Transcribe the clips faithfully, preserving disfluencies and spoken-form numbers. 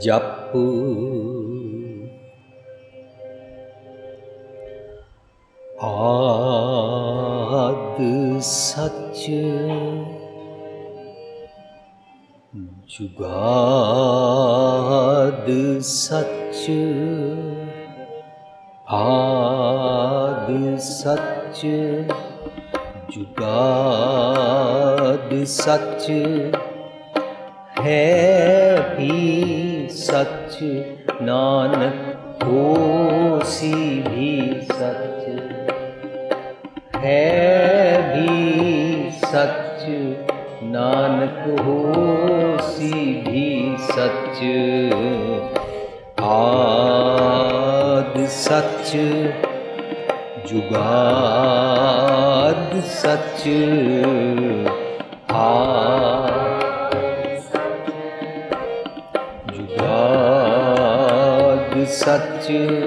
जप आद सच जुगाद सच आद सच जुगाद सच है भी सच नानक होसी भी सच है भी सच नानक होसी भी सच आद सच जुगाद सच आद जुगाद सच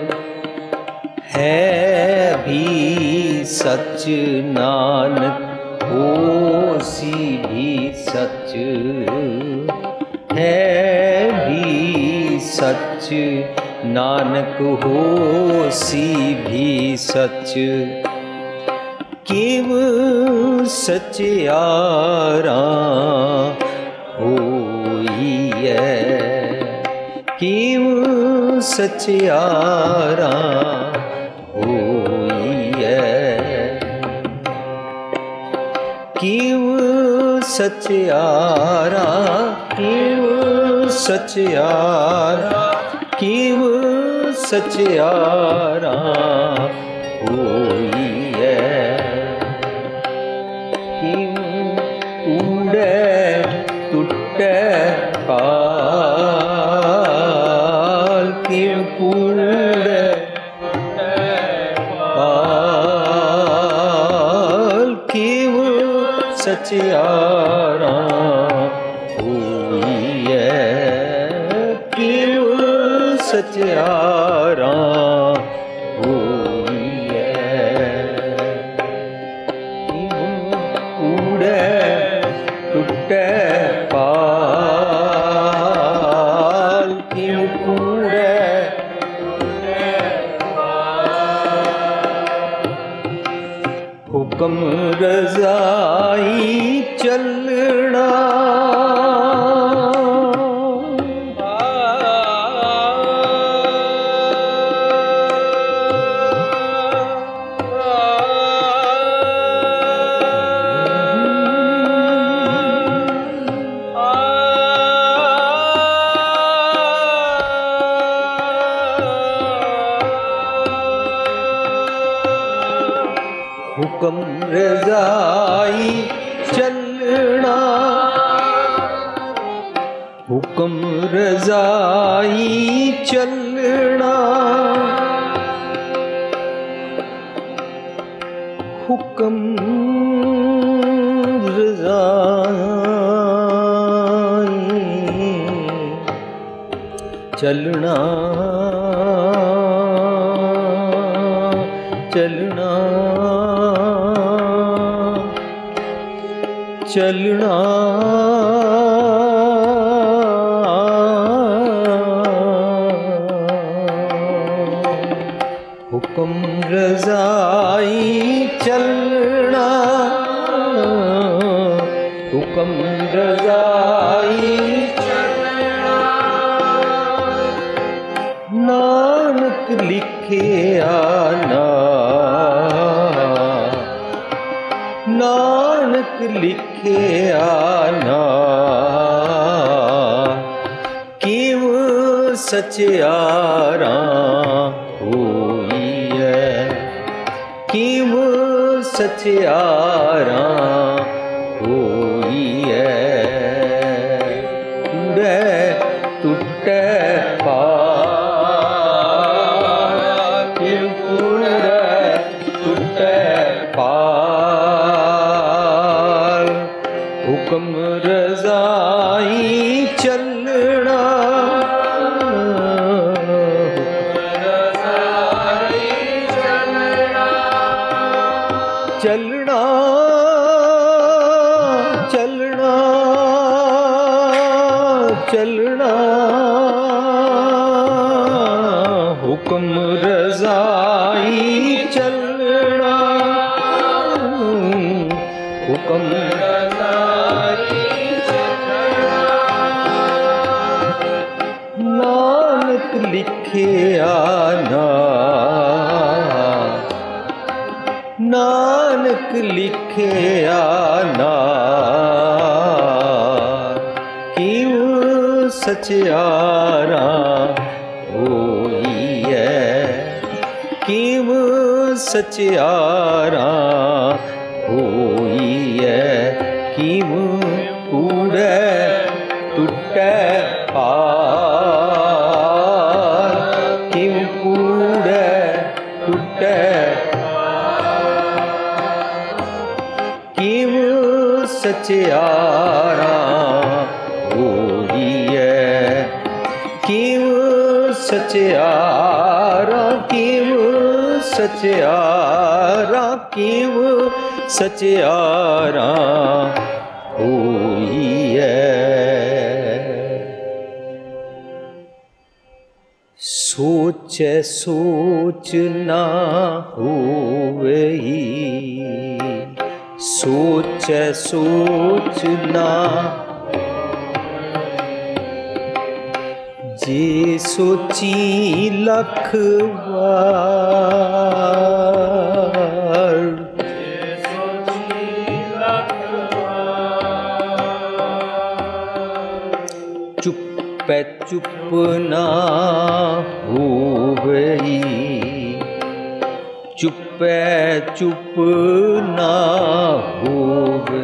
है भी सच नानक होसी भी सच है भी सच नानक होसी भी सच किव सचियारा होइए किव सचियारा होइए किव सचियारा किव सचियारा किव सचियारा होइए किव कूड़े टुटे पाल किव कूड़े पाल किव सचियारा होइए किव सचियारा होइए किव कूड़े टुटे पाल किव कूड़े हुक्म रज़ाई चलना हुक्म रज़ाई चलना हुक्म रज़ाई चलना हुक्म रज़ाई चलना चलना चलना हुक्म रज़ाई चलना हुक्म रज़ाई चलना नानक लिखे आना नानक लिखे आना किव सचियारा होइए किव सचियारा होइए कूड़े टुटे पाल किव कूड़े टुटे पाल हुक्म रज़ाई चलना चलना चलना चलना हुक्म नानक लिखिया नाम, नानक लिखिया नाम, किउ सचियारा होइए, किउ सचियारा होइए, किउ कूड़े टुटे पार, किउ कूड़े टुटे, किउ सचियारा होइए, किउ सचियारा, किउ सचियारा, किउ सचियारा होइए। सोचे सोच ना होवई, सोचे सोच ना, जे सोची लख बार, चुप चुप ना होवई, चुप चुप ना होवे,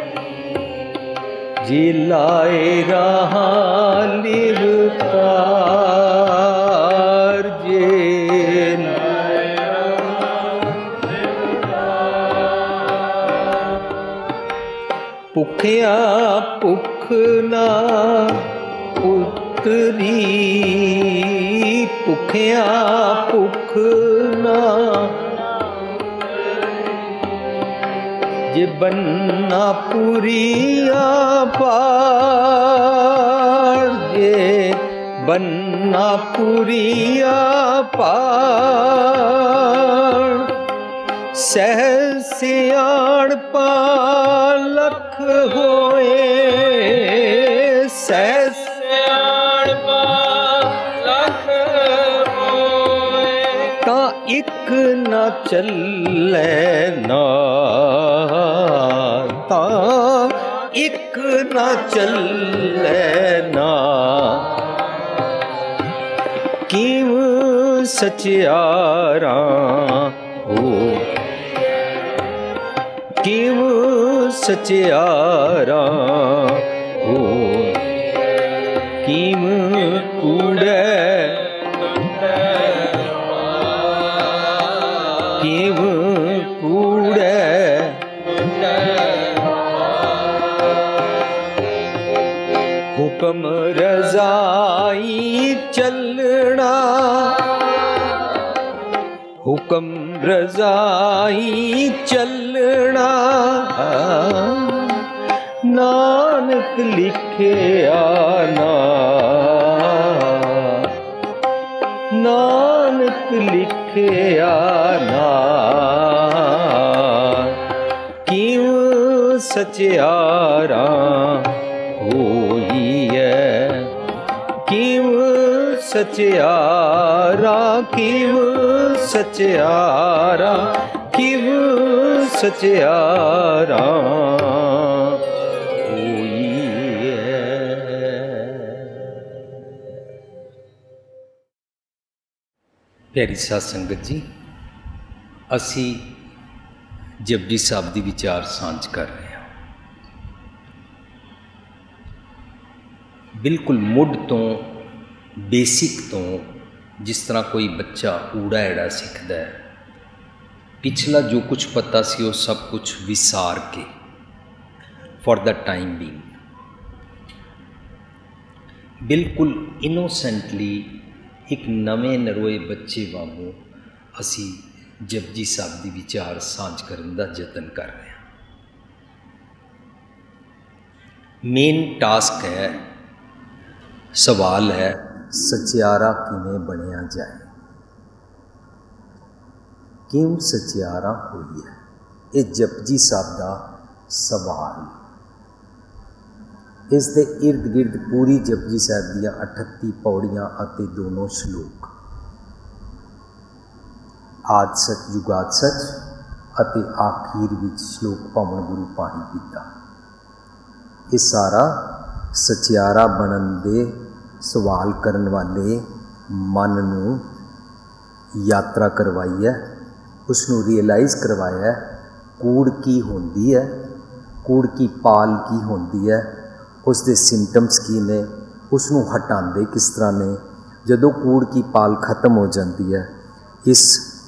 जे लाए रहा लिवतार, जे भुखिया भुख ना उतरी, भुखिया भुख ना, जे बन्ना पुरिया पार, जे बन्ना पुरिया पार, सह सियाण पालख होए, सह सियाण पालख होए, ता इक न चले ना, ता इक न चले ना, किउ सचियारा हो, किउ सचियारा हो, किउ कूड़े किउ कूड़े हुक्म रज़ाई चलना, हुक्म रज़ाई चलना, नानक लिखिया नाम, नानक लिखिया नाम, किउ सचियारा होइए, किउ सचियारा, किउ सचियारा, किउ सचियारा होइए। प्यारी साध संगत जी, असी जपजी साहब दी विचार सांझ कर रहे हैं। बिल्कुल मुढ़ तो बेसिक तो, जिस तरह कोई बच्चा ऊड़ा एड़ा सीखता है, पिछला जो कुछ पता सी वो सब कुछ विसार के फॉर द टाइम बीइंग बिल्कुल इनोसेंटली एक नवे नरोए बच्चे वांगू असी जपजी साहब दी विचार सांझ करन दा यतन कर रहे हैं। मेन टास्क है, सवाल है, सचियारा किवें बनिया जाए, क्यों सचियारा हुई है। ये जपजी साहब का सवाल। इस दे इर्द गिर्द पूरी जपजी साहिब दीयां अठत्ती पौड़ियां अते दोनों श्लोक, आद सच जुगाद सच अते आखिर विच श्लोक पावन गुरु पाणी पीता। ये सारा सचियारा बनन दे सवाल करन वाले मन नूं यात्रा करवाई है, उसनूं रियलाइज़ करवाया है कूड़ की होंदी है, कूड़ की पाल की होंदी है, उस दे सिम्पटम्स की ने, उसनूं हटांदे किस तरह ने। जदों कूड़ की पाल खत्म हो जाती है, इस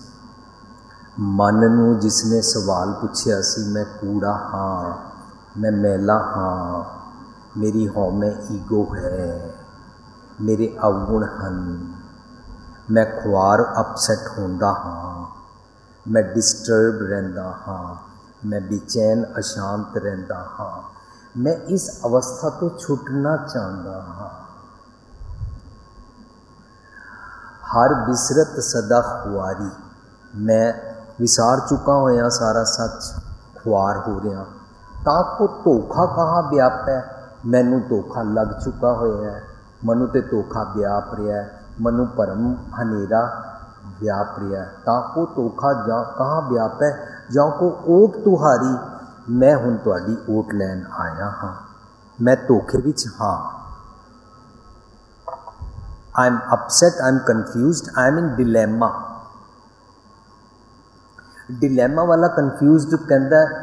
मन नूं जिसने सवाल पूछया सी मैं कूड़ा हाँ, मैं मैला हाँ, मेरी हौमे ईगो है, मेरे अवगुण हन, मैं खुआर अपसैट होंदा हाँ, मैं डिस्टर्ब रहिंदा हाँ, मैं बेचैन अशांत रहिंदा हाँ, मैं इस अवस्था तो छुटना चाहता हाँ। हर बिसरत सदा खुआरी, मैं विसार चुका होया सारा सच, खुआर हो रहा। ताको धोखा कहाँ व्याप है, मैनू धोखा लग चुका होया है, मनु ते धोखा व्याप रहा है, मनु भरम हनेरा व्याप रहा है। ताको धोखा जा कहाँ व्याप है, जाओ को ओट तुहारी, मैं हुण तुहाडी ओट लैन आया हाँ, मैं धोखे विच हाँ। I am upset, I am confused, I am in dilemma. Dilemma वाला कन्फ्यूज्ड कहता है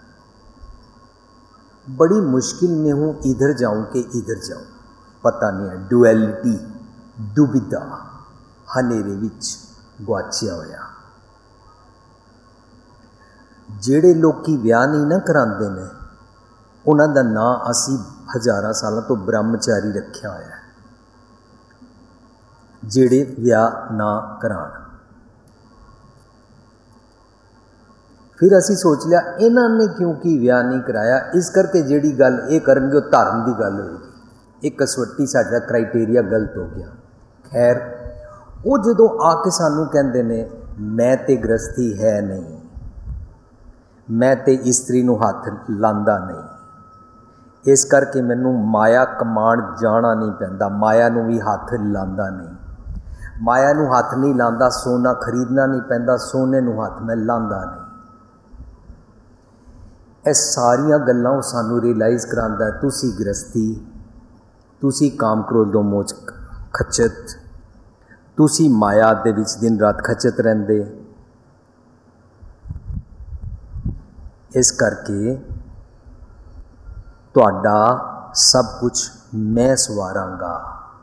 बड़ी मुश्किल में हूँ, इधर जाऊँ कि इधर जाऊँ, पता नहीं है। डुअलिटी, दुविधा, हनेरे विच गुआचिया होया। जेड़े लोग विआह नहीं ना करांदे ने, उन्हां दा नां असी हज़ारां सालों तो ब्रह्मचारी रखिया होया है। जेड़े विआह ना कराण, फिर असी सोच लिया इन्हां ने क्योंकि विआह नहीं कराया, इस करके जिहड़ी गल ये करनगे वो धर्म की गल होएगी। एक कसवट्टी साडा क्राइटेरिया गलत हो गया। खैर, वो जदों आके सानू कहंदे ने मैं ते गृहस्थी है नहीं, मैं ते इस्त्री नूं हथ लांदा नहीं, इस करके मैनू माया कमाण जाना नहीं पैंदा, माया नूं भी हथ लांदा नहीं, माया नूं हथ नहीं लांदा, सोना खरीदना नहीं पैंदा, सोने नूं हथ मैं लांदा नहीं। ਇਹ ਸਾਰੀਆਂ ਗੱਲਾਂ ਉਹ ਸਾਨੂੰ ਰਿयलाइज़ करांदा है तुसी गृहस्थी, तुसी काम क्रोध दो मोच खचत, तुसी माया दे विच दिन रात खचत रहंदे। इस करके तुहाडा सब कुछ मैं सवारांगा।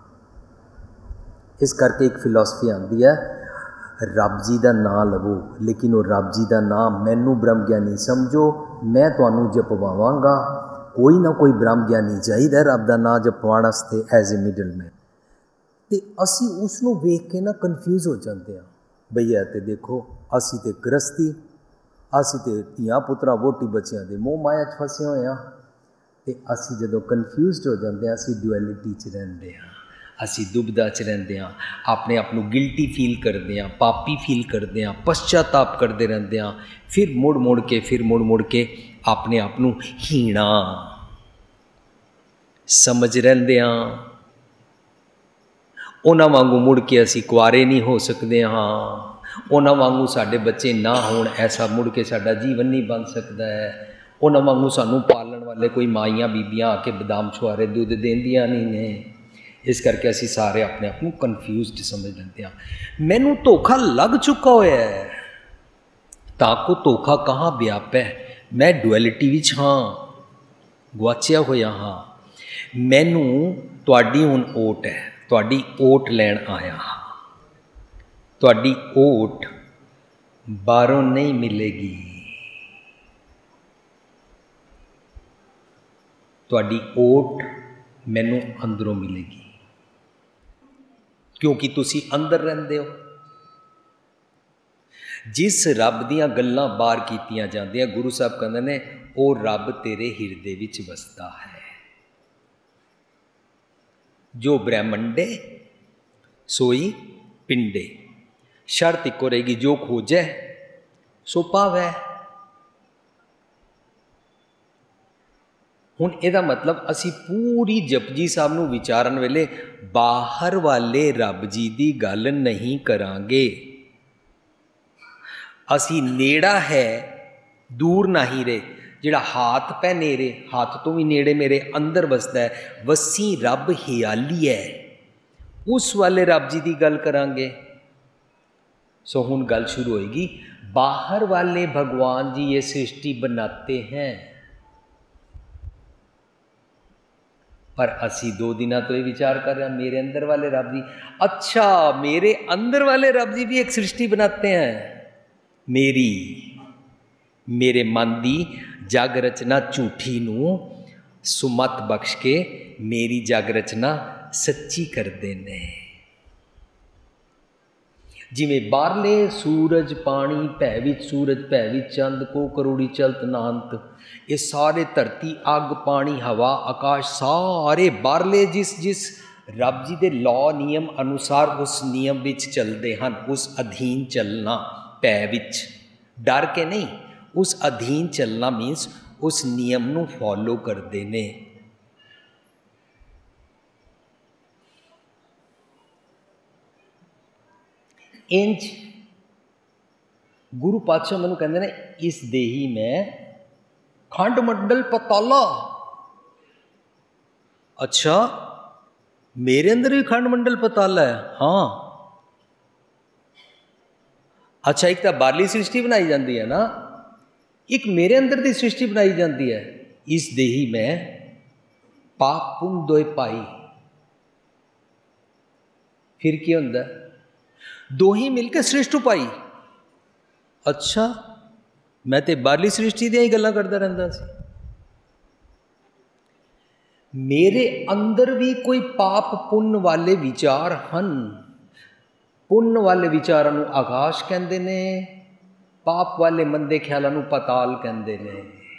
इस करके एक फिलोसफी आंदी है, रब जी का नाम लवो, लेकिन वो रब जी का नाम मैनू ब्रह्म ज्ञानी समझो, मैं तुहानू जपवावांगा। कोई ना कोई ब्रह्म ज्ञानी चाहिए रब का नाम जपवाण वास्ते एज ए मिडल मैन। तो असी उसनू वेख के ना कन्फ्यूज़ हो जाते हैं, भैया तो देखो असी तो गृहस्थी, असी तो धियां पुत्रा वोटी बच्चियां दे मोह माया च फसे हुए हाँ। तो असी जदों कन्फ्यूज़ड हो जाते हैं, असी डुअलिटी च रहिंदे हाँ, असी दुबदा च रहिंदे हाँ, अपने आप को गिल्टी फील करते हैं, पापी फील करते हैं, पश्चाताप करते रहते हैं, फिर मुड़ मुड़ के फिर मुड़ मुड़ के अपने आप को हीणा समझ रहिंदे हाँ। उन्हां वांगू मुड़ के असी कुआरे नहीं हो सकते हाँ, उन्हां वांगू साडे बच्चे ना होण, ऐसा मुड़ के साडा जीवन नहीं बन सकता है। उन्हां वांगू सानू पालण वाले कोई माइयां बीबियां आके बदाम छुआरे दुध देंदियां नहीं ने। इस करके असी सारे अपने आप को कन्फ्यूज्ड समझ लेते हैं। मैनू धोखा लग चुका होया है, ताको धोखा कहाँ व्याप है, मैं डुअलिटी विच हाँ, गुआचिया होया हाँ। मैनू तुहाडी हुण ओट है, तुहाडी ओट लैण आया हाँ। तुहाडी ओट बाहरों नहीं मिलेगी, तुहाडी ओट मैनू अंदरों मिलेगी, क्योंकि तुसी अंदर रहिंदे हो। जिस रब दीयां गल्लां बाहर कीतियां जांदियां, गुरु साहब कहंदे ने ओ रब तेरे हिरदे विच वसदा है। जो ब्रह्मंडे सोई पिंडे, शर्त इको रहेगी, जो खोजे सो पावै। हुण इहदा मतलब असी पूरी जपजी साहब नूं विचारन वेले बाहर वाले रब जी दी गल नहीं करांगे। असी नेड़ा है दूर नहीं रे, जिहड़ा हाथ पै नेरे, हाथ तो भी नेड़े मेरे अंदर वसदा है, वसी रब हियाली है, उस वाले रब जी की गल करांगे। सो हुण गल शुरू होएगी, बाहर वाले भगवान जी ये सृष्टि बनाते हैं, पर असी दो दिना तो ये विचार कर रहे हैं मेरे अंदर वाले रब जी, अच्छा मेरे अंदर वाले रब जी भी एक सृष्टि बनाते हैं। मेरी मेरे मन की जग रचना झूठी नूं सुमत बख्श के मेरी जग रचना सच्ची करते ने। जिमें बारले सूरज पानी भै विच सूरज भै विच चंद को करोड़ी चलत नांत, ये सारे धरती अग पानी हवा आकाश सारे बारले जिस जिस रब जी दे लॉ नियम अनुसार उस नियम विच चलते हैं, उस अधीन चलना, भै विच डर के नहीं, उस अधीन चलना मीनस उस नियम नूं फॉलो करते ने। इंज गुरु पातशाह मैनूं कहंदे ने इस देही में खंड मंडल पताला। अच्छा मेरे अंदर भी खंड मंडल पताला है? हाँ। अच्छा एक तो बारली सृष्टि बनाई जाती है ना, एक मेरे अंदर की सृष्टि बनाई जाती है। इस देही में पाप पुण्य दोए पाई, फिर क्या होंदा? दो ही मिलकर सृष्टि पाई। अच्छा मैं तो बारली सृष्टि दी ही गल्लां करदा रहिंदा सी। मेरे अंदर भी कोई पाप पुण्य वाले विचार हैं। पुण्य वाले विचारां नूं आकाश कहंदे ने, पाप वाले मंदे ख्यालां नूं पताल कहंदे ने।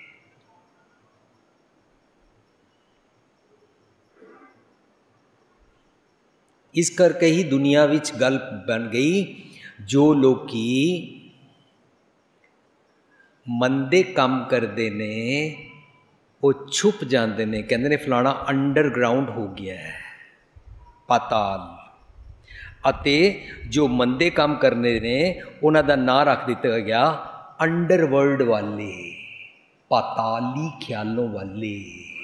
इस करके ही दुनिया विच गल बन गई, जो लोकी मंदे काम करते ने वो छुप जाते ने, कहते ने फलाना अंडरग्राउंड हो गया है, पाताल। अते जो मंदे काम करने ने उन्हां दा नाम रख दिता गया अंडरवर्ल्ड वाले, पाताली ख्यालों वाले।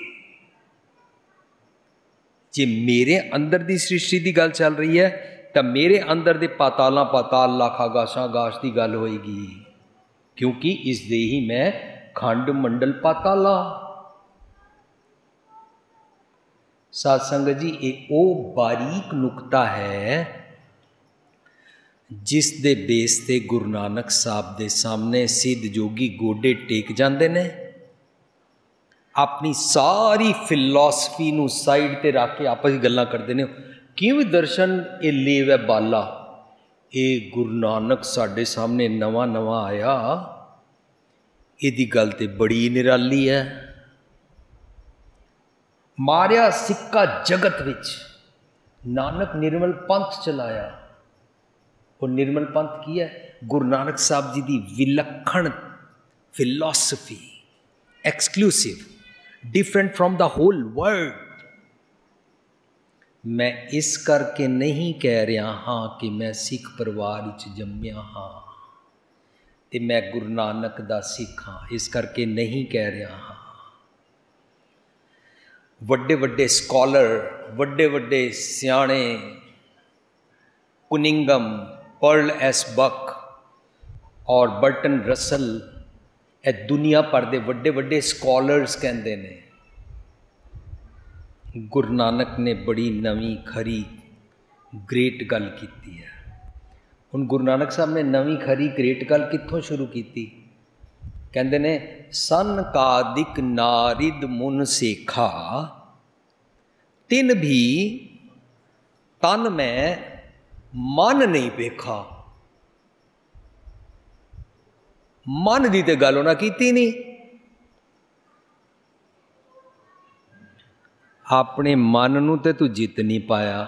जे मेरे अंदर दी सृष्टि की गल चल रही है तो मेरे अंदर दे पाताला पाताल लाखा गाशा गाश की गल होएगी, क्योंकि इस देही में खंड मंडल पाताला। साध संगत जी एक वो बारीक नुकता है जिस दे बेस ते गुरु नानक साहब दे सामने सिद्ध जोगी गोडे टेक जाते ने, अपनी सारी फिलॉसफी नूं साइड ते रख के आपस में गल्लां करते हैं। क्यों दर्शन ये लेव है बाला, ये गुरु नानक साडे सामने नवा नवा आया, इहदी गल ते बड़ी निराली है। मारिया सिक्का जगत विच नानक निर्मल पंथ चलाया। और निर्मल पंथ की है? गुरु नानक साहब जी की विलक्षण philosophy, exclusive, different from the whole world. मैं इस करके नहीं कह रहा हाँ कि मैं सिख परिवार विच जम्मिया हाँ ते मैं गुरु नानक दा सिख हाँ, इस करके नहीं कह रहा हाँ। वड्डे वड्डे स्कॉलर, वड्डे वड्डे सियाणे, कुनिंगम, पर्ल एस बक और बर्टन रसल, ए दुनिया भर दे वड्डे वड्डे स्कॉलर्स कहते ने गुरु नानक ने बड़ी नवी खरी ग्रेट गल की है। हुण गुरु नानक साहब ने नवी खरी ग्रेट गल कित्थों शुरू की? कहते ने सन कादिक नारिद मुन सेखा, तिन भी तन में मन नहीं पेखा। मन की तो गल उन्हें की नहीं, अपने मन नूं ते तू जित नहीं पाया,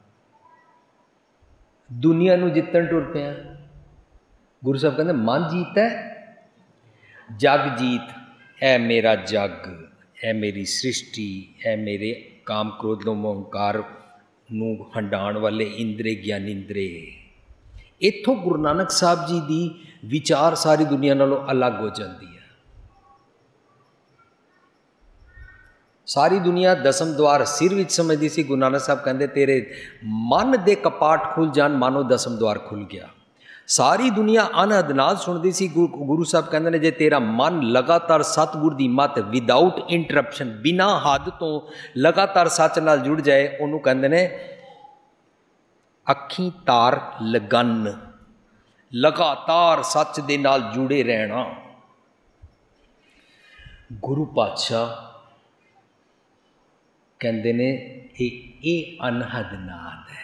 दुनिया नूं जितन टुर पिया। गुरु साहब कहते मन जीत है, जग जीत है मेरा जग, ए मेरी सृष्टि, ए मेरे काम क्रोध लोभ अहंकार नूं हंडाण वाले इंद्रे ज्ञानिंद्रे। इत्थों गुरु नानक साहब जी की विचार सारी दुनिया नालों अलग हो जाती है। सारी दुनिया दसम द्वार सिर विच समझती सी, गुरु नानक साहब कहते तेरे मन दे कपाट खुल जान मानो दसम द्वार खुल गया। सारी दुनिया अनहद नाद सुनती सी, गुरु गुरु साहब कहते ने जे तेरा मन लगातार सतगुर दी मत विदाउट इंटरप्शन बिना हद तो लगातार सच नाल जुड़ जाए, उन्होंने कहते ने अखी तार लगन, लगातार सच दे नाल जुड़े रहना। गुरु पातशाह कहते ने ये अनहद नाद है।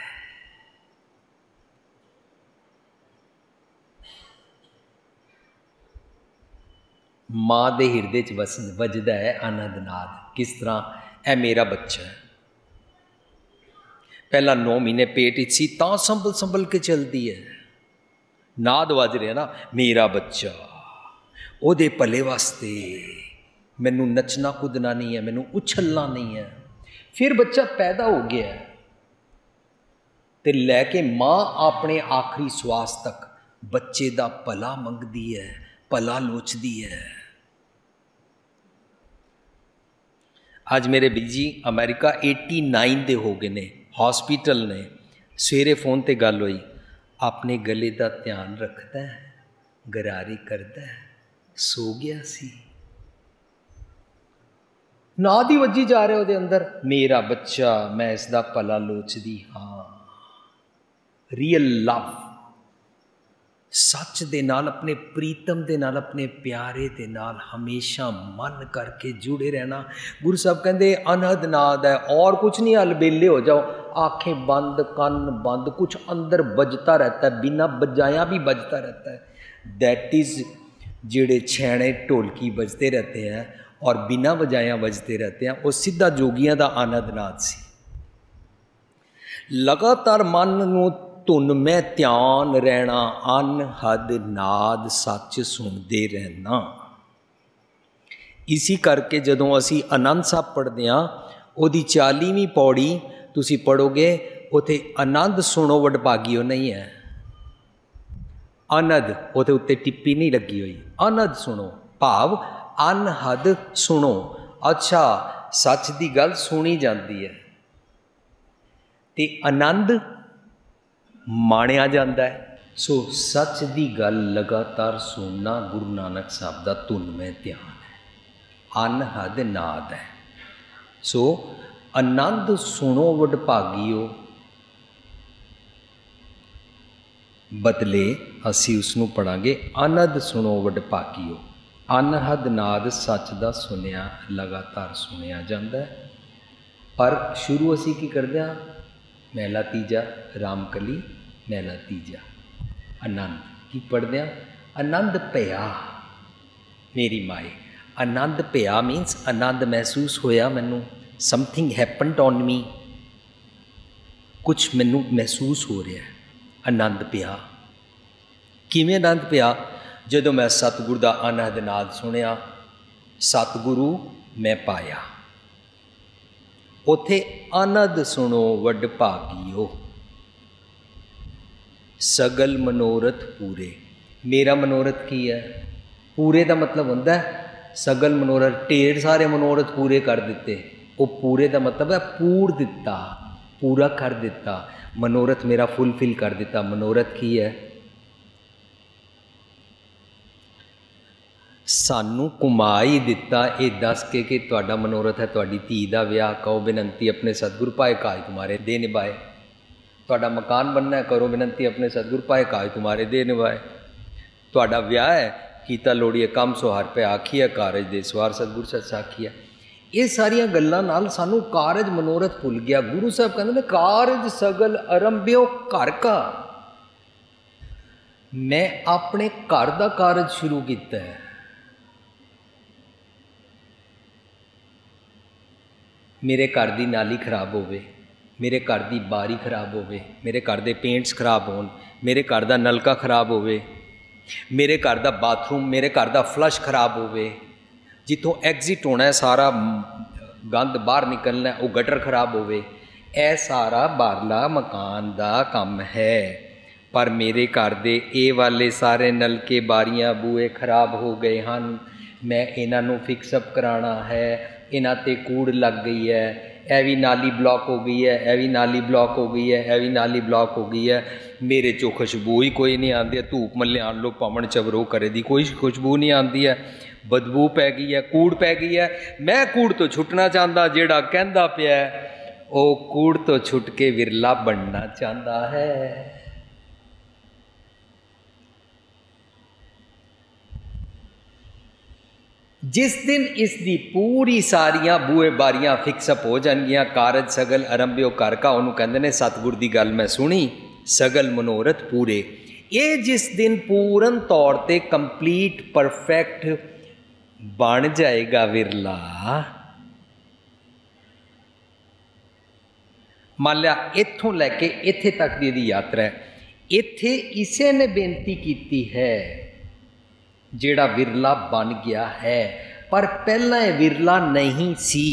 माँ दे हिरदे च वस वजदा है अनहद नाद। किस तरह? है मेरा बच्चा है, पहला नौ महीने पेट च सी तां संभल संभल के चलती है, नाद वज रहा ना मेरा बच्चा, ओदे भले वास्ते मैनू नचना कुदना नहीं है, मैनू उछलना नहीं है। फिर बच्चा पैदा हो गया तो लैके माँ अपने आखिरी श्वास तक बच्चे का भला मंगती है, भला लोचती है। आज मेरे बीजी अमेरिका नवासी दे हो गए ने, हॉस्पिटल ने, सवेरे फोन ते गल हुई, अपने गले का ध्यान रखता है, गरारी करता है, सो गया सी। नाद ही वजी जा रहे ਉਹਦੇ अंदर, मेरा बच्चा, मैं इसका भला लोचदी हाँ। रियल लव, सच दे नाल अपने प्रीतम दे नाल अपने प्यारे दे नाल हमेशा मन करके जुड़े रहना। गुरु साहब कहते अनहद नाद है, और कुछ नहीं, अलबेले हो जाओ, आंखें बंद, कान बंद, कुछ अंदर बजता रहता है, बिना बजाया भी बजता रहता है। दैट इज़ जेड़े छैने ढोलकी बजते रहते हैं और बिना बजाया बजते रहते हैं, वो सीधा जोगियां दा अनहद नाद सी। लगातार मन नूं धुन में ध्यान रहना, अनहद नाद सच सुनते रहना। इसी करके जदों असी आनंद साहब पढ़ते हैं, उहदी चालीवीं पौड़ी तुसी पढ़ोगे, उथे आनंद सुनो वडभागियो नहीं है, अनहद उहदे उत्ते टिप्पी नहीं लगी हुई, अनहद सुनो भाव अनहद सुनो। अच्छा, सच की गल सुनी जाती है ते आनंद माणिया जाता है। सो सच की गल लगातार सुनना गुरु नानक साहब का धुन में ध्यान है, अनहद नाद है। सो आनंद सुनो वडभागियो, बदले असी उसनूं पढ़ांगे अनहद सुनो वडभागियो। अनहद नाद सच का सुनिया लगातार सुनिया जाता है। पर शुरू असी की करते हैं, महला तीजा रामकली, महला तीजा आनंद की पढ़ते हैं, आनंद पया मेरी माए। आनंद पया मीनस आनंद महसूस होया मैनू, समथिंग हैपनड ऑन मी, कुछ मैनू महसूस हो रहा है। आनंद पया किवें आनंद पया? जदों मैं सतगुरु का अनहद नाद सुनिया, सतगुरु मैं पाया, उथे अनहद सुनो वडभागियो, सगल मनोरथ पूरे। मेरा मनोरथ की है? पूरे का मतलब होंदा है सगल मनोरथ, ढेर सारे मनोरथ पूरे कर दिते। वो पूरे का मतलब है पूर दिता, पूरा कर दिता, मनोरथ मेरा फुलफिल कर दिता। मनोरथ की है? सानू घुमा ही दिता ये दस के कि तुहाडा मनोरथ है तुहाडी धी दा विआह, कहो बिनंती अपने सतगुर पाए काज तुम्हारे दे निभाए। तुहाडा मकान बनना है, करो बिनंती अपने सतगुर पाए काज तुम्हारे दे निभाए। तुहाडा विआह है, कीता लोड़िए कम सुहार पे आखिए, कारज दे सवार सतगुर सच साखिया। ये सारिया गल्लां नाल सानू कारज मनोरथ भुल गया। गुरु साहब कहते हैं कारज सगल आरंभ्यो घर का। मैं अपने घर का कारज शुरू किया है। मेरे घर की नाली खराब होवे, मेरे घर की बारी खराब होवे, मेरे घर के पेंट्स खराब होन, मेरे घर का नलका खराब होवे, मेरे घर का बाथरूम, मेरे घर का फ्लश खराब होवे, जितों एग्जिट होना है, सारा गंद बाहर निकलना है, वो गटर खराब होवे, यह सारा बाहरला मकान का काम है। पर मेरे घर दे ये वाले सारे नलके बारियां बूए खराब हो गए हैं, मैं इन्हों फिक्सअप कराना है, इन्हां ते कूड़ लग गई है, यह भी नाली ब्लॉक हो गई है, यह भी नाली ब्लॉक हो गई है, यह भी नाली ब्लॉक हो गई है। मेरे चो खुशबू ही कोई नहीं आती है, धूप मल्ले आन लो पवन चवरो करे दी कोई खुशबू नहीं आती है, बदबू पै गई है, कूड़ पै गई है। मैं कूड़ तो छुटना चाहता, जेड़ा कहंदा पिया वो कूड़ तो छुट के विरला बनना चाहता है। जिस दिन इसकी पूरी सारिया बूए बारियां फिक्सअप हो जाएंगियां, कारज सगल आरंभ्यो कर का, उन्होंने कहते हैं सतगुर की गल मैं सुनी, सगल मनोरथ पूरे। ये जिस दिन पूर्ण तौर पर कंप्लीट परफेक्ट बन जाएगा विरला, मान लिया इत्थों लैके इत्थे तक दी दी यात्रा है, इत्थे इसे ने बेनती की है जेड़ा विरला बन गया है, पर पहला यह विरला नहीं सी।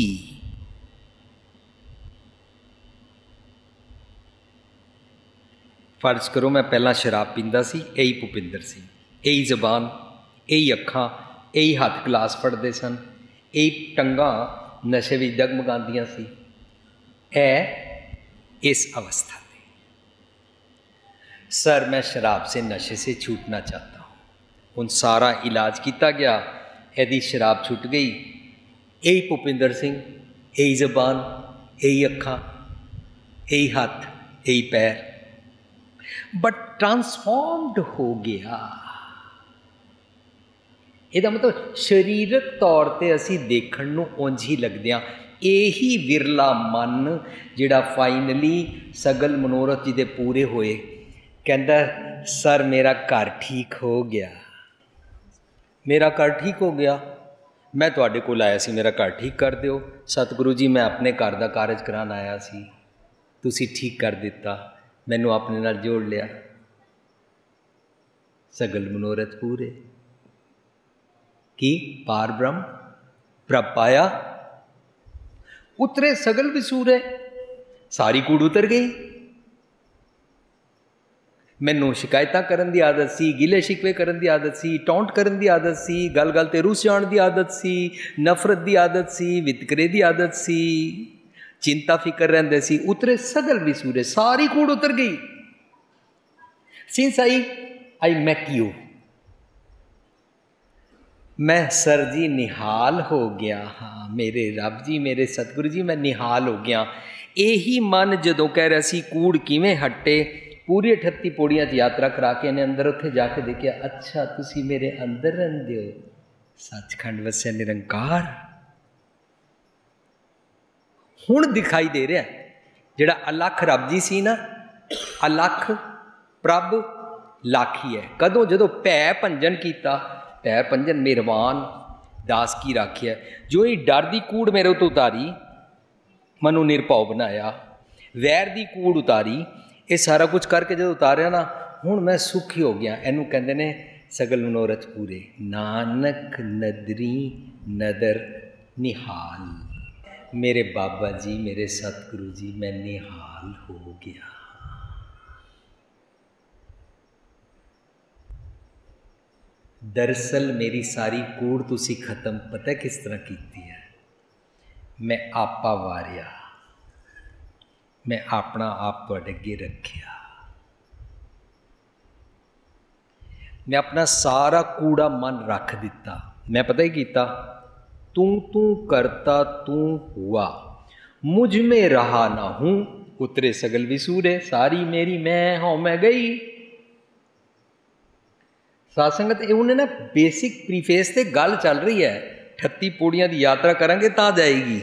फर्ज करो मैं पहला शराब पींदा सी, यही भुपिंदर सिंह, यही जबान, यही अखां, यही हथ गिलास फड़ते सन, यही टंगा नशे में डगमगांदियां सी। ऐ इस अवस्था में सर मैं शराब से नशे से छूटना चाहता हूँ। हुण सारा इलाज किया गया, यदि शराब छुट गई, यही भुपिंदर सिंह, यही जबान, यही अखां, यही हाथ, यही पैर, बट ट्रांसफॉर्म्ड हो गया। ਇਹਦਾ मतलब शरीरक तौर पर असी देखण नूं उंज ही लगदे हां। यही विरला मन जिहड़ा फाइनली सगल मनोरथ जी दे पूरे होए, कहंदा सर मेरा घर ठीक हो गया, मेरा घर ठीक हो गया, मैं तुहाडे कोल आया सी, मेरा घर ठीक कर दिओ। सतगुरु जी मैं अपने घर का कारज करान आया सी, तुसी ठीक कर दिता, मैनू अपने नाल जोड़ लिया, सगल मनोरथ पूरे। कि पार ब्रह्म प्रभ पाया, उतरे सगल विसूरे, सारी कूड़ उतर गई। मैनू शिकायतां करन दी आदत सी, गिले शिकवे करन दी आदत सी, टौंट करन दी आदत सी, गल गल ते रुस जाण दी आदत सी, नफरत दी आदत सी, वितकरे दी आदत सी, चिंता फिकर रहिंदे सी। उतरे सगल विसूरे, सारी कूड़ उतर गई। Since I I met you, मैं सर जी निहाल हो गया हाँ, मेरे रब जी, मेरे सतगुरु जी, मैं निहाल हो गया। यही मन जदों कह रहा सी कूड़ किवें हटे, पूरी अठत्ती पौड़ियां च यात्रा करा के इन्हें अंदर उत्थे जाके देखिया, अच्छा तुसी मेरे अंदर रहिंदे हो, सचखंड वसिया निरंकार हुण दिखाई दे रहा। जिहड़ा अलख रब जी सी ना, अलख प्रभ लाखी है। कदों जदों भै भंजन कीता, भै भंजन मेहरबान दास की राखिया, जो ही डर दी कूड़ मेरे उतो उतारी, मनु निरभौ बनाया, वैर दी कूड़ उतारी, ये सारा कुछ करके जो उतारिया ना, हुण मैं सुखी हो गया। इनू कहंदे ने सगल मनोरथ पूरे। नानक नदरी नदर निहाल, मेरे बाबा जी, मेरे सतगुरु जी, मैं निहाल हो गया। दरअसल मेरी सारी कूड़ तुसी खत्म पता किस तरह की है, मैं आपा वारिया, मैं अपना आप तुहाडे अगे रखिया, मैं अपना सारा कूड़ा मन रख दिता। मैं पता ही किया, तू तू करता तू हुआ, मुझ में रहा ना हूं, उतरे सगल विसूरे, सारी मेरी मैं हूं मैं गई। साध संगत उन्हें ना बेसिक प्रीफेस से गल चल रही है, अठत्ती पौड़ियां की यात्रा करांगे ता जाएगी।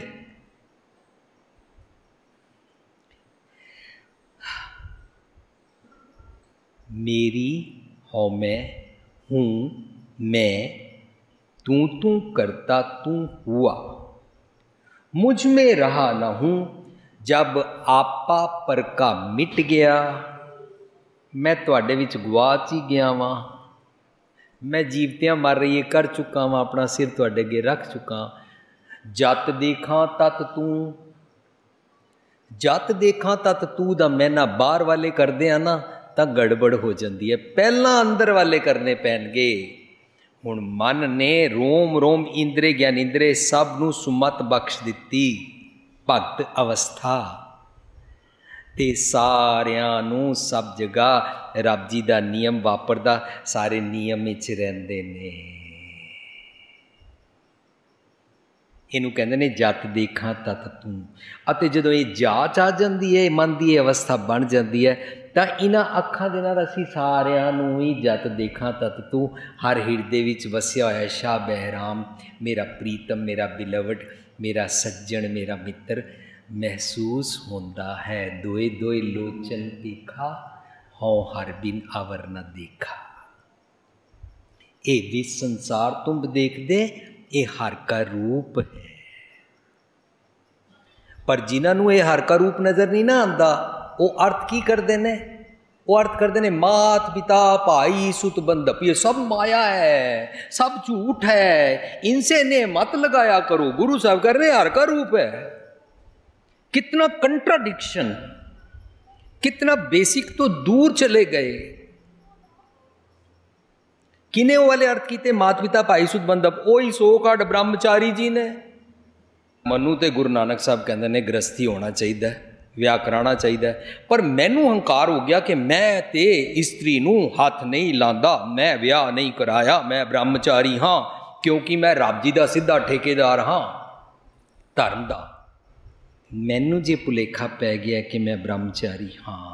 मेरी हौ मैं हूं मैं, तू तू करता तू हुआ, मुझ में रहा ना हूं, जब आपा पर का मिट गया, मैं तुहाडे विच गवाच ही गया वां, मैं जीवतियाँ मर रही है कर चुका वा, अपना सिर तुहाडे अगे रख चुका। जत देखा तत तू, जत देखा तत तू दा मैना बाहर वाले करदे आ ना तां गड़बड़ हो जाती है, पहला अंदर वाले करने पैणगे। हुण मन ने रोम रोम इंद्रे ज्ञानेंद्रे सब नूं सुमत बख्श दिती, भगत अवस्था ते सारियां नूं सब जगह रब जी दा नियम वापरदा, सारे नियम विच रहिंदे ने। इनू कहते ने जत देखा तत तू। अते जदों ये जाच आ जाती है, मन की अवस्था बन जाती है, तो इन्हां अखां दे नाल असीं सारियां नूं ही जत देखा तत तू, हर हिरदे विच वसिया होया शाह बहराम मेरा प्रीतम, मेरा बिलवड, मेरा सज्जन, मेरा मित्र महसूस होंदा है। दोए दोए लोचन तीखा, हौ हर बिन अवर न देखा। ये भी संसार तुम देखदे, ये हर का रूप है। पर जिन्होंने ये हर का रूप नज़र नहीं ना आंदा, वो अर्थ की करते हैं? वो अर्थ करते हैं मात पिता भाई सुत बंधप, ये सब माया है, सब झूठ है, इनसे ने मत लगाया करो। गुरु साहब कर रहे हर का रूप है। कितना कंट्राडिक्शन, कितना बेसिक तो दूर चले गए। किने वो वाले अर्थ किते? मात पिता भाई सुत बंधप, ओही सो काट ब्रह्मचारी जी ने। मनु ते गुरु नानक साहब कहते ने गृहस्थी होना चाहिए, विआह कराना चाहिए, पर मैनू हंकार हो गया कि मैं ते इस्त्री नू हाथ नहीं लांदा, मैं विआह नहीं कराया, मैं ब्रह्मचारी हाँ, क्योंकि मैं रब जी का सीधा ठेकेदार हाँ धर्म का। मैनू जे भुलेखा पै गया कि मैं ब्रह्मचारी हाँ,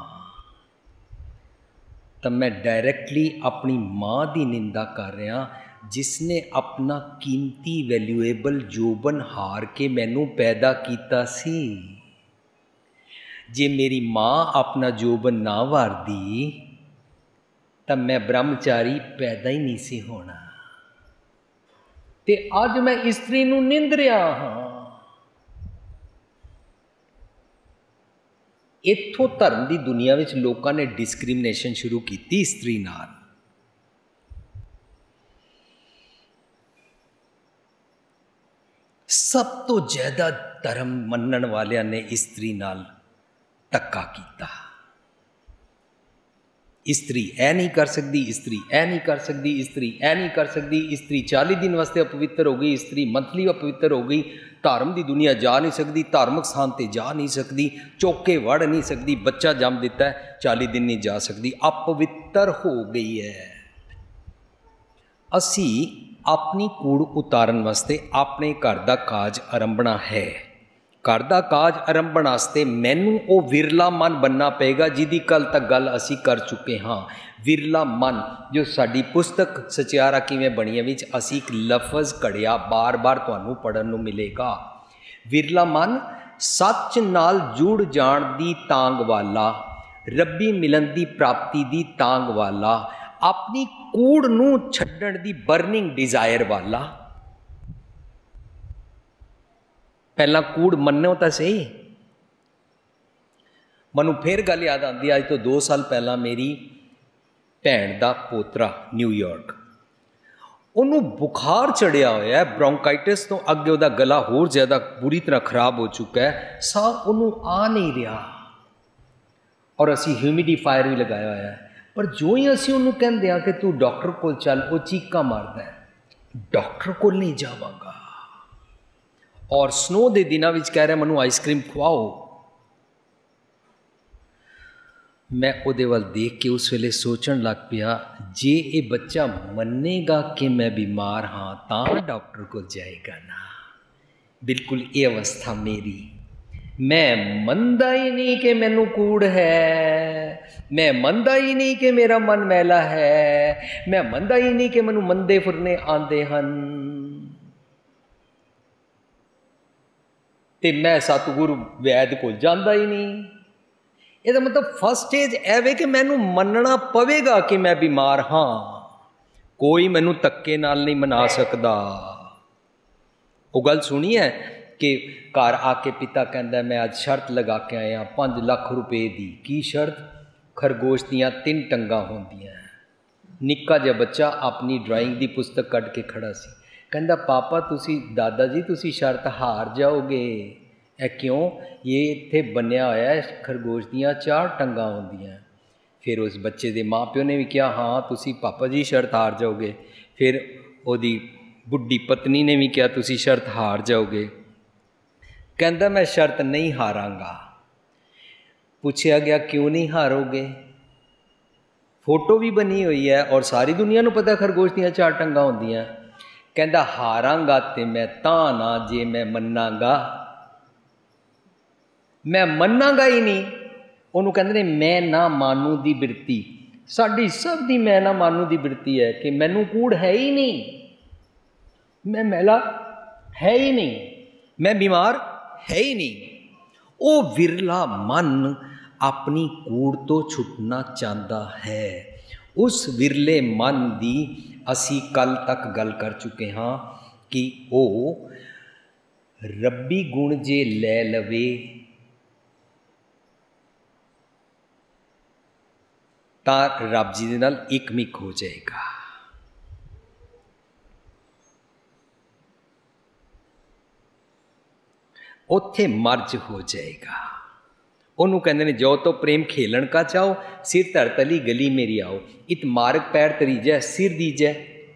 तब मैं डायरैक्टली अपनी माँ की निंदा कर रहा, जिसने अपना कीमती वैल्यूएबल जोबन हार के मैनू पैदा किया सी। जे मेरी माँ अपना जोबन ना वारदी तब मैं ब्रह्मचारी पैदा ही नहीं सी होना। ते अज मैं इस्त्री नू निंद रहा हाँ। इत्थों धर्म की दुनिया विच लोगों ने डिस्क्रिमिनेशन शुरू की इस्त्री नाल। सब तो ज्यादा धर्म मनन वालियां ने इस्त्री नाल धक्का किया। इस्त्री ऐ नहीं कर सकती, इस्त्री ऐ नहीं कर सकती, इस्त्री ऐ नहीं कर सकती, इस्त्री चाली दिन वास्ते अपवित्र हो गई, इस्त्री मंथली अपवित्र हो गई, धर्म की दुनिया जा नहीं सकती, धार्मिक स्थान पर जा नहीं सकती, चौके वड़ नहीं सकती, बच्चा जम दिता है चाली दिन नहीं जा सकती, अपवित्र हो गई है। असी अपनी कूड़ उतारन वास्ते अपने घर का काज आरंभना है। घर का काज आरंभण वास्ते मैनू वो विरला मन बनना पेगा जिहदी कल तक गल असी कर चुके हाँ। विरला मन जो साडी पुस्तक सचियारा किवें बणी विच असी एक लफज घड़िया बार बार तुहानू पढ़न नू मिलेगा। विरला मन सच नाल जुड़ जाण दी तांग वाला, रब्बी मिलन दी प्राप्ति दी तांग वाला, अपनी कूड़ नू छड्डण दी बर्निंग डिजायर वाला। पहला कूड़ मन्नो तो सही। मनु फिर गल याद आती, अज तो दो साल पहला मेरी भैन का पोतरा न्यूयॉर्क, उन्होंने बुखार चढ़िया होया, ब्रोंकाइटिस तो अगे वह गला होर ज़्यादा बुरी तरह खराब हो चुका है, साह उन्होंने आ नहीं रहा और असी ह्यूमिडिफायर भी लगाया होया है। पर जो ही असी उन्होंने कहते हैं कि तू डॉक्टर को चल, वो चीका मारता है, डॉक्टर को नहीं जावांगा। और स्नो के दिनों में कह रहा मैनू आइसक्रीम खवाओ। मैं उहदे वल देख के उस वेले सोचन लग पिया, जे ये बच्चा मनेगा कि मैं बीमार हाँ तां डॉक्टर को जाएगा ना। बिल्कुल ये अवस्था मेरी। मैं मनदा ही नहीं कि मैनू कूड़ है, मैं मनदा ही नहीं कि मेरा मन मैला है, मैं मनदा ही नहीं कि मैनू मंदे फुरने आंदे हन, ते मैं सतगुरु वैद को जांदा ही नहीं। ये मतलब फर्स्ट स्टेज एवे कि मैनू मनना पवेगा कि मैं बीमार हाँ, कोई मैनू धक्के नाल नहीं मना सकता। वो गल सुनी है कि घर आके पिता कहता मैं आज शर्त लगा के आया पाँच लाख रुपए दी। की शर्त? खरगोश दियाँ तीन टंगा होंदियां, निक्का जिहा बच्चा अपनी ड्राइंग की पुस्तक कढ़ के खड़ा सी, कहंदा पापा तुसी दादा जी तुसी शर्त हार जाओगे। ए क्यों? ये इत्थे बन्निया होया है खरगोश दियां चार टंगां होंदियां। फिर उस बच्चे के माँ प्यो ने भी कहा हाँ तुसी पापा जी शर्त हार जाओगे। फिर ओदी बुढ़ी पत्नी ने भी कहा तुसी शर्त हार जाओगे। कहंदा मैं शर्त नहीं हारांगा। पूछया गया क्यों नहीं हारोगे? फोटो भी बनी हुई है और सारी दुनिया को पता खरगोश दियां चार टंगां होंदियां। कहंदा हारांगा ते मैं तां ना जे मैं मन्नांगा। मैं मन्नांगा ही नहीं। उन्होंने कहते ने मैं ना मानू दी बिरती, साड़ी सब दी मैं ना मानू दी बिरती है कि मैनू कूड़ है ही नहीं, मैं मैला है ही नहीं, मैं बीमार है ही नहीं। वो विरला मन अपनी कूड़ तो छुटना चाहता है। उस विरले मन की असी कल तक गल कर चुके हाँ कि वो रब्बी गुण जे लै लवे तां रब जी दे नाल इकमिक हो जाएगा। उत्थे मर्ज हो जाएगा। उन्होंने कहते हैं जो तो प्रेम खेलन का चाहो सिर धर तली गली मेरी आओ, इत मार्ग पैर तरीजै सिर दीजै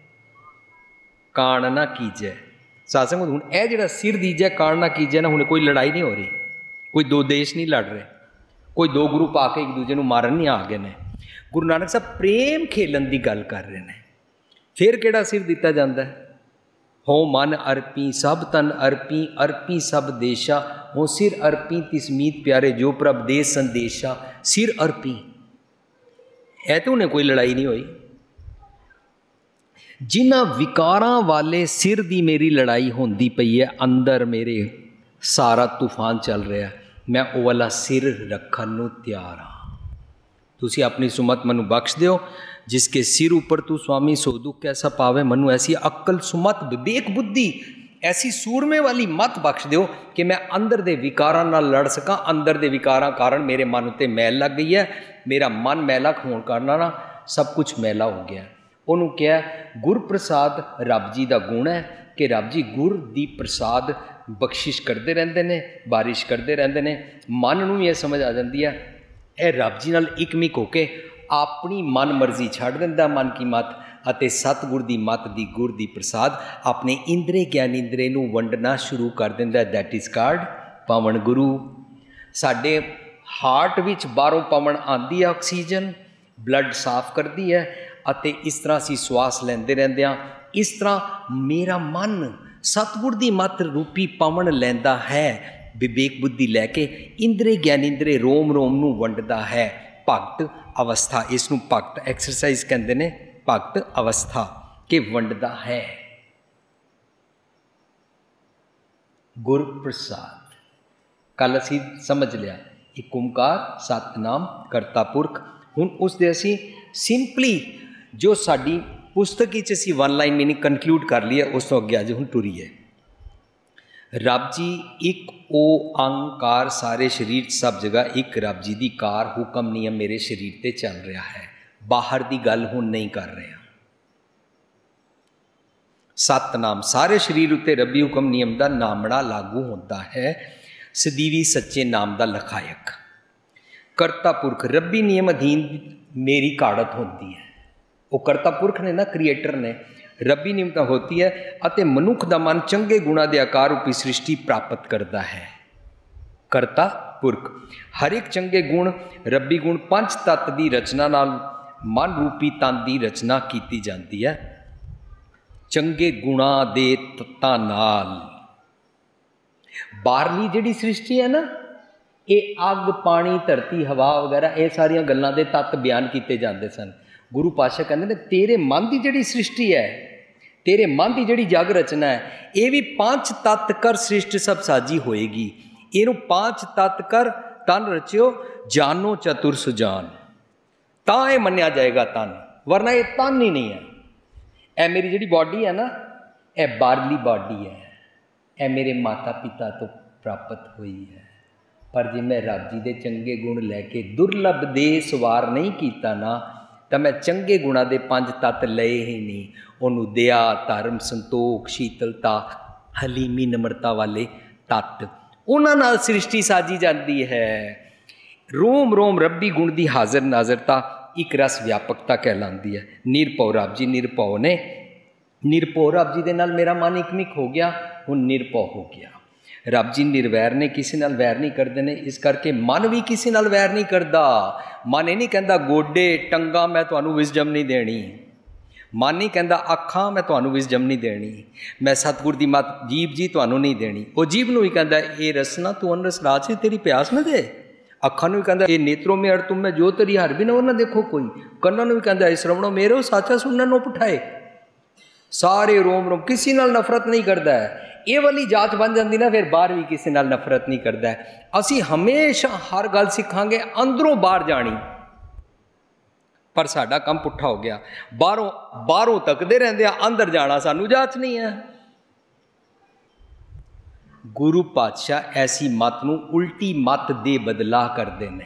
कान ना कीजै। सत्संग हुण यह जिहड़ा सिर दीजै कान ना कीजै ना, हुण कोई लड़ाई नहीं हो रही, कोई दो देश नहीं लड़ रहे, कोई दो ग्रुप आके एक दूजे को मारन नहीं आ गए ने। गुरु नानक साहब प्रेम खेलन की गल कर रहे हैं। फिर किहड़ा सिर दिता जाता है? हो मन अर्पी सब तन अर्पी अर्पी सब देशा, हो सिर अर्पी तिस मीत प्यारे जो प्रभ दे संदेशा। सिर अर्पी है तो उन्हें कोई लड़ाई नहीं हुई। जिन्हां विकारां वाले सिर दी मेरी लड़ाई होंदी पई है, अंदर मेरे सारा तूफान चल रहा है, मैं वो वाला सिर रखन नूं तैयार हाँ। तुसी अपनी सुमत मनु बख्श दिओ, जिसके सिर ऊपर तू स्वामी सो दुख कैसा पावे। मनु ऐसी अक्ल सुमत विवेक बुद्धि ऐसी सूरमे वाली मत बख्श दिओ कि मैं अंदर दे विकारां नाल लड़ सकां। अंदर दे विकारां कारण मेरे मन उत्ते मैल लग गई है, मेरा मन मैला होण कारण ना सब कुछ मैला हो गया। उन्होंने कहा गुर प्रसाद रब जी का गुण है कि रब जी गुर दी प्रसाद बख्शिश करते रहते हैं, बारिश करते रहते हैं। मन नूं भी यह समझ आ जाती है, यह रब जी नाल इकमिक होके अपनी मन मर्जी छड़ दिंदा मन की मत, अते सतगुर दी मत दी गुर दी प्रसाद अपने इंद्रे ज्ञान इंद्रे नूं वंडना शुरू कर दिंदा। दैट इज़ कॉल्ड पवन गुरु। साडे हार्ट विच बाहरों पवन आंदी है, ऑक्सीजन ब्लड साफ करती है, अते इस तरह असीं श्वास लैंदे रहंदे हां। इस तरह मेरा मन सतगुर दी मत रूपी पवन लैंदा है, विवेक बुद्धि लैके इंद्रे ज्ञान इंद्रे रोम रोम नूं वंडदा है। भगत अवस्था, इसनूं भगत एक्सरसाइज कहते हैं, भगत अवस्था के वंडदा है। गुर प्रसाद कल असी समझ लिया, एक ओंकार सतनाम करता पुरख। हुण उसदे असी सिंपली जो साडी पुस्तक विच असी वन लाइन मीनिंग कनक्लूड कर ली है, उस तो अगे अज हुण टुरीए। रब जी एक ओंकार सारे शरीर सब जगह एक रब जी दी कार हुक्म नियम मेरे शरीर ते चल रहा है, बाहर दी गल हुण नहीं कर रहे। सतनाम सारे शरीर उत्ते रबी हुक्म नियम दा नामड़ा लागू होता है, सदीवी सच्चे नाम दा लखायक। करता पुरख रबी नियम अधीन मेरी काड़त होती है। वो करता पुरख ने ना, क्रिएटर ने, रबी नियमता होती है अते मनुख दा मन चंगे गुणा दे आकार रूपी सृष्टि प्राप्त करता है। करता पुरख हर एक चंगे गुण रबी गुण पंच तत्त दी रचना नाल मन रूपी तन दी रचना की जाती है। चंगे गुणा दे तत्तां नाल बाहरली जिहड़ी सृष्टि है ना, ये अग पानी धरती हवा वगैरह ये सारिया गल्लां दे तत्त बयान किए जाते सन। गुरु पातशाह कहते ने तेरे मन की जिहड़ी सृष्टि है, तेरे मन की जिहड़ी जग रचना है, ये भी पांच तत्त कर सृष्टि सब साजी होएगी। इनू पांच तत्त कर तन रचियो जानो चतुर सुजान, तां ये मन्निया जाएगा तन, वरना ये तन ही नहीं है। ए मेरी जिहड़ी बॉडी है ना, ए बाहरली बॉडी है, ए मेरे माता पिता तो प्राप्त हुई है। पर जे मैं रब जी दे चंगे गुण लैके दुर्लभ दे सवार नहीं कीता ना, ਤਾਂ ਮੈਂ ਚੰਗੇ ਗੁਣਾਂ ਦੇ ਪੰਜ ਤੱਤ ਲਏ ਹੀ ਨਹੀਂ। ਉਹਨੂੰ ਦਇਆ, ਧਰਮ, ਸੰਤੋਖ, ਸ਼ੀਤਲਤਾ, ਹਲੀਮੀ, ਨਮਰਤਾ ਵਾਲੇ ਤੱਤ, ਉਹਨਾਂ ਨਾਲ ਸ੍ਰਿਸ਼ਟੀ ਸਾਜੀ ਜਾਂਦੀ ਹੈ। ਰੋਮ ਰੋਮ ਰੱਬੀ ਗੁਣ ਦੀ ਹਾਜ਼ਰ ਨਾਜ਼ਰਤਾ ਇੱਕ ਰਸ ਵਿਆਪਕਤਾ ਕਹਿਲਾਉਂਦੀ ਹੈ। ਨਿਰਭਉ ਰੱਬ ਜੀ ਨਿਰਭਉ ਨੇ, ਨਿਰਭਉ ਰੱਬ ਜੀ ਦੇ ਨਾਲ ਮੇਰਾ ਮਨ ਇਕਮਿਕ ਹੋ ਗਿਆ, ਹੁਣ ਨਿਰਭਉ ਹੋ ਗਿਆ। ਰੱਬ ਜੀ ਨਿਰਵੈਰ ਨੇ, ਕਿਸੇ ਨਾਲ ਵੈਰ ਨਹੀਂ ਕਰਦੇ ਨੇ, ਇਸ ਕਰਕੇ ਮਨ ਵੀ ਕਿਸੇ ਨਾਲ ਵੈਰ ਨਹੀਂ ਕਰਦਾ। ਮਨ ਇਹ ਨਹੀਂ ਕਹਿੰਦਾ ਗੋਡੇ ਟੰਗਾ ਮੈਂ ਤੁਹਾਨੂੰ ਵਿਜ਼ਡਮ ਨਹੀਂ ਦੇਣੀ, ਮਨ ਨਹੀਂ ਕਹਿੰਦਾ ਅੱਖਾਂ ਮੈਂ ਤੁਹਾਨੂੰ ਵਿਜ਼ਡਮ ਨਹੀਂ ਦੇਣੀ, ਮੈਂ ਸਤਿਗੁਰ ਦੀ ਮੱਤ ਜੀਭ ਜੀ ਤੁਹਾਨੂੰ ਨਹੀਂ ਦੇਣੀ। ਉਹ ਜੀਭ ਨੂੰ ਵੀ ਕਹਿੰਦਾ ਇਹ ਰਸਨਾ ਤੂੰ ਅਨਰਸ ਰਾਜ ਸੀ ਤੇਰੀ ਪਿਆਸ ਨਾ ਦੇ। ਅੱਖਾਂ ਨੂੰ ਵੀ ਕਹਿੰਦਾ ਇਹ ਨੇਤਰੋਂ ਮੇ ਅਰ ਤੁਮ ਮੈਂ ਜੋ ਤੇਰੀ ਹਰ ਵੀ ਨਾ ਦੇਖੋ ਕੋਈ। ਕੰਨਾਂ ਨੂੰ ਵੀ ਕਹਿੰਦਾ ਇਹ ਸ਼ਰਵਣੋ ਮੇਰੋ ਸਾਚਾ ਸੁਣਨ ਨੂੰ ਪਠਾਏ। ਸਾਰੇ ਰੋਮ ਰੋਮ ਕਿਸੇ ਨਾਲ ਨਫ਼ਰਤ ਨਹੀਂ ਕਰਦਾ ਹੈ। ਇਹ ਵਾਲੀ ਜਾਂਚ ਬਣ ਜਾਂਦੀ ਨਾ, ਫਿਰ ਬਾਹਰ ਵੀ ਕਿਸੇ ਨਾਲ ਨਫ਼ਰਤ ਨਹੀਂ ਕਰਦਾ। ਅਸੀਂ ਹਮੇਸ਼ਾ ਹਰ ਗੱਲ ਸਿੱਖਾਂਗੇ ਅੰਦਰੋਂ ਬਾਹਰ ਜਾਣੀ, ਪਰ ਸਾਡਾ ਕੰਮ ਪੁੱਠਾ ਹੋ ਗਿਆ। ਬਾਹਰੋਂ ਬਾਹਰੋਂ ਤੱਕਦੇ ਰਹਿੰਦੇ ਆ, ਅੰਦਰ ਜਾਣਾ ਸਾਨੂੰ ਜਾਂਚ ਨਹੀਂ ਹੈ। ਗੁਰੂ ਪਾਤਸ਼ਾਹ ਐਸੀ ਮੱਤ ਨੂੰ ਉਲਟੀ ਮੱਤ ਦੇ ਬਦਲਾ ਕਰਦੇ ਨੇ।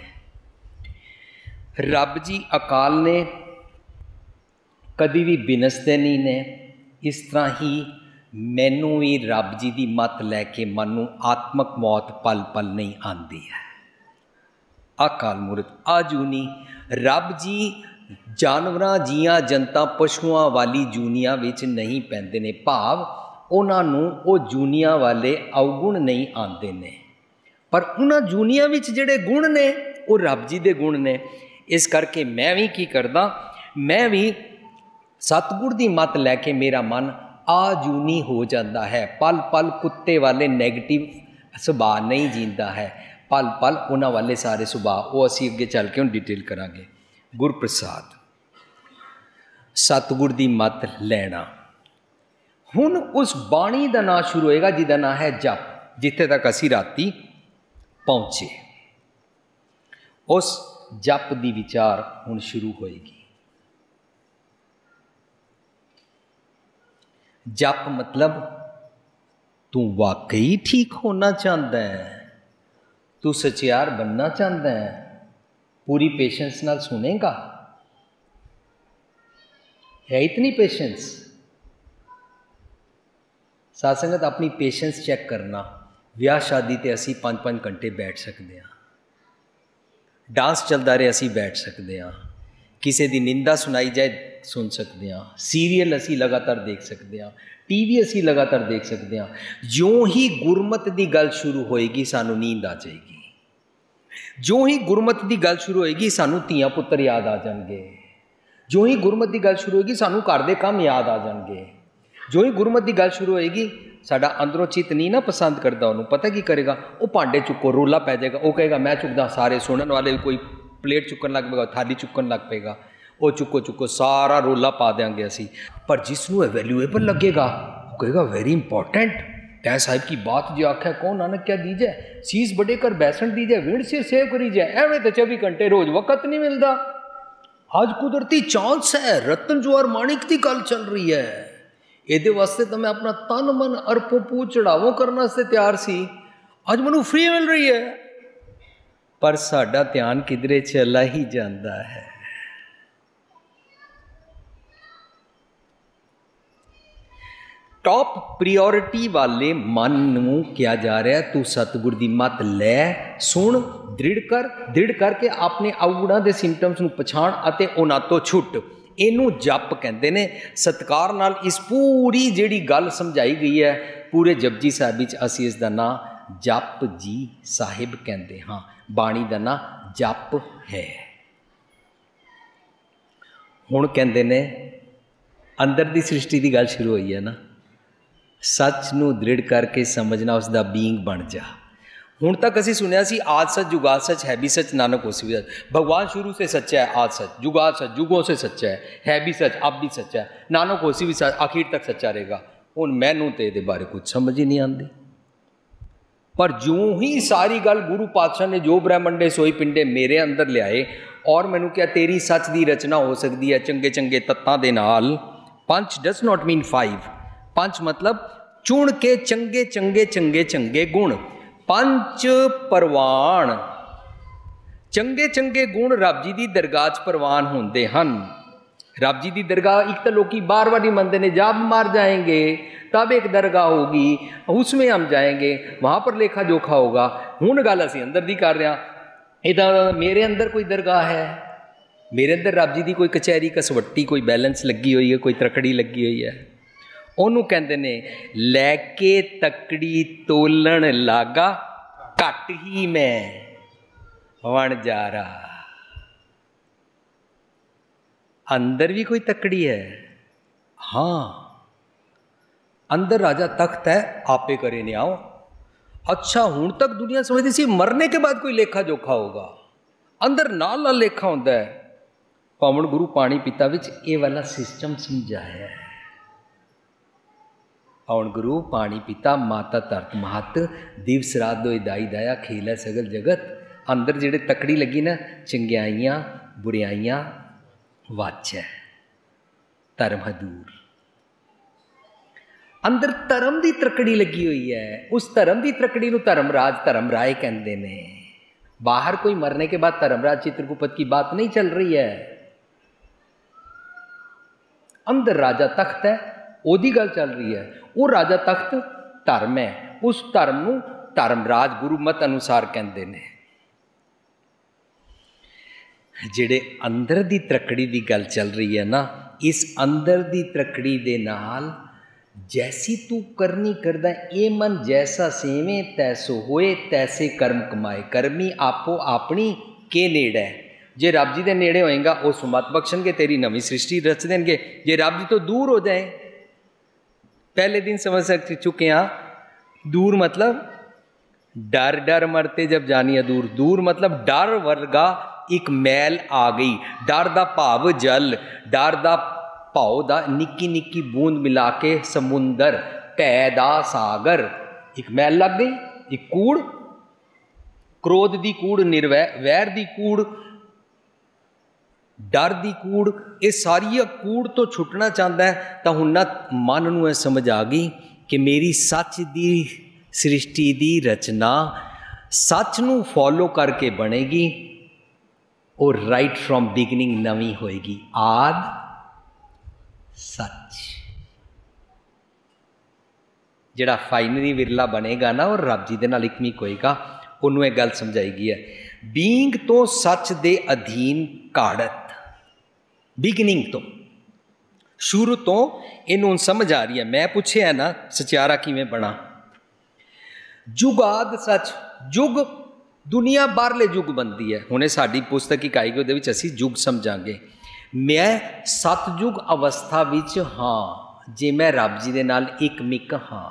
ਰੱਬ ਜੀ ਅਕਾਲ ਨੇ, ਕਦੀ ਵੀ ਬਿਨਸਦੇ ਨਹੀਂ ਨੇ। ਇਸ ਤਰ੍ਹਾਂ ਹੀ ਮੈਨੂੰ ਵੀ ਰੱਬ ਜੀ ਦੀ ਮੱਤ ਲੈ ਕੇ ਮਨ ਨੂੰ ਆਤਮਕ ਮੌਤ ਪਲ ਪਲ ਨਹੀਂ ਆਉਂਦੀ ਹੈ। ਅਕਾਲ ਮੂਰਤ ਆਜੂਨੀ ਰੱਬ ਜੀ ਜਾਨਵਰਾਂ, ਜੀਆਂ, ਜਨਤਾ, ਪਸ਼ੂਆਂ ਵਾਲੀ ਜੂਨੀਆਂ ਵਿੱਚ ਨਹੀਂ ਪੈਂਦੇ ਨੇ, ਭਾਵ ਉਹਨਾਂ ਨੂੰ ਉਹ ਜੂਨੀਆਂ ਵਾਲੇ ਅਵਗੁਣ ਨਹੀਂ ਆਉਂਦੇ ਨੇ, ਪਰ ਉਹਨਾਂ ਜੂਨੀਆਂ ਵਿੱਚ ਜਿਹੜੇ ਗੁਣ ਨੇ ਉਹ ਰੱਬ ਜੀ ਦੇ ਗੁਣ ਨੇ। ਇਸ ਕਰਕੇ ਮੈਂ ਵੀ ਕੀ ਕਰਦਾ, ਮੈਂ ਵੀ ਸਤਿਗੁਰ ਦੀ ਮੱਤ ਲੈ ਕੇ ਮੇਰਾ ਮਨ ਆਜੂਨੀ ਹੋ ਜਾਂਦਾ ਹੈ। ਪਲ ਪਲ ਕੁੱਤੇ ਵਾਲੇ ਨੈਗੇਟਿਵ ਸੁਭਾਅ ਨਹੀਂ ਜੀਂਦਾ ਹੈ, ਪਲ ਪਲ ਉਹਨਾਂ ਵਾਲੇ ਸਾਰੇ ਸੁਭਾਅ। ਉਹ ਅਸੀਂ ਅੱਗੇ ਚੱਲ ਕੇ ਹੁਣ ਡਿਟੇਲ ਕਰਾਂਗੇ। ਗੁਰਪ੍ਰਸਾਦ, ਸਤਿਗੁਰ ਦੀ ਮੱਤ ਲੈਣਾ। ਹੁਣ ਉਸ ਬਾਣੀ ਦਾ ਨਾਂ ਸ਼ੁਰੂ ਹੋਏਗਾ ਜਿਹਦਾ ਨਾਂ ਹੈ ਜਪ। ਜਿੱਥੇ ਤੱਕ ਅਸੀਂ ਰਾਤੀ ਪਹੁੰਚੇ, ਉਸ ਜਪ ਦੀ ਵਿਚਾਰ ਹੁਣ ਸ਼ੁਰੂ ਹੋਏਗੀ। ਜਪ ਮਤਲਬ ਤੂੰ ਵਾਕਈ ਠੀਕ ਹੋਣਾ ਚਾਹੁੰਦਾ ਹੈ, ਤੂੰ ਸਚਿਆਰ ਬਣਨਾ ਚਾਹੁੰਦਾ ਹੈ, पूरी पेशेंस नाल सुनेगा, है इतनी पेशेंस। साध संगत अपनी पेशेंस चेक करना। विआह शादी ते असी पाँच पाँच घंटे बैठ सकते हैं, डांस चलता रहे असी बैठ सकते हैं, किसी की निंदा सुनाई जाए सुन सकते हैं, सीरियल असी लगातार देख सकते हैं, टीवी असी लगातार देख सकते हैं। ज्यों ही गुरमत की गल शुरू होएगी सानू नींद आ जाएगी। जो ही गुरमत की गल शुरू होएगी सानू धीआं पुत्तर याद आ जाएंगे। जो ही गुरमत की गल शुरू होएगी सानू घर दे काम याद आ जाएंगे। जो ही गुरमत की गल शुरू होएगी साडा अंदरों चित्त नहीं ना पसंद करता, उन्होंने पता की करेगा, वो भांडे चुको रोला पै जाएगा, वो कहेगा मैं चुकदा, सारे सुनने वाले कोई प्लेट चुकन लग पेगा, थाली चुकन लग पेगा, वो चुको चुको सारा रोला पा देंगे असी। पर जिसनों वैल्यूएबल लगेगा वो कहेगा वेरी इंपॉर्टेंट, तै साहिब की बात जो आख्या कौन नानक क्या दीजिए, सीस बड़े कर बैसन दीजिए, विण से सेव करी जाए। एवं तो चौबी घंटे रोज वक्त नहीं मिलता। आज कुदरती चांस है, रतन जवाहर माणिक की गल चल रही है, ये वास्ते तो मैं अपना तन मन अरपों पू चढ़ावों करने से तैयार सी, आज मैनू फ्री मिल रही है। पर साडा ध्यान किधरे चला ही जाता है। टॉप प्रियोरिटी वाले मन नूं क्या जा रहा है, तू सतगुर दी मत लै, सुन, दृढ़ कर, दृढ़ करके अपने अवगुणां दे सिम्पटम्स नूं पछाण अते उन्हां तों छुट। इनू जप कहते हैं। सत्कार नाल इस पूरी जिहड़ी गल समझाई गई है पूरे जपजी साहिब विच असीं इस दा नाम जप जी साहिब कहते हाँ, बाणी दा नाम जप है। हुण कहते ने अंदर दी सृष्टि की गल शुरू हुई है ना, सच नूं दृढ़ करके समझना, उसका बींग बन जा। हुण तक असीं सुनिया सी आद सच जुगाद सच है भी सच नानक होसी भी सच। भगवान शुरू से सच्चा है, आद सच जुगाद सच जुगों से सच्चा है, है भी सच अब भी सच्चा है, नानक होसी भी सच आखिर तक सच्चा रहेगा। हुण मैनूं ते इहदे बारे कुछ समझ ही नहीं आती। पर ज्यों ही सारी गल गुरु पातशाह ने जो ब्रह्मंडे सोई पिंडे मेरे अंदर लियाए और मैनूं क्या तेरी सच की रचना हो सकती है चंगे चंगे तत्तां दे नाल। Panch does not mean five. पंच मतलब चुन के चंगे चंगे चंगे चंगे गुण। पंच परवान ਚੰਗੇ ਚੰਗੇ ਗੁਣ ਰੱਬ ਜੀ ਦੀ ਦਰਗਾਹ 'ਚ ਪ੍ਰਵਾਨ ਹੁੰਦੇ ਹਨ। रब जी की दरगाह एक तो लोग बार बार ही मनते हैं, जब मर जाएंगे तब एक दरगाह होगी, उसमें हम जाएंगे, वहाँ पर लेखा जोखा होगा। हुण गल असीं अंदर दी कर रहे हैं, इदा मेरे अंदर कोई दरगाह है, मेरे अंदर रब जी की कोई कचहरी कसवट्टी कोई बैलेंस लगी हुई है, कोई तकड़ी लगी हुई है। उन्होंने कहते ने लैके तकड़ी तोलन लागा घट ही मैं वण जा रहा। अंदर भी कोई तकड़ी है, हाँ अंदर राजा तख्त है, आपे करे ने आओ। अच्छा हुण तक दुनिया समझती सी मरने के बाद कोई लेखा जोखा होगा, अंदर नाल नाल लेखा होंदा है। पावन गुरु पानी पिता विच ये वाला सिस्टम समझाया है। पावन गुरु पानी पिता माता धरत महत दिवस रात दो दाई दाया खेल है सगल जगत। अंदर जिहड़े तकड़ी लगी ना, चंगियाइयां बुराइयां वाच है, धर्म हदूर। अंदर धर्म की तरकड़ी लगी हुई है, उस धर्म की तरकड़ी को धर्मराज धर्मराय कहते ने। बाहर कोई मरने के बाद धर्मराज चित्रगुप्त की बात नहीं चल रही है। अंदर राजा तख्त है, ओदी गल चल रही है। वो राजा तख्त धर्म है, उस धर्म को धर्मराज गुरुमत अनुसार कहते ने। जिहड़े अंदर दी तरकड़ी दी गल चल रही है ना, इस अंदर दी तरकड़ी दे नाल जैसी तू करनी करदा ये मन जैसा सेवे तैसो होए, तैसे कर्म कमाए। कर्मी आपो अपनी के नेड़े, जे रब जी दे नेड़े होएगा वो सुमत बख्शणगे, तेरी नवी सृष्टि रच देंगे। जे रब जी तो दूर हो जाए, पहले दिन समझ सक चुके हैं, दूर मतलब डर डर मरते जब जानिए दूर। दूर मतलब डर वर्गा एक मैल आ गई, डर दा भाव जल, डर दा भाव दा निक्की निक्की बूंद मिला के समुंदर, भै दा सागर, एक मैल लग गई, एक कूड़, क्रोध दी कूड़, निर्वै वैर दी कूड़, डर दी कूड़, ये सारिया कूड़ तो छुटना चाहता है। तो हुण ना मन नूं समझ आ गई कि मेरी सच दी सृष्टि दी रचना सच नूं फॉलो करके बनेगी और राइट फ्रॉम बिगिनिंग नवी होएगी। आद सच जिहड़ा फाइनली विरला बनेगा ना और रब जी दे नाल इकमिक होएगा, उन्होंने गल समझाई गई है। बींग तो सच दे अधीन काड़त, बिगिनिंग तो शुरू तो इन्हों समझ आ रही है। मैं पूछे है ना सचियारा किवें बना, जुगाद सच, जुग दुनिया बाहरले युग बनती है। हुणे साडी पुस्तक एक आएगी, उहदे विच असीं युग समझांगे। मैं सतयुग अवस्था विच हाँ, जे मैं रब जी दे नाल एक मिक हाँ।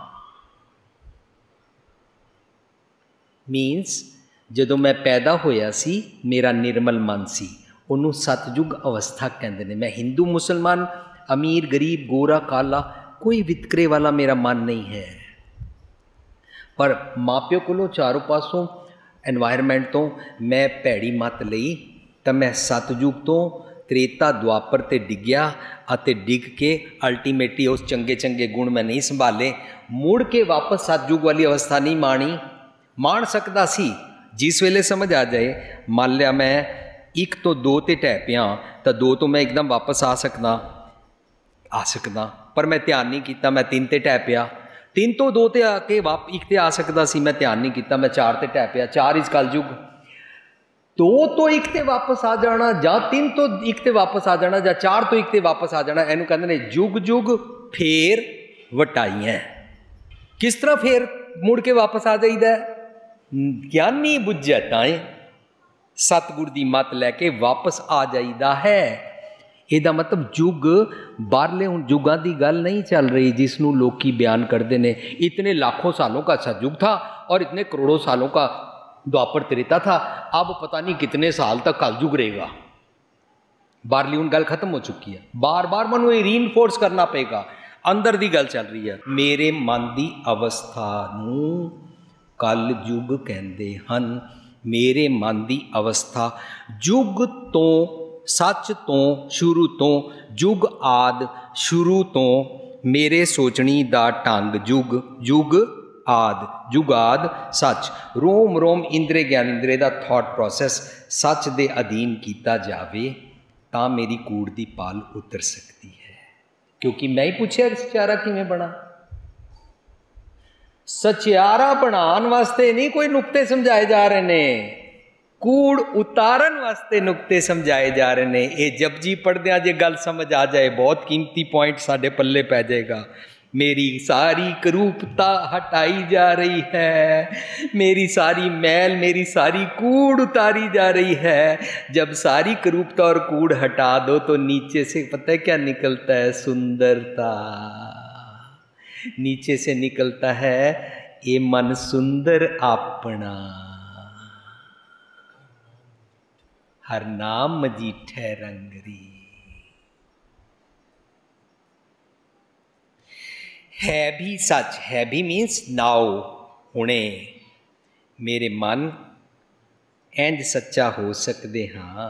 मीनस जदों मैं पैदा होया सी मेरा निर्मल मन सी, उन्होंने सतयुग अवस्था कहते हैं। मैं हिंदू मुसलमान अमीर गरीब गोरा काला कोई वितकरे वाला मेरा मन नहीं है, पर माँ प्यो को चारों पासों एनवायरमेंट तो मैं भैड़ी मत लई, तो मैं सतयुग तो त्रेता द्वापर ते डिग्या अते डिग के अल्टीमेटली उस चंगे चंगे गुण मैं नहीं संभाले, मुड़ के वापस सतयुग वाली अवस्था नहीं माणी। मान सकता सी जिस वेले समझ आ जाए, मान लिया मैं एक तो दो ते ढह पिया, तो दो तो मैं एकदम वापस आ सकदा आ सकदा पर मैं ध्यान नहीं किया, मैं तीन ते ढह पिया, तीन तो दो ते आके वाप एक ते आ सकता सी, मैं ध्यान नहीं किया, मैं चार ते ढह पिया, चार इस कलयुग, दो तो एक ते वापस आ जाना, ਜਾਂ तीन तो एक ते वापस आ जाना, ਜਾਂ चार तो एक ते वापस आ जाना। इनू कहते हैं जुग जुग फेर वटाइयां। किस तरह फेर मुड़ के वापस आ जाइदा? ज्ञानी बुझे ताएं सतगुर दी मत लैके वापस आ जाइदा है। ਇਹਦਾ मतलब युग बाहरले हुण युगां दी गल नहीं चल रही जिसनों लोकी बयान करते हैं। इतने लाखों सालों का सतयुग था और इतने करोड़ों सालों का द्वापर त्रेता था, अब पता नहीं कितने साल तक कलयुग रहेगा। बाहरली हुण गल खत्म हो चुकी है, बार बार मनु रीइनफोर्स करना पेगा। अंदर दी गल चल रही है। मेरे मन दी अवस्था नूं कल युग कहते हैं। मेरे मन दी अवस्था युग तो सच तो शुरू तो युग आद शुरू तो मेरे सोचनी दा ढंग युग युग आद जुगाद सच। रोम रोम इंद्रे ज्ञानेंद्रे का थॉट प्रोसैस सच दे अधीन किया जाए तो मेरी कूड़ की पाल उतर सकती है। क्योंकि मैं ही पूछा सचियारा किवें बना। सचियारा बनाने वास्ते नहीं कोई नुक्ते समझाए जा रहे ने, कूड़ उतारन वास्ते नुक्ते समझाए जा रहे ने। ये जपजी पढ़दे जे गल समझ आ जाए बहुत कीमती पॉइंट साडे पल्ले पै जाएगा। मेरी सारी करूपता हटाई जा रही है, मेरी सारी मैल मेरी सारी कूड़ उतारी जा रही है। जब सारी करूपता और कूड़ हटा दो तो नीचे से पता है क्या निकलता है? सुंदरता। नीचे से निकलता है ये मन सुंदर अपना, हर नाम मजीठे रंगरी। है भी सच, है भी मीन्स नाउ हुणे मेरे मन इंज सच्चा हो सकते हाँ।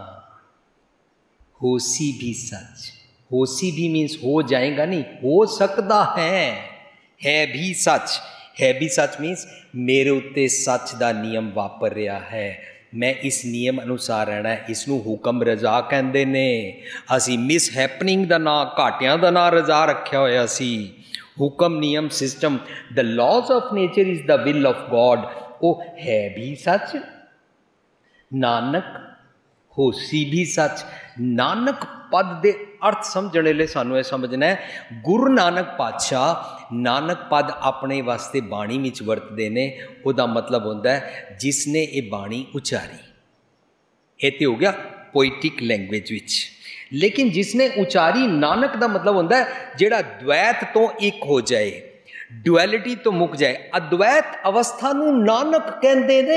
होसी भी सच, होसी भी मीन्स हो जाएगा नहीं, हो सकता है। है भी सच, है भी सच मीन्स मेरे उत्ते सच का नियम वापर रहा है, मैं इस नियम अनुसार रहना है। इसनू हुक्म रजा कहते ने। असी मिस हैपनिंग का ना, घाटियां का ना रजा रखा होया सी। हुक्म नियम system, the laws of nature is the will of God. वो है भी सच, नानक होसी भी सच। नानक पद दे अर्थ समझने लिए सानू समझना है, गुरु नानक पातशाह नानक पद अपने वास्ते बाणी विच वरतदे ने। उहदा मतलब होंदा है जिसने ये बाणी उचारी। ये तो हो गया पोइटिक लैंग्वेज विच। लेकिन जिसने उचारी नानक का मतलब होंदा है जिहड़ा द्वैत तो एक हो जाए, डुअलिटी तो मुक जाए। अद्वैत अवस्था नू नानक कहंदे ने।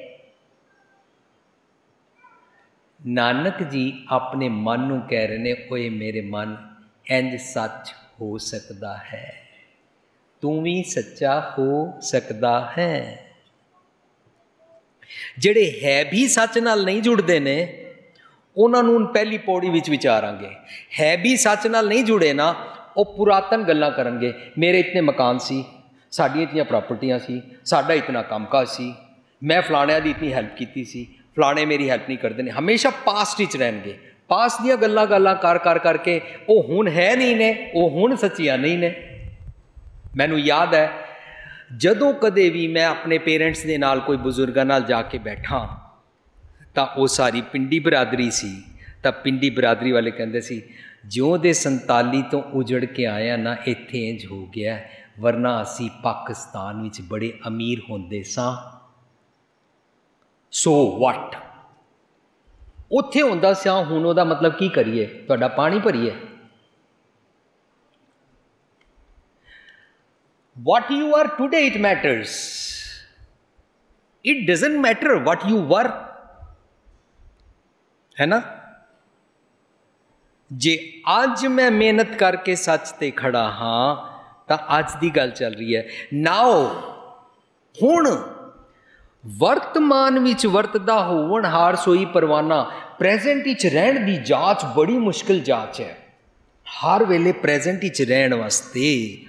नानक जी अपने मन नू कह रहे ने, ओए मेरे मन इंज सच हो सकता है, तू भी सच्चा हो सकता है। जिहड़े है भी सच नाल नहीं जुड़ते ने उन्होंने पहली पौड़ी विच विचारांगे। है भी सच नाल नहीं जुड़े ना, वो पुरातन गल्लां करनगे। मेरे इतने मकान सी, साडियां इतनी प्रॉपर्टियां सी, साडा इतना कामकाज सी, मैं फलाणिया दी इतनी हेल्प कीती सी, फलाणे मेरी हेल्प नहीं करते। हमेशा पास्ट विच रहणगे। पास्ट दियां गल्लां गल्लां कर कर करके वो हुण है नहीं ने, वो हुण सच्चियां नहीं ने। मैनू याद है जदों कदे भी मैं अपने पेरेंट्स दे नाल कोई बुजुर्गां नाल जाके बैठा तो वो सारी पिंडी बरादरी सी। तो पिंडी बरादरी वाले कहते सी, ज्यों दे संताली तो उजड़ के आया ना इत्थे इंज हो गया, वरना असी पाकिस्तान विच बड़े अमीर होंदे सां। सो वट उत्थे होंदा सा, हुण उहदा मतलब की करिए? तुहाडा पानी भरीए। What you are today it matters. It doesn't matter what you were, है ना? जे आज मैं मेहनत करके सच ते खड़ा हाँ तो आज दी गल चल रही है। नाओ हुण वर्तमान विच वरतदा होवन हार सोई परवाना। प्रेजेंट विच रहण दी जांच बड़ी मुश्किल जांच है। हर वेले प्रेजेंट विच रहण वास्ते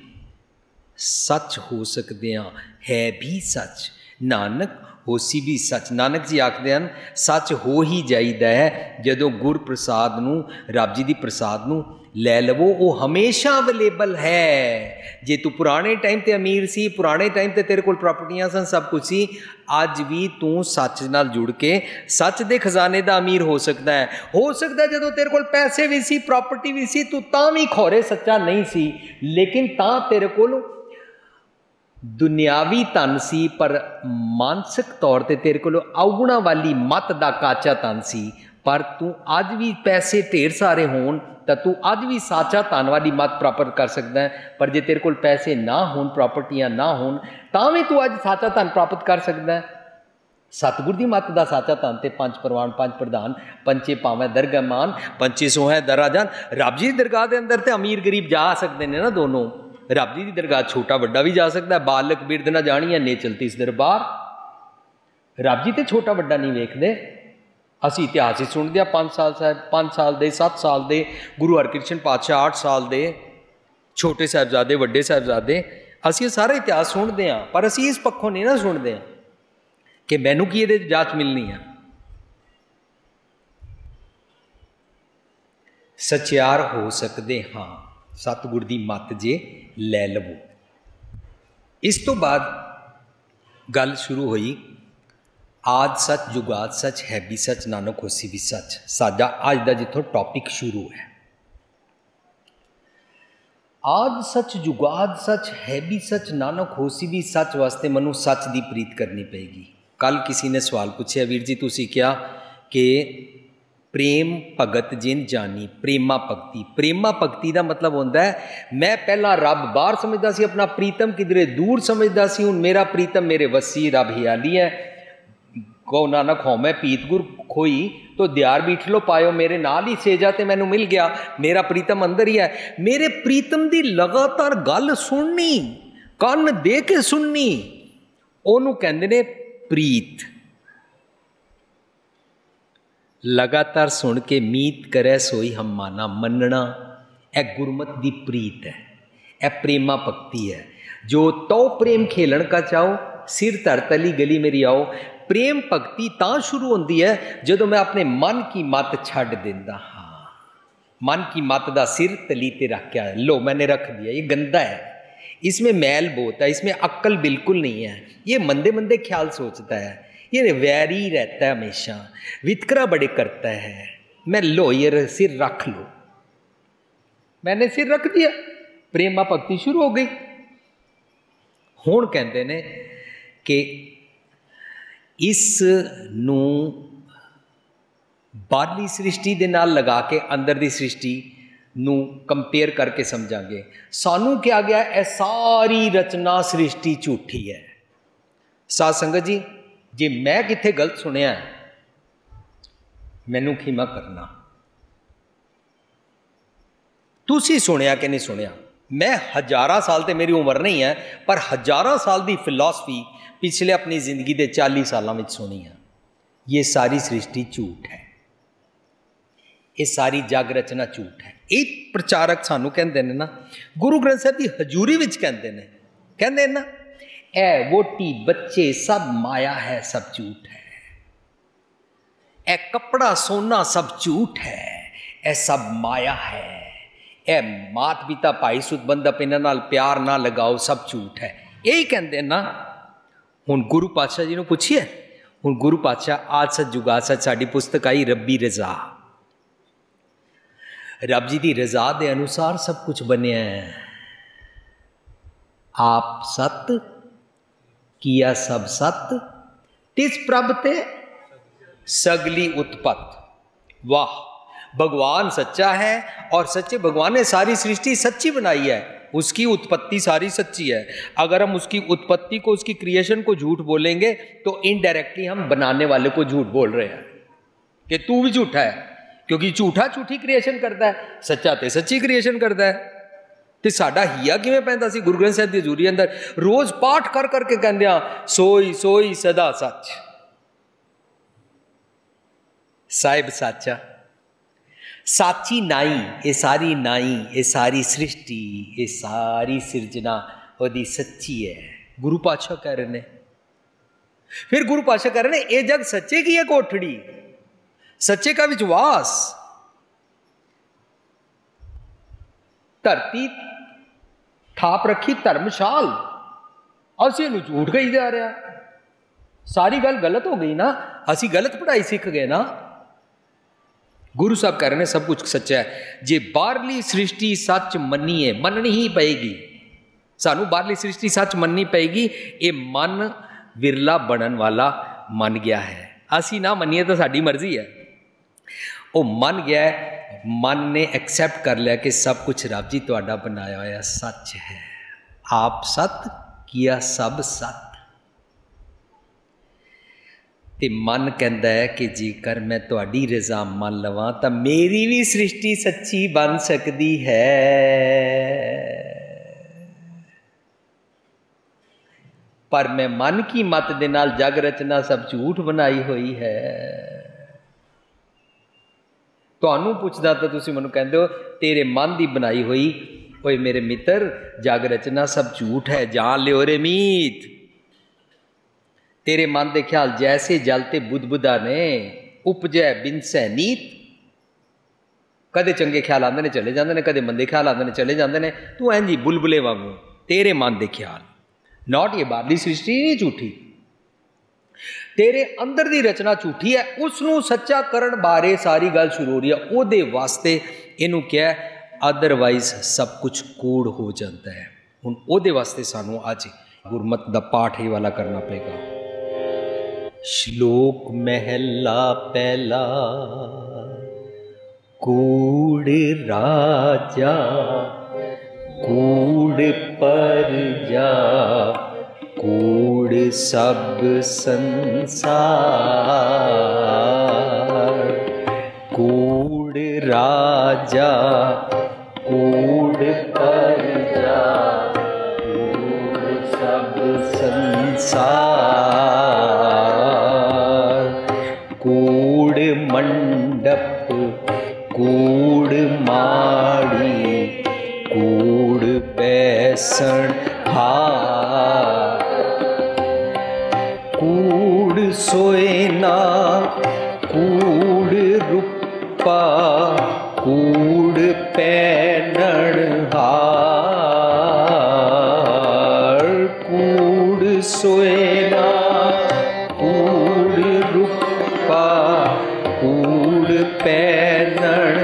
सच हो सकते हैं। है भी सच, नानक होसी भी सच। नानक जी आखते हैं सच हो ही जाइदा है जदों गुर प्रसाद नू, रब जी दी प्रसाद नू लै लवो। वो हमेशा अवेलेबल है। जे तू पुराने टाइम ते अमीर सी, पुराने टाइम ते तेरे कोल प्रॉपर्टियां सन, सब कुछ सी, अज भी तू सच नाल जुड़ के सच दे खजाने दा अमीर हो सकता है। हो सकता है जदों तेरे कोल पैसे भी सी, प्रॉपर्टी भी सी, तू तां भी खौरे सच्चा नहीं सी, लेकिन तां तेरे कोल दुनियावी धन सी, पर मानसिक तौर पर तेरे को अवगुणा वाली मत का काचा धन सी। पर तू अज भी पैसे ढेर सारे होन तो तू अज भी साचा धन वाली मत प्राप्त कर सकता है। पर जे तेरे को पैसे ना होन, प्रॉपर्टियां ना होन, तां भी तू अज साचा धन प्राप्त कर सकता है। सतगुर की मत का साचा धन ते पंच प्रवान पंच प्रधान पंचे पावे दरगाह मान, पंचे सोहे दरा जान। रब जी की दरगाह के अंदर तो अमीर गरीब जा सकते हैं ना दोनों। रब जी की दरगाह छोटा बड़ा भी जा सकता है। बालक बिरद ना जानिया ने चलती इस दरबार। रब जी तो छोटा बड़ा नहीं वेखते। असी इतिहास ही सुनते हैं, पाँच साल साहब पाँच साल दे, सत्त साल दे, गुरु हरकृष्ण पातशाह आठ साल दे, छोटे साहबजादे, वड्डे साहबजादे। ਅਸੀਂ ਸਾਰਾ ਇਤਿਹਾਸ ਸੁਣਦੇ ਹਾਂ, ਪਰ ਅਸੀਂ ਇਸ ਪੱਖੋਂ ਨਹੀਂ ਨਾ ਸੁਣਦੇ ਹਾਂ ਕਿ ਮੈਨੂੰ ਕੀ ਇਹਦੇ 'ਚ ਜਾਂਚ ਮਿਲਣੀ ਆ। ਸਚਿਆਰ ਹੋ ਸਕਦੇ ਹਾਂ ਸਤਿਗੁਰ ਦੀ ਮੱਤ ਜੇ ਲੈ ਲਵੋ। ਇਸ ਤੋਂ ਬਾਅਦ ਗੱਲ ਸ਼ੁਰੂ ਹੋਈ, ਆਦਿ ਸੱਚ ਜੁਗਾਦ ਸੱਚ ਹੈ ਵੀ ਸੱਚ ਨਾਨਕ ਹੋਸੀ ਵੀ ਸੱਚ। ਸਾਡਾ ਅੱਜ ਦਾ ਜਿੱਥੋਂ ਟੌਪਿਕ ਸ਼ੁਰੂ ਹੈ, ਆਦਿ ਸੱਚ ਜੁਗਾਦ ਸੱਚ ਹੈ ਵੀ ਸੱਚ ਨਾਨਕ ਹੋਸੀ ਵੀ ਸੱਚ ਵਾਸਤੇ ਮੈਨੂੰ ਸੱਚ ਦੀ ਪ੍ਰੀਤ ਕਰਨੀ ਪਏਗੀ। ਕੱਲ ਕਿਸੇ ਨੇ ਸਵਾਲ ਪੁੱਛਿਆ, ਵੀਰ ਜੀ ਤੁਸੀਂ ਕਿਹਾ ਕਿ ਪ੍ਰੇਮ ਭਗਤ ਜਿਨ ਜਾਨੀ, ਪ੍ਰੇਮਾ ਭਗਤੀ। ਪ੍ਰੇਮਾ ਭਗਤੀ ਦਾ ਮਤਲਬ ਹੁੰਦਾ ਹੈ ਮੈਂ ਪਹਿਲਾਂ ਰੱਬ ਬਾਹਰ ਸਮਝਦਾ ਸੀ, ਆਪਣਾ ਪ੍ਰੀਤਮ ਕਿਧਰੇ ਦੂਰ ਸਮਝਦਾ ਸੀ, ਹੁਣ ਮੇਰਾ ਪ੍ਰੀਤਮ ਮੇਰੇ ਵਸੀ ਰੱਬ ਹਿਆਲੀ ਹੈ। ਕਹੋ ਨਾਨਕ ਹੋ ਮੈਂ ਪੀਤ ਗੁਰ ਖੋਈ ਤੋ ਦਿਆਰ ਬੀਠ ਲੋ ਪਾਇਓ, ਮੇਰੇ ਨਾਲ ਹੀ ਸੇਜਾ ਤੇ ਮੈਨੂੰ ਮਿਲ ਗਿਆ, ਮੇਰਾ ਪ੍ਰੀਤਮ ਅੰਦਰ ਹੀ ਹੈ। ਮੇਰੇ ਪ੍ਰੀਤਮ ਦੀ ਲਗਾਤਾਰ ਗੱਲ ਸੁਣਨੀ, ਕੰਨ ਦੇ ਕੇ ਸੁਣਨੀ, ਉਹਨੂੰ ਕਹਿੰਦੇ ਨੇ ਪ੍ਰੀਤ। ਲਗਾਤਾਰ ਸੁਣ ਕੇ ਮੀਤ ਕਰੇ ਸੋਈ ਹਮ ਮਾਨਾ, ਮੰਨਣਾ, ਇਹ ਗੁਰਮਤ ਦੀ ਪ੍ਰੀਤ ਹੈ, ਇਹ ਪ੍ਰੇਮਾ ਭਗਤੀ ਹੈ। ਜੋ ਤੋ ਪ੍ਰੇਮ ਖੇਲਣ ਕਾ ਚਾਹੋ ਸਿਰ ਧਰ ਤਲੀ ਗਲੀ ਮੇਰੀ ਆਓ। ਪ੍ਰੇਮ ਭਗਤੀ ਤਾਂ ਸ਼ੁਰੂ ਹੁੰਦੀ ਹੈ ਜਦੋਂ ਮੈਂ ਆਪਣੇ ਮਨ ਕੀ ਮੱਤ ਛੱਡ ਦਿੰਦਾ ਹਾਂ। मन की मत का सिर तली ते रख के आया, लो मैंने रख दिया, ये गंदा है, इसमें मैल बहुत है, इसमें अक्ल बिल्कुल नहीं है, ये मंदे मंदे ख्याल सोचता है, ये वैरी रहता है, हमेशा वितकरा बड़े करता है। मैं लो ये सिर रख लो, मैंने सिर रख दिया, प्रेमा भक्ति शुरू हो गई। हुण कहते ने कि इस नू बाहरली सृष्टि दे नाल लगा के अंदर दी सृष्टि नू कंपेयर करके समझांगे। सानू क्या गया है सारी रचना सृष्टि झूठी है। साध संगत जी, जे मैं किथे गलत सुनिया मैनू खीमा करना, तुसी सुनिया कि नहीं सुनिया। मैं हजारा साल तो मेरी उम्र नहीं है, पर हजारा साल की फिलॉसफी पिछले अपनी जिंदगी के चालीस सालों में सुनी है। ये सारी सृष्टि झूठ है, ये सारी जग रचना झूठ है। एक प्रचारक सानू कहते हैं ना, गुरु ग्रंथ साहब की हजूरी विच कहते हैं, कहते हैं ना, ए वोटी बच्चे सब माया है, सब झूठ है, ए कपड़ा सोना सब झूठ है, ए सब माया है, ए मात पिता भाई सुत बंधप इन्हां नाल प्यार ना लगाओ, सब झूठ है। यही कहते हैं ना। हुण गुरु पातशाह जी नूं पुछिए, हुण गुरु पातशाह आद सच जुगाद सच साडी पुस्तक आई रब्बी रजा, रब जी की रजा के अनुसार सब कुछ बनया है। आप सत किया सब सत, तिस प्रभ ते सगली उत्पत्त। वाह, भगवान सच्चा है और सच्चे भगवान ने सारी सृष्टि सच्ची बनाई है, उसकी उत्पत्ति सारी सच्ची है। अगर हम उसकी उत्पत्ति को, उसकी क्रिएशन को झूठ बोलेंगे तो इनडायरेक्टली हम बनाने वाले को झूठ बोल रहे हैं कि तू भी झूठा है, क्योंकि झूठा झूठी क्रिएशन करता है, सच्चा तो सच्ची क्रिएशन करता है। तो साडा हिया किवें पैंदा सी गुरु ग्रंथ साहिब दी हजूरी अंदर, रोज पाठ कर करके कहंदे आ सोई सोई सदा सच, साहिब साचा, साची नाई, ये सारी नाई, ये सारी सृष्टि, ये सारी सिरजना ओदी सच्ची है। गुरु पातशाह कह रहे ने, फिर गुरु पातशाह कह रहे ने, ये जग सच्चे की है कोठड़ी, सच्चे का विश्वास, धरती थाप रखी धर्मशाल, असी इहनूं झूठ कही जा रहा। सारी गल गलत हो गई ना, असी गलत पढ़ाई सीख गए ना। गुरु साहब कह रहे हैं सब कुछ सच्चा है। जे बाहरली सृष्टि सच मनीए, मननी ही पेगी, सानू बाहरली सृष्टि सच मननी पेगी। ये मन विरला बनन वाला मन गया है, असी ना मनीए तो साडी मर्जी है। वो मन गया है, मन ने एक्सेप्ट कर लिया कि सब कुछ रब जी तुहाडा बनाया होया सच है। आप सत किया सब सत। ते मन कहता है कि जेकर मैं तुहाडी रजा मान लवां तो मेरी भी सृष्टि सच्ची बन सकती है। पर मैं मन की मत दे नाल जग रचना सब झूठ बनाई हुई है। तुहानू पुछदा तो तुसीं मैनूं कहंदे हो तेरे मन की बनाई हुई ओए मेरे मित्र, जग रचना सब झूठ है, जान लियो रे मीत। तेरे मन दे ख्याल जैसे जलते बुदबुदा ने, उपजै बिन सै नीत। कदे चंगे ख्याल आंदे ने चले जांदे ने, कदे मंदे ख्याल आंदे ने चले जांदे ने। तू इंज ही बुलबुले वांगू, तेरे मन दे ख्याल। नॉट ये बाहरली सृष्टि नहीं झूठी, तेरे अंदर दी रचना झूठी है। उसनू सच्चा करन बारे सारी गल शुरू हो रही है। ओदे वास्ते इनू क्या है, अदरवाइज सब कुछ कूड़ हो जाता है। हुण ओदे वास्ते सानू अज गुरमत दा पाठ ही वाला करना पेगा। श्लोक महला पहला, कूड़ राजा कूड़ परजा, कूड़ सब संसार। कूड़ राजा कूड़ परजा, कूड़ सब संसार। कूड़ मंडप कूड़ माड़ी, कूड़ बैसण हार। कूड़ सोयना कूड़ रुपा, कूड़ पैनण हार। कूड़ सोयना कूड़ रुपा, कूड़ पैनण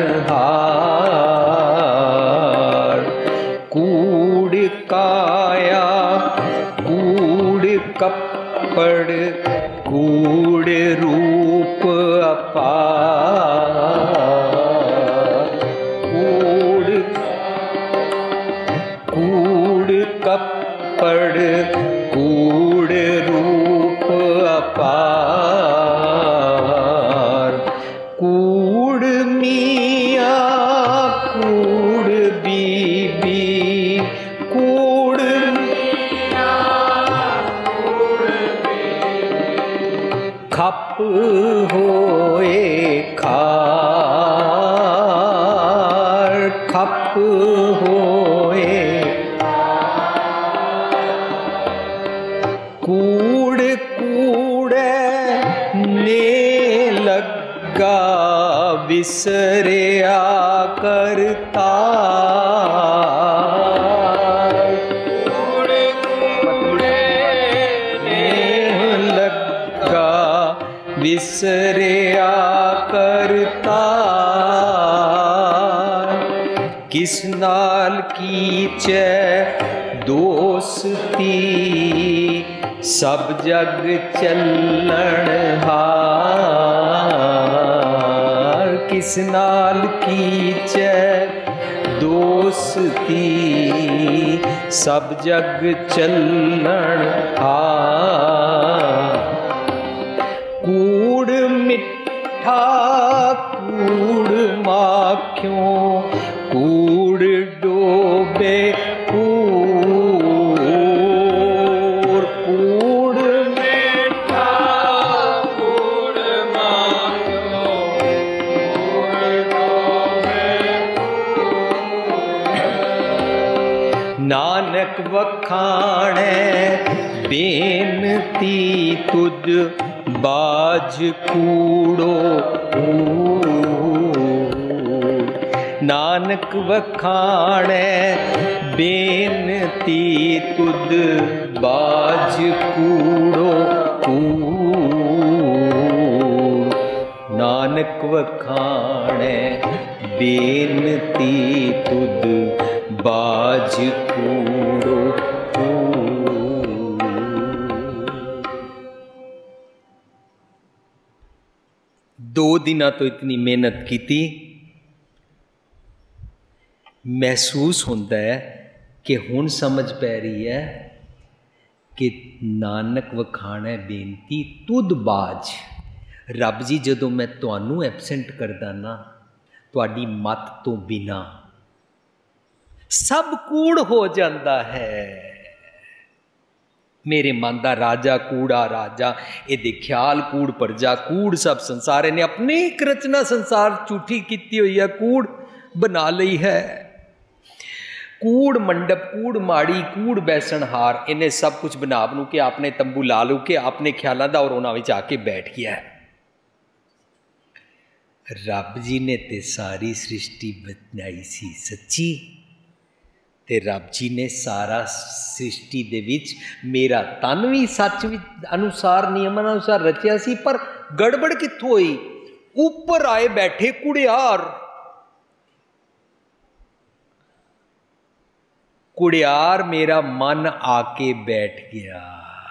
हार। कूड़ काया कूड़ कपड़, कूड़ रूप अपार। कूड़ कूड़ कपड़, कूड़ रूप अपार। कूड़ मियाँ कूड़ बीबी, कूड़ खप होए खार, खप होए। कूड़ कूड़े ने लगा, विसरिया करता। कूड़ कूड़े ने लगा, विसरिया करता। किस नाल कीचै दोस्ती, सब जग चलण हार। किस नाल कीचै दोस्ती, सब जग चलण हार। कूड़ मिठा कूड़ माखियों, कूड़ डोबे पूर। कूड़ मिठा कूड़ माखियों, कूड़ डोबे पूर। नानक वखाणे बेनती तुझ, बाज कूड़ो कूड़। नानक वखाणे बेनती तुद, बाज कूड़ो कूड़। नानक वखाणे बेनती तुद, बाज कूड़ो कूड़। दो दिन तो इतनी मेहनत की थी, महसूस होता है कि हुण समझ पै रही है कि नानक वखाणे बेनती तुद बाज। रब जी जदों मैं तुहानू एबसेंट करदा ना, तुहाडी मत तो बिना सब कूड़ हो जाता है। मेरे मन का राजा कूड़ा राजा, ये ख्याल कूड़ परजा, कूड़ सब संसार। इन्हें अपनी एक रचना संसार झूठी की हुई है, कूड़ बना ली है। कूड़ मंडप, कूड़ माड़ी, कूड़ बैसणहार, इन्हें सब कुछ बना बनू के आपने तंबू ला लू के अपने ख्यालों का और उन्होंने आके बैठ गया है। रब जी ने ते सारी सृष्टि बनाई सी सच्ची, ते रब जी ने सारा सृष्टि दे विच मेरा तन भी सच भी अनुसार नियम अनुसार रचिया सी, पर गड़बड़ कित्थों हुई? ऊपर आए बैठे कुड़ियार, कुड़ियार मेरा मन आके बैठ गया।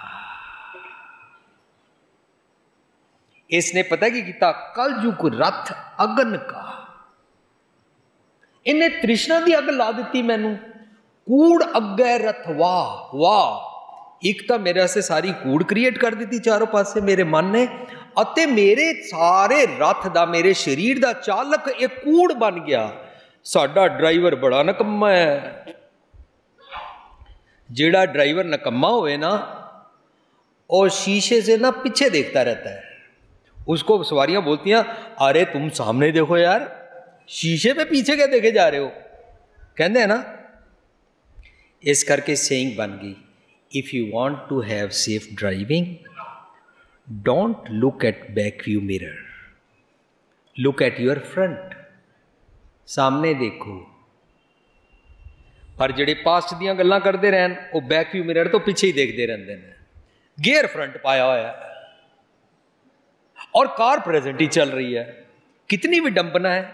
इसने पता की किया? कलयुग रथ अगन का, इन्हें तृष्णा की अग ला दी मैनू। कूड़ अगे रथ वाह वाह, एक तो मेरे से सारी कूड़ क्रिएट कर दी चारों पासे मेरे मन ने, अते मेरे सारे रथ दा, मेरे शरीर दा चालक एक कूड़ बन गया। साडा ड्राइवर बड़ा नकम्मा है। जेड़ा ड्राइवर नकम्मा होवे ना, और शीशे से ना पीछे देखता रहता है, उसको सवारियां बोलती हैं अरे तुम सामने देखो यार, शीशे पे पीछे क्या देखे जा रहे हो, कहते हैं ना। इस करके सेइंग बन गई, if you want to have safe driving don't look at back view mirror, look at your front, सामने देखो। पर जेड़े पास्ट दियां गल्लां करते रहन वो बैक व्यू मिरर तो पीछे ही देखते रहते हैं। गियर फ्रंट पाया हुआ है और कार प्रेजेंट ही चल रही है, कितनी विडंबना है।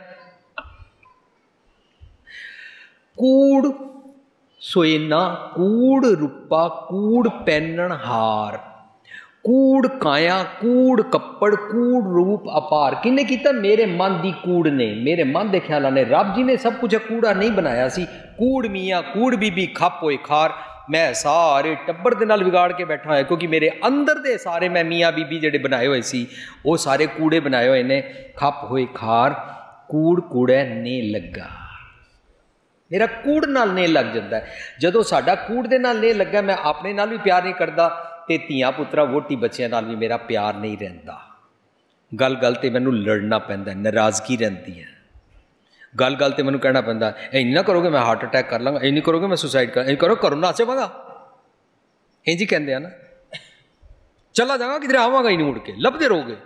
कूड़ सोयना, कूड़ रूपा, कूड़ पैनन हार, कूड़ काया, कूड़ कपड़, कूड़ रूप अपार। किने किया? मेरे मन की कूड़ ने, मेरे मन के ख्यालों ने। रब जी ने सब कुछ कूड़ा नहीं बनाया सी। कूड़ मियाँ, कूड़ बीबी, खप होए खार, मैं सारे टब्बर दे नाल बिगाड़ के बैठा है, क्योंकि मेरे अंदर दे सारे मैं मियाँ बीबी जेडे बनाए हुए सी वो सारे कूड़े बनाए हुए ने। खप होए खार, कूड़ कूड़े ने लगा, मेरा कूड़ नाल ने लग जाता है। जदों साडा कूड़ दे नाल ने लगा, मैं अपने नाल भी प्यार नहीं करता, ते धीआं पुत्रा वोटी बच्चियां नाल भी मेरा प्यार नहीं रहिंदा। गल गल ते मैनू लड़ना पैंदा, नाराज़गी रहिंदी है। गल गल ते मैनू कहना पैंदा, इंज ना करोगे मैं हार्ट अटैक कर लांगा, इंज नहीं करोगे मैं सुसाइड कर, इंज करो करो ना जावांगा, इंज ही कहंदे आ ना, चला जावांगा किधर, आवांगा ही नहीं मुड़ के, लभदे रहोगे।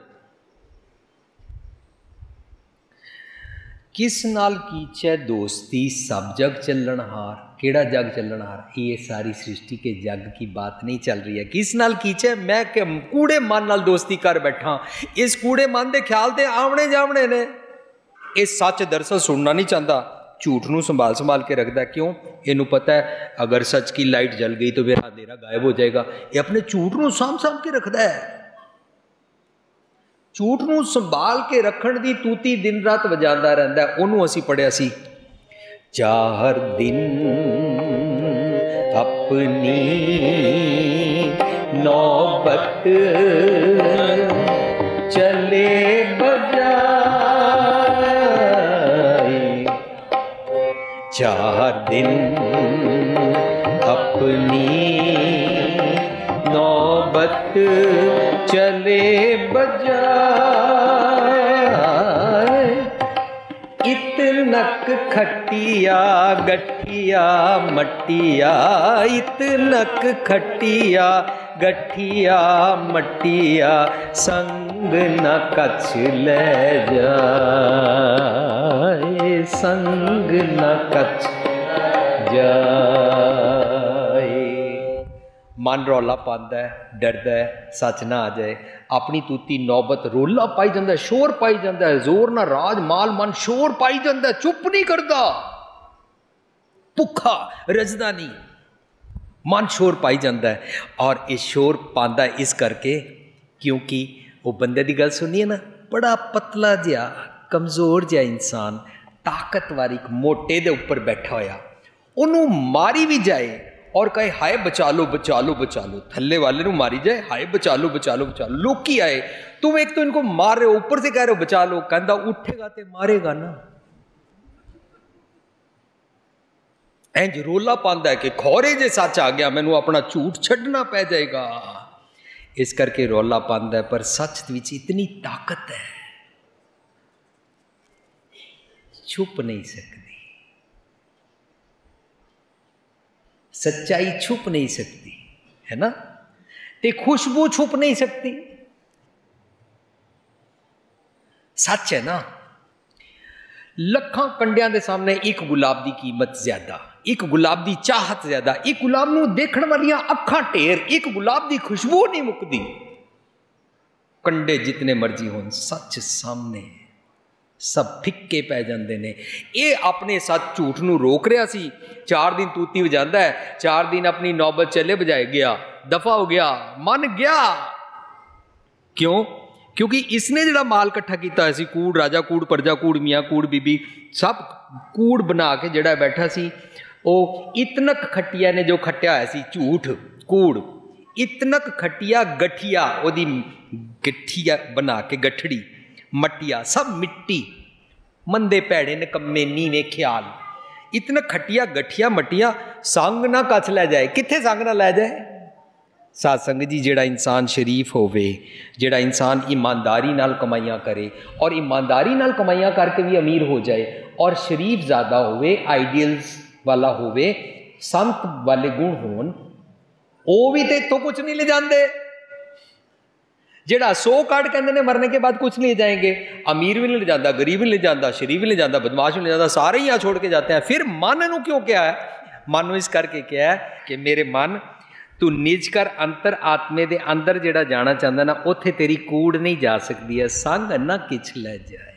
किस नाल कीचै दोस्ती सब जग चलन हार, केड़ा जग चलन हार? ये सारी सृष्टि के जग की बात नहीं चल रही है। किस नाल कीचै? मैं के कूड़े मन नाल दोस्ती कर बैठा, इस कूड़े मन के ख्याल ते आवने जावने ने। ये सच दरअसल सुनना नहीं चाहता, झूठ नूं संभाल संभाल के रखता। क्यों? इनू पता है अगर सच की लाइट जल गई तो फिर अंधेरा गायब हो जाएगा। ये अपने झूठ नूं साम साम के रखता है। झूठ नूं संभाल के रखण दी तूती दिन रात वजांदा रहिंदा है। उहनूं असीं पढ़िया सी, चार दिन अपनी नौबत चले बजाए, चार दिन अपनी नौबत चले बजाए, इतनक खटिया गठिया मटिया, इतनक खटिया गठिया मटिया, संग न कछ ले जाए, संग न कछ जाए। मन रौला पांदा है, डरदा है सच ना आ जाए, अपनी तूती नौबत रोला पाई जाता है, शोर पाई जाता है, जोर ना राज माल मन शोर पाई जाता है, चुप नहीं करता, भुखा रजदा नहीं, मन शोर पाई जाता है। और इस शोर पांदा इस करके क्योंकि वो बंदे की गल सुनिए ना, बड़ा पतला जिहा कमजोर जिहा इंसान ताकतवर एक मोटे दे उपर बैठा होया, उन्हों मारी भी जाए और कहे हाय बचा लो बचा लो बचा लो, थल्ले वाले नू मारी जाए हाय बचा लो बचा लो बचा लो, लोकी आए तुम एक तो इनको मार रहे हो ऊपर से कह रहे हो बचा लो, कहता उठेगा तो मारेगा ना। इंज रोला पांदा है कि खौरे जे सच आ गया मैनू अपना झूठ छड्डना पै जाएगा, इस करके रोला पांदा है। पर सच विच इतनी ताकत है, छुप नहीं सकती। सच्चाई छुप नहीं सकती है ना, ते खुशबू छुप नहीं सकती। सच है ना। लखां कंडियां दे सामने एक गुलाब की कीमत ज्यादा, एक गुलाब की चाहत ज्यादा, एक गुलाब नूं देखण वालियां अखां ढेर, एक गुलाब की खुशबू नहीं मुकदी। कंडे जितने मर्जी होन, सच सामने सब फिक्के पै जाते हैं। ये अपने साथ झूठ नूं रोक रहा सी, चार दिन तूती वजांदा है, चार दिन अपनी नौबत चले बजाए गया, दफा हो गया, मन गया। क्यों? क्योंकि इसने जिहड़ा माल इकट्ठा किया है सी, कूड़ राजा कूड़ प्रजा कूड़ मियाँ कूड़ बीबी सब कूड़ बना के जिहड़ा बैठा सी, वो इतनक खटिया ने जो खटिया है सी झूठ कूड़, इतनक खटिया गठिया ओदी गठिया बना के गठड़ी मटिया सब मिट्टी, मंदे भैड़े निकम्मे नीवे ख्याल, इतना खटिया गठिया मटिया संग ना कच लै जाए, कित्थे संग ना लै जाए। सत्संग जी जिहड़ा इंसान शरीफ होवे, जिहड़ा इंसान ईमानदारी नाल कमाइयां करे और ईमानदारी नाल कमाइयां करके भी अमीर हो जाए और शरीफ ज़्यादा होवे, आइडियल्स वाला होवे, संत वाले गुण होन, वो भी तो इत्थों कुछ नहीं ले जाते। जेड़ा सौ कार्ड कहते हैं मरने के बाद कुछ नहीं ले जाएंगे, अमीर भी नहीं ले जाता, गरीब भी नहीं ले जाता, शरीफ भी नहीं जाता, बदमाश भी नहीं जाता, सारे ही यहाँ छोड़ के जाते हैं। फिर मन नूं क्यों क्या है? मन नूं इस करके क्या है कि मेरे मन तू निज कर अंतर आत्मे दे अंदर जेड़ा जाना चाहता ना, उत्थे तेरी कूड़ नहीं जा सकती है, संग ना किछ ले जाए।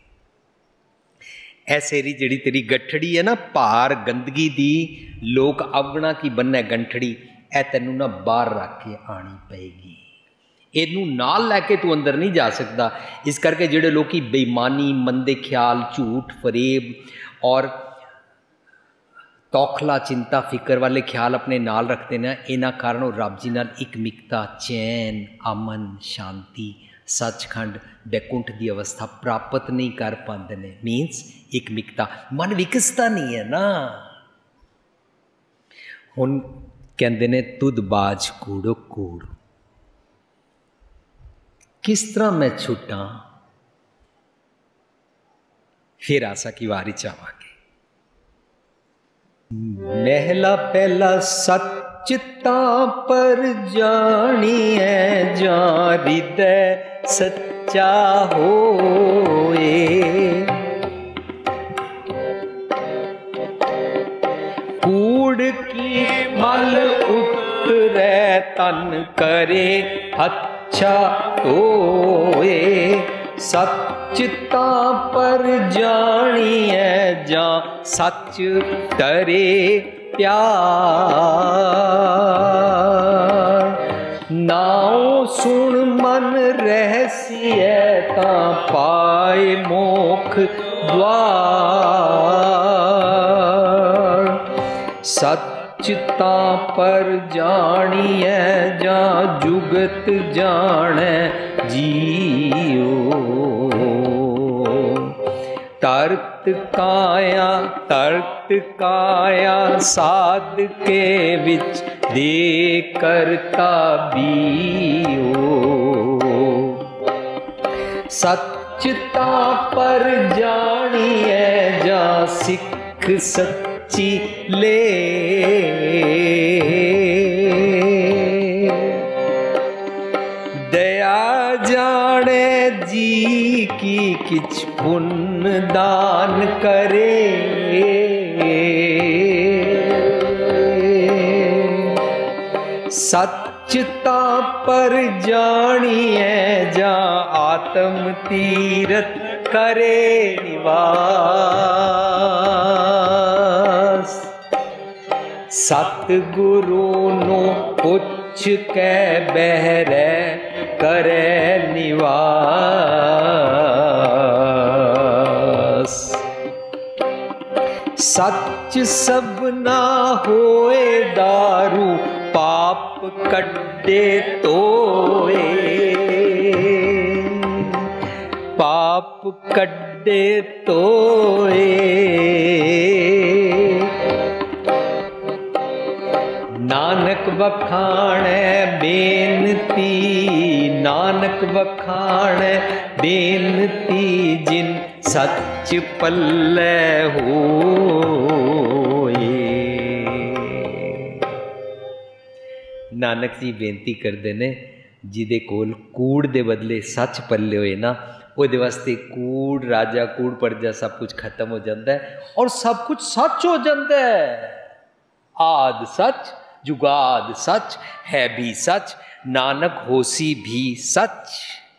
ऐसे री जेड़ी तेरी गठड़ी है ना, भार गंदगी दी, लोक अवगुणा की बन्ने गंठड़ी, ए तैनू ना बाहर रख के आनी पेगी, इनू नाल लैके तू अंदर नहीं जा सकता। इस करके जेड़े लोग बेईमानी, मंदे ख्याल, झूठ, फरेब और तौखला, चिंता, फिक्र वाले ख्याल अपने नाल रखते हैं, इन्हां कारणों रब जी नाल एक मिकता, चैन, अमन, शांति, सचखंड, बैकुंठ की अवस्था प्राप्त नहीं कर पाते ने। मीनस एक मिकता, मन विकसता नहीं है ना। हुण कहते ने तुद बाज कूड़ो कूड़, किस तरह मैं छुटा? फिर आसा की वारी चावांगे। महला पहला सच तां पर जानी है, जा हृदय सच्चा होए, कूड़ की मल उतरे तन करे अच्छा होए, सच तां पर जानी है, जा सच तरे प्यार, नाओ सुन मन रहसिए तां पाए मोख द्वार, सच तां पर जानी है, जा जुगत जाने जियो, तरत काया तरत काया साध के विच दे करता बियो, सचता पर जानी है, जा सिख सच्ची ले, दया जाने जी की किछ पुण्य दान करे, सचता पर जानी है, जा आत्म तीरथ करे निवास, सतगुरु नो पुछ के बहरे करे निवास, सच सब ना होए दारू पाप कड्डे तोए, पाप कड्डे तोए, नानक बखाणे बेनती, नानक बखाणे बेनती, जिन सच पल्ले होए, नानक जी बेनती करते ने जिदे कोल कूड़ दे बदले सच पल्ले होए ना, ਉਹਦੇ वास्ते कूड़ राजा कूड़ प्रजा सब कुछ खत्म हो जाता है और सब कुछ सच हो जाता है। आद सच जुगाद सच है भी सच, नानक होसी भी सच।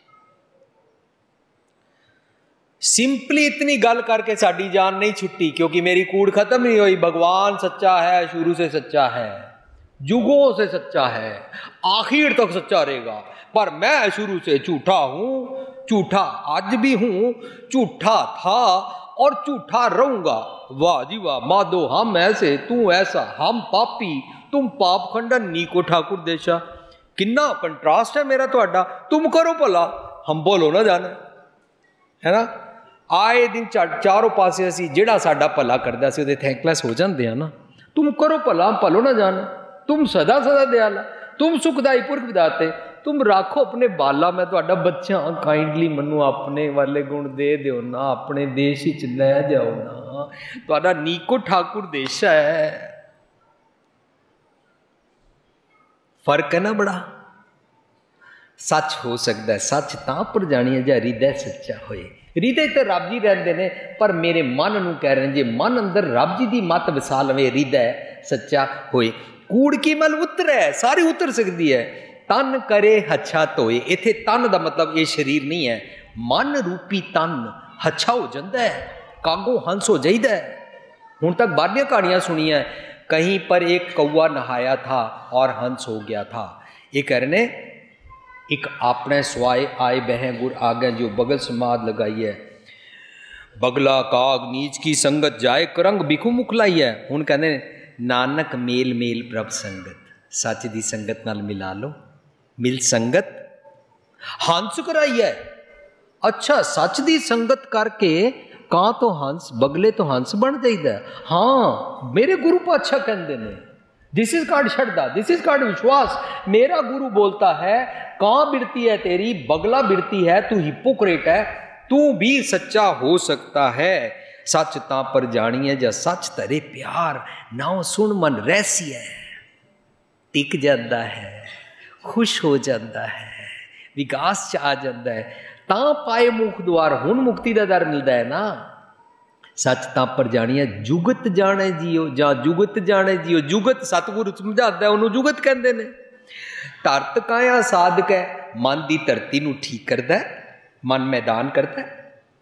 सिंपली इतनी गल करके साड़ी जान नहीं छुट्टी, क्योंकि मेरी कूड़ खत्म नहीं हुई। भगवान सच्चा है, शुरू से सच्चा है, जुगों से सच्चा है, आखिर तक सच्चा रहेगा। पर मैं शुरू से झूठा हूं, झूठा आज भी हूं, झूठा था और झूठा रहूंगा। वाह जी वाह, माधो हम ऐसे तू ऐसा, हम पापी तुम पाप खंडन, नीको ठाकुर देशा। किन्ना कंट्रास्ट है मेरा तुहाडा। तुम करो भला, हम बोलो ना जाना, है ना। आए दिन चारों पासे असी जिहड़ा साडा भला करदा सी उहदे थैंकलैस हो जांदे आ ना। तुम करो भला, हम भलो ना जाना। तुम सदा सदा दयाला, तुम सुखदाई पुरख विधाते, तुम राखो अपने बाला, मैं तुहाडा बच्चा काइंडली मनु अपने वाले गुण दे दिओ ना, अपने देश विच लै जाओ ना, तुहाडा नीको ठाकुर देश है। फर्क है ना बड़ा। सच हो सकता है, सच तां पर जानी है जे हृदय सच्चा होए। हृदय तो रब जी रहंदे ने, पर मेरे मन नूं कह रहे हैं जे मन अंदर रब जी दी मत वसा लवे, हृदय सच्चा होए। कूड़ की मल उतरे, सारी उतर सकती है। तन करे हच्छा धोए, इत्थे तन का मतलब ये शरीर नहीं है, मन रूपी तन हच्छा हो जाता है, कागो हंस हो जाइदा है। हुण तक बारियां कहानियां सुनिया, कहीं पर एक कौआ नहाया था और हंस हो गया था। ये कह रहे ने एक अपने स्वाए आए बह गुर आगे, जो बगल समाध लगाई है, बगला काग नीच की संगत जाए करंग बिखू मुखलाई है। हुण कहते नानक मेल मेल प्रभ संगत, सच दी संगत नाल मिला लो। मिल संगत हंस कराई है। अच्छा, सच दी संगत करके कां तो हंस, बगले तो हंस बन जाइदा। हाँ, मेरे गुरु पातशाह कहते ने this is called shraddha, this is called vishwas. मेरा गुरु बोलता है कां बिरती है तेरी, बगला बिरती है, तू हिपोक्रेट है, तू भी सच्चा हो सकता है। सच तां पर जानी है, जा सच तरे प्यार, नाउ सुन मन रहसी है। टिक जाता है, खुश हो जाता है, विकास च आ जाता है, तां पाए मुख द्वार। हुण मुक्ति का दर मिलता है ना। सच तां पर जानी है, जुगत जाने जियो, जां जुगत जाने जियो। जुगत सतगुरु समझाता है, उन्होंने जुगत कहते हैं। धरत काया साधक है, मन की धरती नूं ठीक करता है, मन मैदान करता है,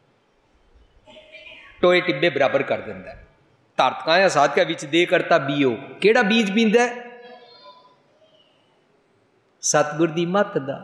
टोए टिब्बे बराबर कर दिंदा है। धरत काया साधक है, विच दे करता बीओ, केड़ा बीज बींदा है? सतगुर दी मत दा।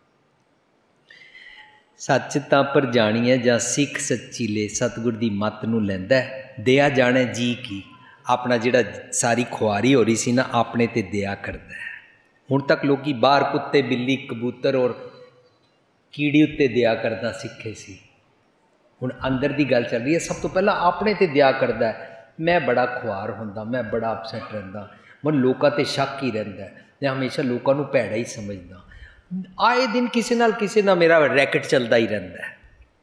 सच तां पर जानी है, जां सिख सच्ची ले, सतगुर दी मत नूं लैंदा है। दया जाने जी की, अपना जिहड़ा सारी खुआरी हो रही सी ना, अपने ते दया करदा है। हुण तक लोग बाहर कुत्ते बिल्ली कबूतर और कीड़ी उत्ते दया करदा सीखे सी। हुण अंदर दी गल चल रही है, सब तो पहला अपने ते दया करदा है। मैं बड़ा खुआर हुंदा, मैं बड़ा अपसैट रहिंदा, मन लोकां ते शक ही रहिंदा है, मैं हमेशा लोगों को भैड़ा ही समझदा। आए दिन किसी नाल किसी ना मेरा रैकेट चलता ही रहता है,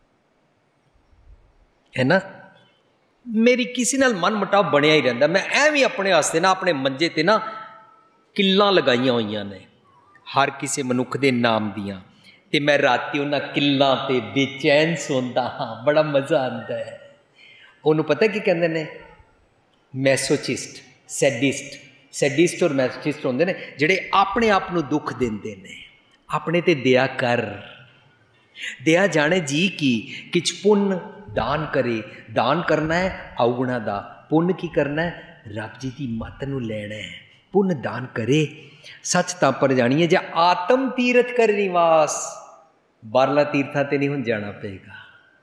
है ना। मेरी किसी नाल मन मुटाव बनया ही रहता। मैं एवं अपने वास्ते ना अपने मंजे ते ना किल्लां लगाइया हुई ने, हर किसी मनुख के नाम दियां, ते मैं राती उन्हां किल्लां ते बेचैन सोंदा हाँ, बड़ा मज़ा आता है। उन्होंने पता की कहते हैं, मैसोचिस्ट, सैडिस्ट। सैडिस्ट और मैसोचिस्ट होंदे ने जिहड़े अपने आप नूं दुख देंदे ने। अपने ते दया कर, दया जाने जी की, किछ पुण्य दान करे। दान करना है अवगुणा दा, पुण्य की करना है रब जी की मत नूं लैना है। पुण्य दान करे, सच तां पर जानी है। जे आत्म तीरथ कर निवास, बारला तीर्थां ते नहीं हुण जाना पेगा।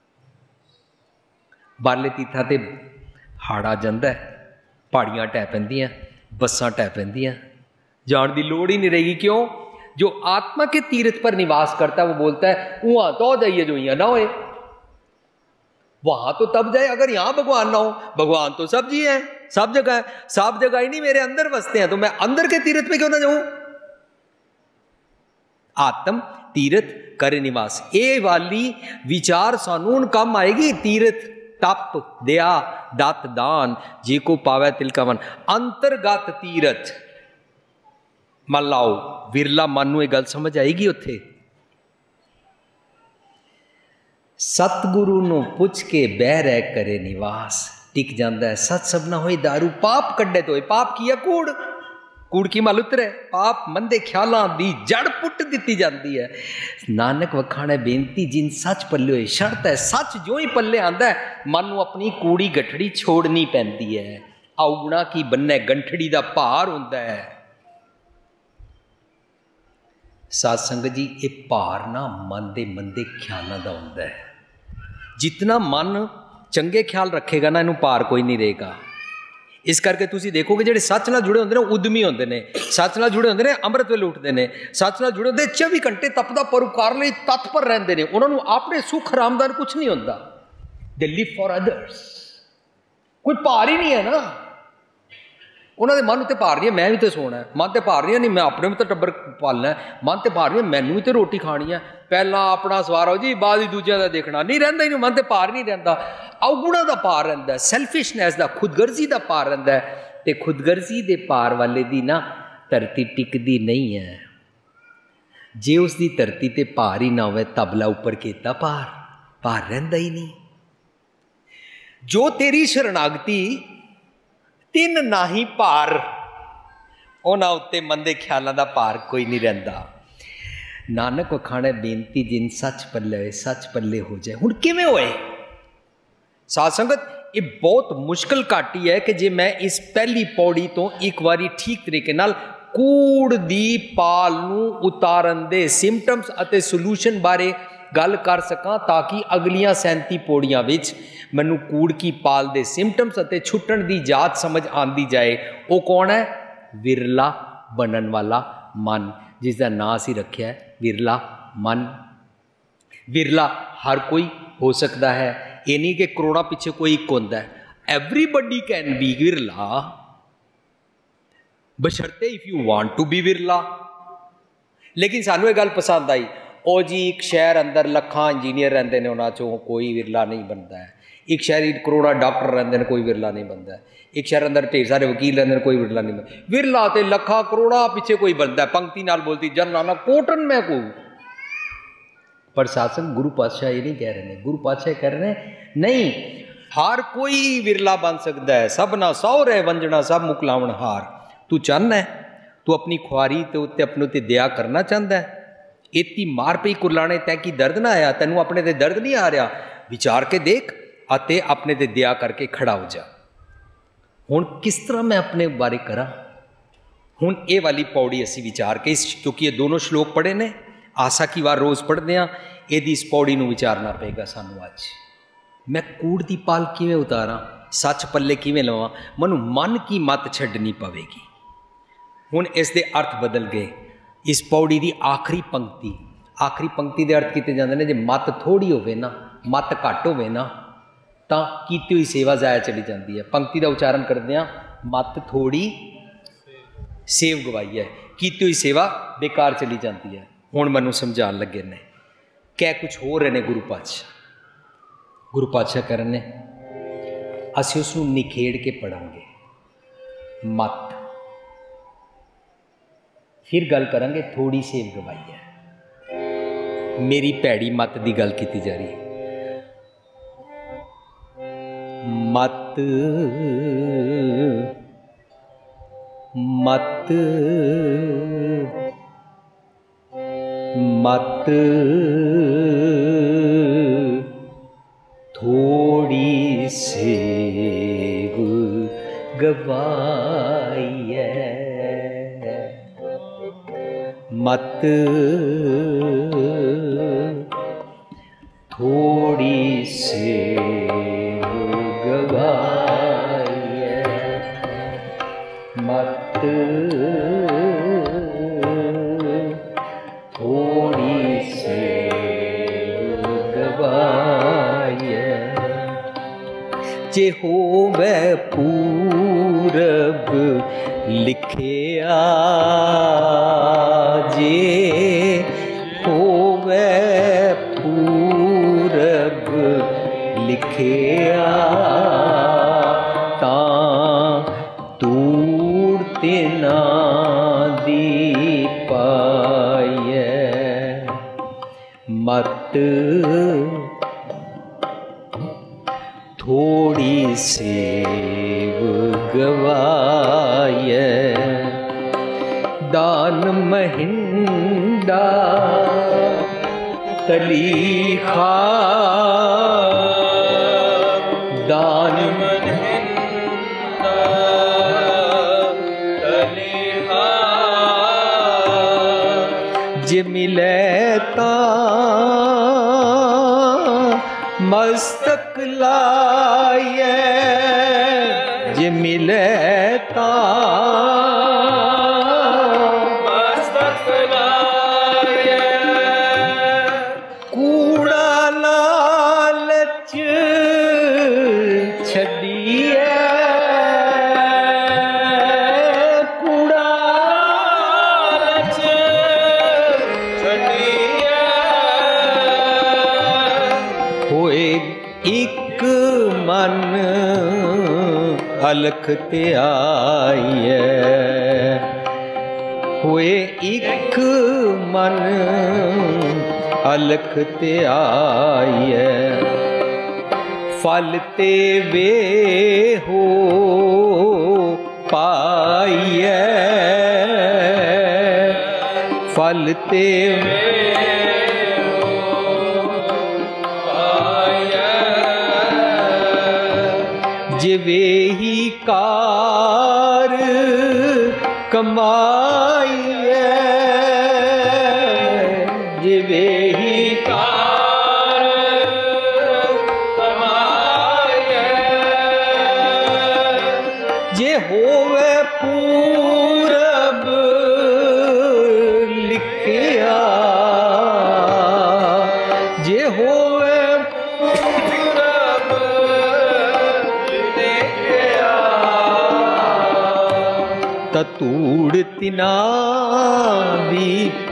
बारले तीर्थां ते हाड़ आ जांदा है, पहाड़ियां टै पैंदियां, बसां टै पैंदियां, जाण दी लोड़ ही नहीं रहेगी। क्यों? जो आत्मा के तीर्थ पर निवास करता है वो बोलता है वहां तो जाइए जो यहाँ ना होए, वहां तो तब जाए अगर यहां भगवान ना हो। भगवान तो सब जी है, सब जगह है, सब जगह ही नहीं मेरे अंदर बसते हैं, तो मैं अंदर के तीर्थ पे क्यों ना जाऊं। आत्म तीर्थ कर निवास, ये वाली विचार सानून कम आएगी। तीर्थ तप दया दत दान जे को पावै तिल का मन, अंतर्गत तीर्थ। ਮੰਨ ਲਾਓ ਵਿਰਲਾ ਮਨ ਨੂੰ ਇਹ ਗੱਲ ਸਮਝ ਆਏਗੀ ਉੱਥੇ। ਸਤਿਗੁਰੂ ਨੂੰ ਪੁੱਛ ਕੇ ਬਹਿ ਰਹਿ ਕਰੇ ਨਿਵਾਸ, ਟਿਕ ਜਾਂਦਾ ਹੈ। ਸਤ ਸਭਨਾ ਹੋਈ ਦਾਰੂ, ਪਾਪ ਕੱਢੇ ਤੋਏ। ਪਾਪ ਕੀ ਹੈ? ਕੂੜ। ਕੂੜ ਕੀ ਮਲ ਉਤਰੇ? ਪਾਪ ਮੰਦੇ ਖਿਆਲਾਂ ਦੀ ਜੜ ਪੁੱਟ ਦਿੱਤੀ ਜਾਂਦੀ ਹੈ। ਨਾਨਕ ਵਖਾਣੇ ਬੇਨਤੀ, ਜਿਨ ਸੱਚ ਪੱਲੇ ਹੋਏ। ਸ਼ਰਤ ਹੈ ਸੱਚ ਜੋ ਹੀ ਪੱਲੇ ਆਂਦਾ ਹੈ, ਮਨ ਨੂੰ ਆਪਣੀ ਕੂੜੀ ਗਠੜੀ ਛੋੜਨੀ ਪੈਂਦੀ ਹੈ। ਔਗੁਣਾ ਕੀ ਬੰਨੇ, ਗੰਠੜੀ ਦਾ ਭਾਰ ਹੁੰਦਾ ਹੈ। ਸਾਧ ਸੰਗਤ ਜੀ, ਇਹ ਭਾਰ ਨਾ ਮਨ ਦੇ ਮੰਦੇ ਖਿਆਲਾਂ ਦਾ ਹੁੰਦਾ ਹੈ। ਜਿਤਨਾ ਮਨ ਚੰਗੇ ਖਿਆਲ ਰੱਖੇਗਾ ਨਾ, ਇਹਨੂੰ ਭਾਰ ਕੋਈ ਨਹੀਂ ਰਹੇਗਾ। ਇਸ ਕਰਕੇ ਤੁਸੀਂ ਦੇਖੋਗੇ ਜਿਹੜੇ ਸੱਚ ਨਾਲ ਜੁੜੇ ਹੁੰਦੇ ਨੇ ਉਦਮੀ ਹੁੰਦੇ ਨੇ, ਸੱਚ ਨਾਲ ਜੁੜੇ ਹੁੰਦੇ ਨੇ ਅੰਮ੍ਰਿਤ ਵੇਲੇ ਉੱਠਦੇ ਨੇ, ਸੱਚ ਨਾਲ ਜੁੜੇ ਹੁੰਦੇ ਚੌਵੀ ਘੰਟੇ ਤਪਦਾ ਪਰਉਪਕਾਰ ਲਈ ਤਤਪਰ ਰਹਿੰਦੇ ਨੇ। ਉਹਨਾਂ ਨੂੰ ਆਪਣੇ ਸੁੱਖ ਆਰਾਮ ਦਾ ਕੁਛ ਨਹੀਂ ਹੁੰਦਾ। ਦੇ ਲਿਵ ਫॉर ਅਦਰਸ। ਕੋਈ ਭਾਰ ਹੀ ਨਹੀਂ ਹੈ ਨਾ ਉਹਨਾਂ ਦੇ ਮਨ ਉੱਤੇ। ਭਾਰ ਨਹੀਂ ਹੈ ਮੈਂ ਵੀ ਤਾਂ ਸੋਣਾ, ਮਨ ਤੇ ਭਾਰ ਨਹੀਂ ਹੈ ਨਹੀਂ ਮੈਂ ਆਪਣੇ ਵੀ ਤਾਂ ਟੱਬਰ ਪਾਲਣਾ, ਮਨ ਤੇ ਭਾਰ ਨਹੀਂ ਮੈਨੂੰ ਵੀ ਤਾਂ ਰੋਟੀ ਖਾਣੀ ਹੈ। ਪਹਿਲਾਂ ਆਪਣਾ ਸਵਾਰੋ ਜੀ, ਬਾਅਦ ਹੀ ਦੂਜਿਆਂ ਦਾ ਦੇਖਣਾ। ਨਹੀਂ ਰਹਿੰਦਾ ਹੀ ਨਹੀਂ, ਮਨ ਤੇ ਭਾਰ ਨਹੀਂ ਰਹਿੰਦਾ। ਔਗੁਣਾ ਦਾ ਭਾਰ ਰਹਿੰਦਾ, ਸੈਲਫਿਸ਼ਨੈਸ ਦਾ, ਖੁਦਗਰਜ਼ੀ ਦਾ ਭਾਰ ਰਹਿੰਦਾ। ਤੇ ਖੁਦਗਰਜ਼ੀ ਦੇ ਭਾਰ ਵਾਲੇ ਦੀ ਨਾ ਧਰਤੀ ਟਿਕਦੀ ਨਹੀਂ ਹੈ। ਜੇ ਉਸ ਦੀ ਧਰਤੀ ਤੇ ਭਾਰ ਹੀ ਨਾ ਹੋਵੇ, ਤਬਲਾ ਉੱਪਰ ਕੀਤਾ ਭਾਰ, ਭਾਰ ਰਹਿੰਦਾ ਹੀ ਨਹੀਂ। ਜੋ ਤੇਰੀ ਸ਼ਰਨਾਗਤੀ ਤਿੰਨ ਨਾਹੀ ਭਾਰ, ਉਹਨਾਂ ਉੱਤੇ ਮੰਦੇ ਖਿਆਲਾਂ ਦਾ ਭਾਰ ਕੋਈ ਨਹੀਂ ਰਹਿੰਦਾ। ਨਾਨਕ ਵਖਾਣੇ ਬੇਨਤੀ, ਜਿਨ ਸੱਚ ਪੱਲੇ ਹੋਏ ਸੱਚ ਪੱਲੇ ਹੋ ਜਾਏ। ਹੁਣ ਕਿਵੇਂ ਹੋਏ ਸਾਧ ਸੰਗਤ? ਇਹ ਬਹੁਤ ਮੁਸ਼ਕਿਲ ਘਾਟੀ ਹੈ ਕਿ ਜੇ ਮੈਂ ਇਸ ਪਹਿਲੀ ਪੌੜੀ ਤੋਂ ਇੱਕ ਵਾਰੀ ਠੀਕ ਤਰੀਕੇ ਨਾਲ ਕੂੜ ਦੀ ਪਾਲ ਨੂੰ ਉਤਾਰਨ ਦੇ ਸਿੰਪਟਮਸ ਅਤੇ ਸੋਲੂਸ਼ਨ ਬਾਰੇ ਗੱਲ ਕਰ ਸਕਾਂ, ਤਾਂ ਕਿ ਅਗਲੀਆਂ ਸੈਂਤੀ ਪੌੜੀਆਂ ਵਿੱਚ ਮੈਨੂੰ ਕੂੜ ਕੀ ਪਾਲ ਦੇ ਸਿੰਪਟਮਸ ਅਤੇ ਛੁੱਟਣ ਦੀ ਜਾਤ ਸਮਝ ਆਉਂਦੀ ਜਾਏ। ਉਹ ਕੌਣ ਹੈ? ਵਿਰਲਾ ਬਣਨ ਵਾਲਾ ਮਨ, ਜਿਸ ਦਾ ਨਾਂ ਅਸੀਂ ਰੱਖਿਆ ਵਿਰਲਾ ਮਨ। ਵਿਰਲਾ ਹਰ ਕੋਈ ਹੋ ਸਕਦਾ ਹੈ। ਇਹ ਨਹੀਂ ਕਿ ਕਰੋੜਾਂ ਪਿੱਛੇ ਕੋਈ ਇੱਕ ਹੁੰਦਾ ਹੈ। ਐਵਰੀਬਡੀ ਕੈਨ ਬੀ ਵਿਰਲਾ, ਬਸ਼ਰਤੇ if you want to be virla. ਲੇਕਿਨ ਸਾਨੂੰ ਇਹ ਗੱਲ ਪਸੰਦ ਆਈ, ਉਹ ਜੀ ਇੱਕ ਸ਼ਹਿਰ ਅੰਦਰ ਲੱਖਾਂ ਇੰਜੀਨੀਅਰ ਰਹਿੰਦੇ ਨੇ, ਉਹਨਾਂ 'ਚੋਂ ਕੋਈ ਵਿਰਲਾ ਨਹੀਂ ਬਣਦਾ ਹੈ। ਇੱਕ ਸ਼ਹਿਰ ਵਿੱਚ ਕਰੋੜਾਂ ਡਾਕਟਰ ਰਹਿੰਦੇ ਨੇ, ਕੋਈ ਵਿਰਲਾ ਨਹੀਂ ਬਣਦਾ। ਇੱਕ ਸ਼ਹਿਰ ਅੰਦਰ ਢੇਰ ਸਾਰੇ ਵਕੀਲ ਰਹਿੰਦੇ ਨੇ, ਕੋਈ ਵਿਰਲਾ ਨਹੀਂ ਬਣਦਾ। ਵਿਰਲਾ ਤੇ ਲੱਖਾਂ ਕਰੋੜਾਂ ਪਿੱਛੇ ਕੋਈ ਬਣਦਾ। ਪੰਕਤੀ ਨਾਲ ਬੋਲਤੀ ਜਨ ਨਾਨਕ ਕੋਟਨ ਮੈਂ ਕੋ। ਪਰ ਸਾਸਨ ਗੁਰੂ ਪਾਤਸ਼ਾਹ ਇਹ ਨਹੀਂ ਕਹਿ ਰਹੇ ਨੇ। ਗੁਰੂ ਪਾਤਸ਼ਾਹ ਕਹਿ ਰਹੇ ਨੇ ਨਹੀਂ, ਹਰ ਕੋਈ ਵਿਰਲਾ ਬਣ ਸਕਦਾ ਹੈ। ਸਭ ਨਾ ਸੌ ਰਹਿ ਵੰਜਣਾ, ਸਭ ਮੁਕਲਾਵਣ ਹਾਰ। ਤੂੰ ਚਾਹੁੰਦਾ ਹੈ, ਤੂੰ ਆਪਣੀ ਖੁਆਰੀ ਤੇ ਉੱਤੇ ਆਪਣੇ ਉੱਤੇ ਦਇਆ ਕਰਨਾ ਚਾਹੁੰਦਾ ਹੈ। ਇਤੀ ਮਾਰ ਪਈ ਕੁਰਲਾਣੇ ਤੈ ਕੀ ਦਰਦ ਨਾ ਆਇਆ। ਤੈਨੂੰ ਆਪਣੇ ਤੇ ਦਰਦ ਨਹੀਂ ਆ ਰਿਹਾ, ਵਿਚਾਰ ਕੇ ਦੇਖ ਅਤੇ ਆਪਣੇ ਤੇ ਦਇਆ ਕਰਕੇ ਖੜਾ ਹੋ ਜਾ। ਹੁਣ ਕਿਸ ਤਰ੍ਹਾਂ ਮੈਂ ਆਪਣੇ ਬਾਰੇ ਕਰਾਂ? ਹੁਣ ਇਹ ਵਾਲੀ ਪੌੜੀ ਅਸੀਂ ਵਿਚਾਰ ਕੇ, ਇਸ ਕਿਉਂਕਿ ਇਹ ਦੋਨੋਂ ਸ਼ਲੋਕ ਪੜ੍ਹੇ ਨੇ, ਆਸਾ ਕੀ ਵਾਰ ਰੋਜ਼ ਪੜ੍ਹਦੇ ਹਾਂ, ਇਹਦੀ ਇਸ ਪੌੜੀ ਨੂੰ ਵਿਚਾਰਨਾ ਪਏਗਾ ਸਾਨੂੰ ਅੱਜ। ਮੈਂ ਕੂੜ ਦੀ ਪਾਲ ਕਿਵੇਂ ਉਤਾਰਾਂ? ਸੱਚ ਪੱਲੇ ਕਿਵੇਂ ਲਵਾਂ? ਮੈਨੂੰ ਮਨ ਕੀ ਮੱਤ ਛੱਡਣੀ ਪਵੇਗੀ। ਹੁਣ ਇਸ ਦੇ ਅਰਥ ਬਦਲ ਗਏ। ਇਸ ਪੌੜੀ ਦੀ ਆਖਰੀ ਪੰਕਤੀ, ਆਖਰੀ ਪੰਕਤੀ ਦੇ ਅਰਥ ਕੀਤੇ ਜਾਂਦੇ ਨੇ। ਜੇ ਮੱਤ ਥੋੜ੍ਹੀ ਹੋਵੇ ਨਾ, ਮੱਤ ਘੱਟ ਹੋਵੇ ਨਾ, ਤਾਂ ਕੀਤੀ ਹੋਈ ਸੇਵਾ ਜ਼ਾਇਆ ਚਲੀ ਜਾਂਦੀ ਹੈ। ਪੰਕਤੀ ਦਾ ਉਚਾਰਨ ਕਰਦੇ ਹਾਂ, ਮੱਤ ਥੋੜ੍ਹੀ ਸੇਵ ਗਵਾਈ ਹੈ, ਕੀਤੀ ਹੋਈ ਸੇਵਾ ਬੇਕਾਰ ਚਲੀ ਜਾਂਦੀ ਹੈ। ਹੁਣ ਮੈਨੂੰ ਸਮਝਾਉਣ ਲੱਗੇ ਨੇ, ਕਹਿ ਕੁਛ ਹੋਰ ਰਹੇ ਨੇ ਗੁਰੂ ਪਾਤਸ਼ਾਹ। ਗੁਰੂ ਪਾਤਸ਼ਾਹ ਕਰਨ ਨੇ, ਅਸੀਂ ਉਸ ਨੂੰ ਨਿਖੇੜ ਕੇ ਪੜਾਂਗੇ। ਮੱਤ, ਫਿਰ ਗੱਲ ਕਰਾਂਗੇ ਥੋੜੀ ਸੇਵ ਗਵਾਈ ਹੈ। ਮੇਰੀ ਭੈੜੀ ਮੱਤ ਦੀ ਗੱਲ ਕੀਤੀ ਜਾ ਰਹੀ ਹੈ। ਮਤ ਮਤ ਮਤ ਥੋੜੀ ਸੇਵ ਗਵਾਈ ਹੈ। ਮਤ ਥੋੜੀ ਸੇਵ ਗਵਾਈ ਹੈ। ਮਤ ਥੋੜੀ ਸੇਵ ਗਵਾਈ ਹੈ। ਜੇ ਹੋਵੇ ਪੂਰਬ ਲਿਖਿਆ, ਜੇ ਹੋਵੇ ਪੂਰਬ ਲਿਖਿਆ, ਤਾਂ ਤੂੜ ਤੇ ਨਾ ਦੀ मत थोड़ी सेव गवाए, दान महिंदा तली खा, दान महिंदा तली खा, जे मिले ता मस्तक लाए, जे मिले ता मस्तक लाए, कूड़ा लालच छड़िए, कूड़ा लालच छड़िए, होए एक मन अलख ते आइए, होए एक मन अलख ते आइए, फल ते वे हो पाइए, फल ते वे जिवे ही कार कमाइए, जिवे ही कार कमाइए, जे होवे पूरब लिखिया, जे होवे तूड़ तिना भी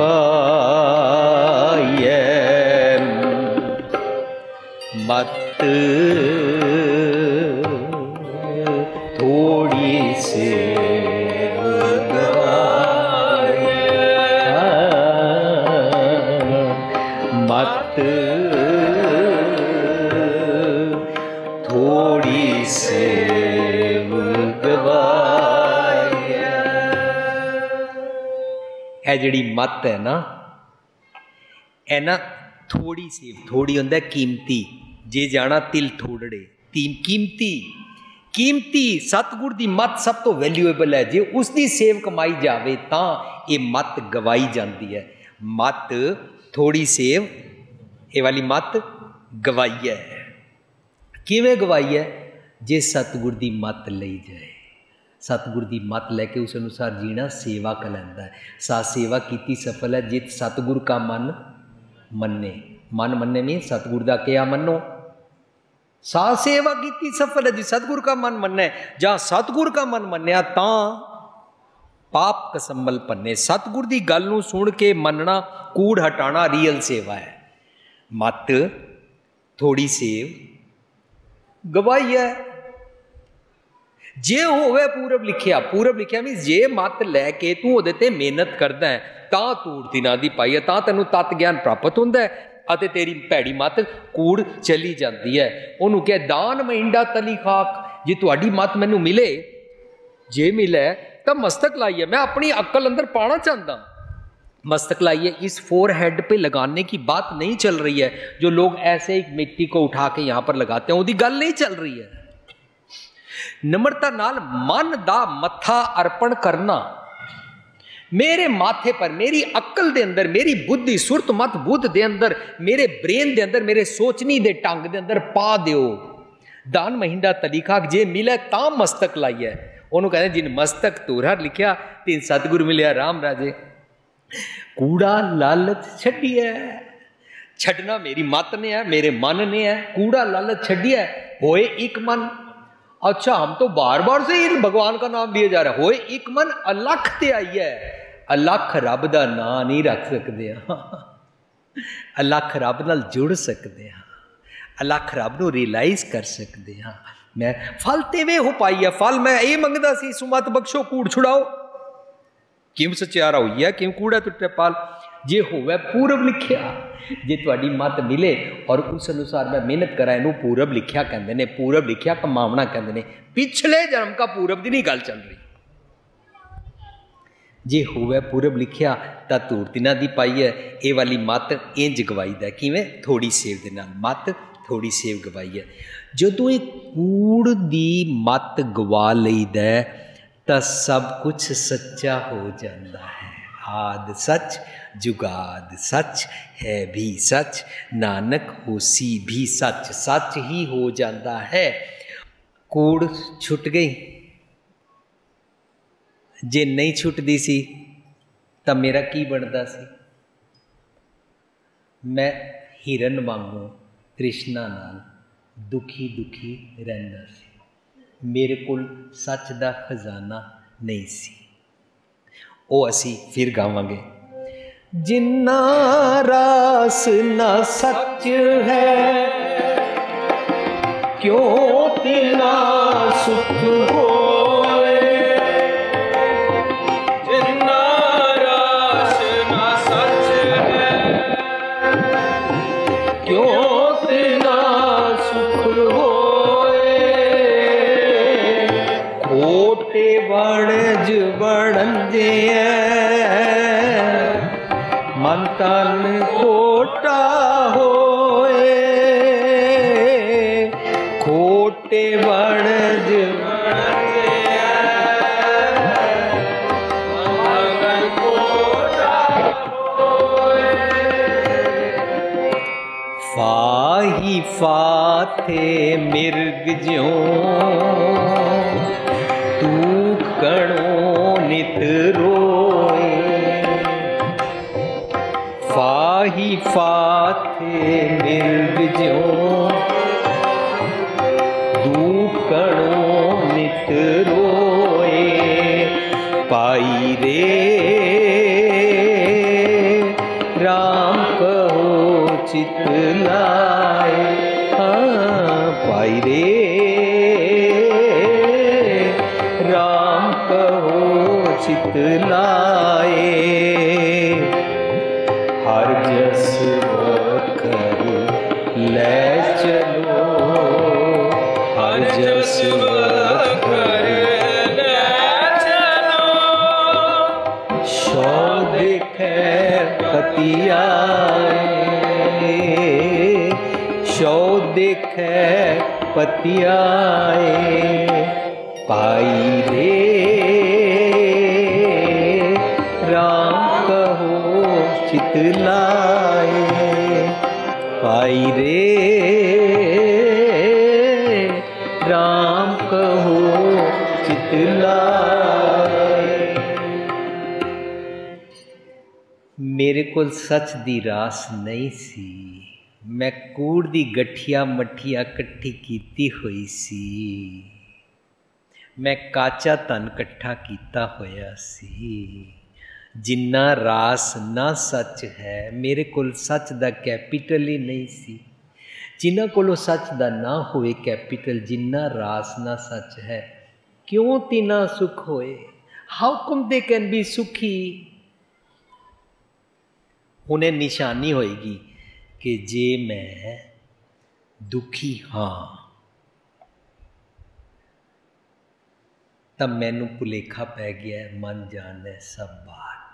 पाइए, मत थोड़ी से गवाए, मत थोड़ी से है जिहड़ी मत है ना, है ना थोड़ी सेव, थोड़ी होंदा कीमती, जे जाना तिल थोड़े, तीम कीमती, कीमती सतगुर दी मत सब तो वैल्यूएबल है, जे उसकी सेव कमाई जाए तां ये मत गवाई जाती है। मत थोड़ी सेव, ये वाली मत गवाई है, किवें गवाई है? जे सतगुर दी मत लई जाए, सतगुर की मत लैके उस अनुसार जीना सेवा कहलाता है। सा सेवा की सफल है जित सतगुर का मन मन्ने, मन मन्ने में सतगुर का क्या मनो, सा सेवा की सफल है जी सतगुर का मन मन्ने। जहाँ सतगुर का मन मन्या तां पाप कसम्बल पन्ने। सतगुर की गल नूं सुन के मनना, कूड़ हटाना रियल सेवा है। मत थोड़ी सेव गवाई है, जे होवे पूरब लिखिया, पूरब लिखिया मीन जे मत लैके तू उहदे ते मेहनत करदा है तां तूड़ तिना दी पाई है, तां तैनूं तत्त ज्ञान प्राप्त हुंदा है अते तेरी भैड़ी मत कूड़ चली जाती है। उहनूं कहे दान महिंडा तली खाक, जे तुहाडी मत मैनूं मिले, जे मिले तो मस्तक लाइए, मैं अपनी अक्ल अंदर पाना चाहता, मस्तक लाइए। इस फोर हेड पे लगाने की बात नहीं चल रही है, जो लोग ऐसे ही मिट्टी को उठा के यहाँ पर लगाते हैं, उसकी गल नहीं चल रही है। नम्रता नाल मन दा मत्था अर्पण करना, मेरे माथे पर, मेरी अक्ल दे अंदर, मेरी बुद्धि सुरत मत बुद्ध दे अंदर, मेरे ब्रेन दे अंदर, मेरे सोचनी दे ढंग दे अंदर पा दिओ। दान महिंदा तलीखा, जे मिले तां मस्तक लाइए। उन्होंने कहते जिन मस्तक तोरा लिखिया तीन सतगुरु मिलिया राम राजे। कूड़ा लालच छड्डिए, छड्डना मेरी मत ने है, मेरे मन ने है। कूड़ा लालच छड्डिए, होए एक मन। अच्छा, हम तो बार बार से ही भगवान का नाम लिया जा रहा है। होए एक मन, अलख ते आई है। अलख रब दा नाम नहीं रख सकते, अलख रब नाल जुड़ सकते हैं, अलख रब नूं रियलाइज कर सकते हैं। मैं फल ते वे हो पाई है, फल मैं ये मंगदा सी, सुमत बख्शो कूड़ छुड़ाओ। किम सचियारा हुई है, किम कूड़ा टुटे पाल। जे होवे पूरब लिखिया, जे तुहाडी मत मिले और उस अनुसार मैं मेहनत करा, इनू पूरब लिखिया कहते हैं। पूरब लिखिया कमावना कहते हैं। पिछले जन्म का पूरब की नहीं गल चल रही। जे होवे पूरब लिखिया तो धूड़ तिन्हां दी पाई है। ये वाली मत इंज गवाई दा किवें, थोड़ी सेव दे नाल। मत थोड़ी सेव गवाई है। जदों ये कूड़ दी मत गवा लईदा तो सब कुछ सच्चा हो जाता है। आद सच जुगाद सच है भी सच, नानक होसी भी सच, सच ही हो जाता है। कूड़ छुट गई, जे नहीं छुटदी सी तो मेरा की बनता सी? मैं हिरन वांगू तृष्णा नाल दुखी दुखी रहिंदा सी। मेरे कोल सच दा खजाना नहीं सी। ओ असी फिर गावांगे। जिन्ना रास ना सच है, क्यों तिना सुख होए। जिन्ना रास ना सच है, क्यों तिना सुख होए। खोटे वणज वणंजे मन तन खोटा होए। खोटे वणज मन खोटा होए। फाही फाथे मिर्ग ज्यों तू कणो नित रोए। फाही फाथे मिर्ग ज्यों दूकणो नित रोए। पाई रे राम कहो चित लाए। हाँ पाई रे राम कहो चित लाए। हर जस कर ले चलो, हर जस कर ले चलो। सौ देखे पतियाए, सौ देखे पतियाए। पाई रे राम कहो चित लाए। पाई रे राम कहो चित लाए। मेरे कोल सच दी रास नहीं सी। मैं कूड़ दी गठिया मठिया कट्ठी कीती हुई सी। मैं काचा धन कट्ठा कीता होया सी। जिन्ना रास ना सच है, मेरे कोल सच दा कैपिटल ही नहीं सी। जिन्ना कोलो सच दा ना होए कैपिटल, जिन्ना रास ना सच है, क्यों तिना सुख होए। How come they can be sukhi. उन्हें निशानी होएगी कि जे मैं दुखी हाँ तब मैनू भुलेखा पै गया मन जाने सब बात।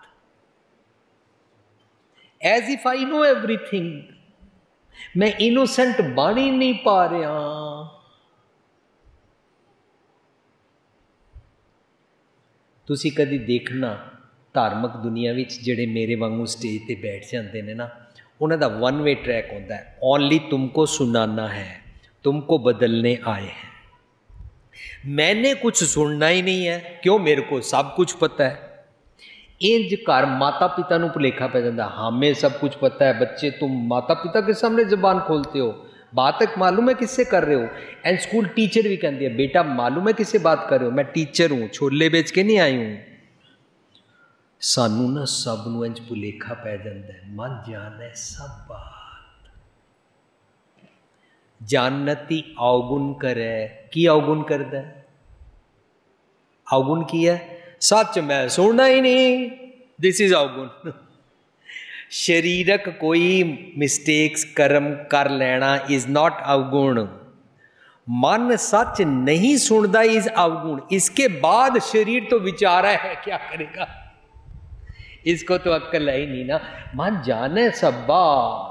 As if I know everything. मैं इनोसेंट बन ही नहीं पा रहा। तुसी कदी देखना धार्मिक दुनिया विच जेड़े मेरे वांगू स्टेज पे बैठ जाते हैं ना, उन्हों का वन वे ट्रैक होता है। ओनली तुमको सुनाना है, तुमको बदलने आए हैं। मैंने कुछ सुनना ही नहीं है। क्यों? मेरे को सब कुछ पता है। इंज घर माता पिता नूं भुलेखा पै जाता, हमें सब कुछ पता है। बच्चे तुम माता पिता के सामने जबान खोलते हो, बात तक मालूम है किससे कर रहे हो। एंड स्कूल टीचर भी कहती है बेटा मालूम है किससे बात कर रहे हो, मैं टीचर हूँ, छोले बेच के नहीं आई हूँ। सानू ना सब नूं इंज भुलेखा पै जाता है। मन जाने सब बात। जानती अवगुण करे। की अवगुण करता है? अवगुण की है? सच मैं सुनना ही नहीं, दिस इज अवगुण। शरीरक कोई मिस्टेक्स कर्म कर लेना इज नॉट अवगुण। मन सच नहीं सुनता इज अवगुण। इसके बाद शरीर तो विचारा है, क्या करेगा, इसको तो अक्ल है ही नहीं ना। मन जाने सब बात,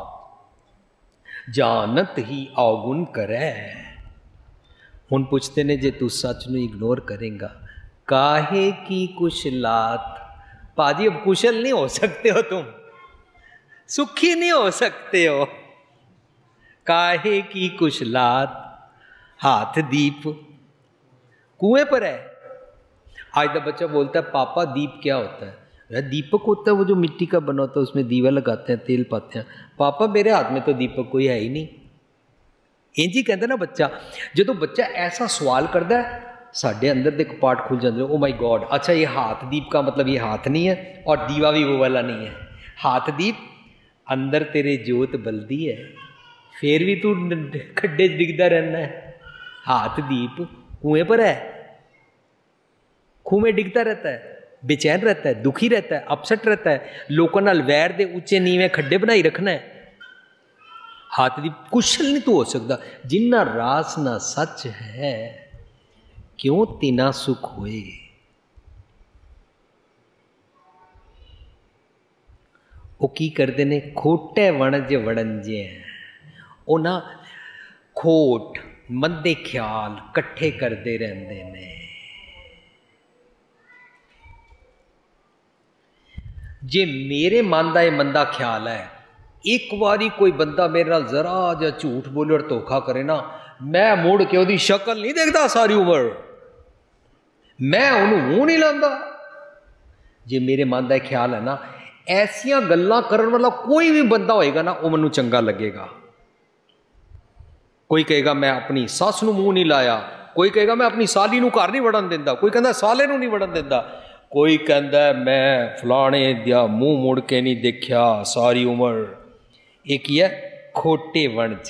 जानत ही अवगुण करे। हुण पूछते ने जे तू सच नूं इग्नोर करेगा काहे की कुशलात। पाजी अब कुशल नहीं हो सकते हो, तुम सुखी नहीं हो सकते हो। काहे की कुशलात, हाथ दीप कुएं पर है। आज का बच्चा बोलता है पापा दीप क्या होता है? अरे दीपक होता है वो जो मिट्टी का बना होता है, उसमें दीवा लगाते हैं, तेल पाते हैं। पापा मेरे हाथ में तो दीपक कोई है ही नहीं। इंज ही कहता ना बच्चा। जो बच्चा ऐसा सवाल करता है साढ़े अंदर के कपाट खुल जाते हैं। ओ माई गॉड, अच्छा ये हाथ दीप का मतलब ये हाथ नहीं है और दीवा भी वो वाला नहीं है। हाथ दीप अंदर तेरे जोत बलदी है, फिर भी तू खड्डे डिगदा रहना है। हाथ दीप कुएं पर है, खूह में डिगता रहता है, बेचैन रहता है, दुखी रहता है, अपसेट रहता है, लोगों नाल वैर दे उच्चे नीवें खड्डे बनाई रखना है। हाथ दीप कुशल नहीं तो हो सकता। जिन्ना रास ना सच है क्यों तिना सुख होए। वो की करते ने खोटे वणज वड़ंजे वो ना खोट मंदे ख्याल कट्ठे करते रहते ने। जे मेरे मन का यह मंदा ख्याल है, एक बारी कोई बंदा मेरे नाल जरा जा झूठ बोले और धोखा करे ना, मैं मुड़ के उसकी शक्ल नहीं देखता सारी उम्र, मैं उन्होंने मुंह नहीं लाता। जे मेरे मन का ख्याल है ना, ऐसिया गल्लां करन वाला कोई भी बंदा होएगा ना, वो मैनू चंगा लगेगा। कोई कहेगा मैं अपनी सस नूं मुंह नहीं लाया, कोई कहेगा मैं अपनी साली नूं घर नहीं वड़न देंदा, कोई कहता साले नूं नहीं वड़न देंदा, कोई कहता मैं फलाने दिया मुंह मुड़ के नहीं देखा सारी उम्र। एक ही है खोटे वणज,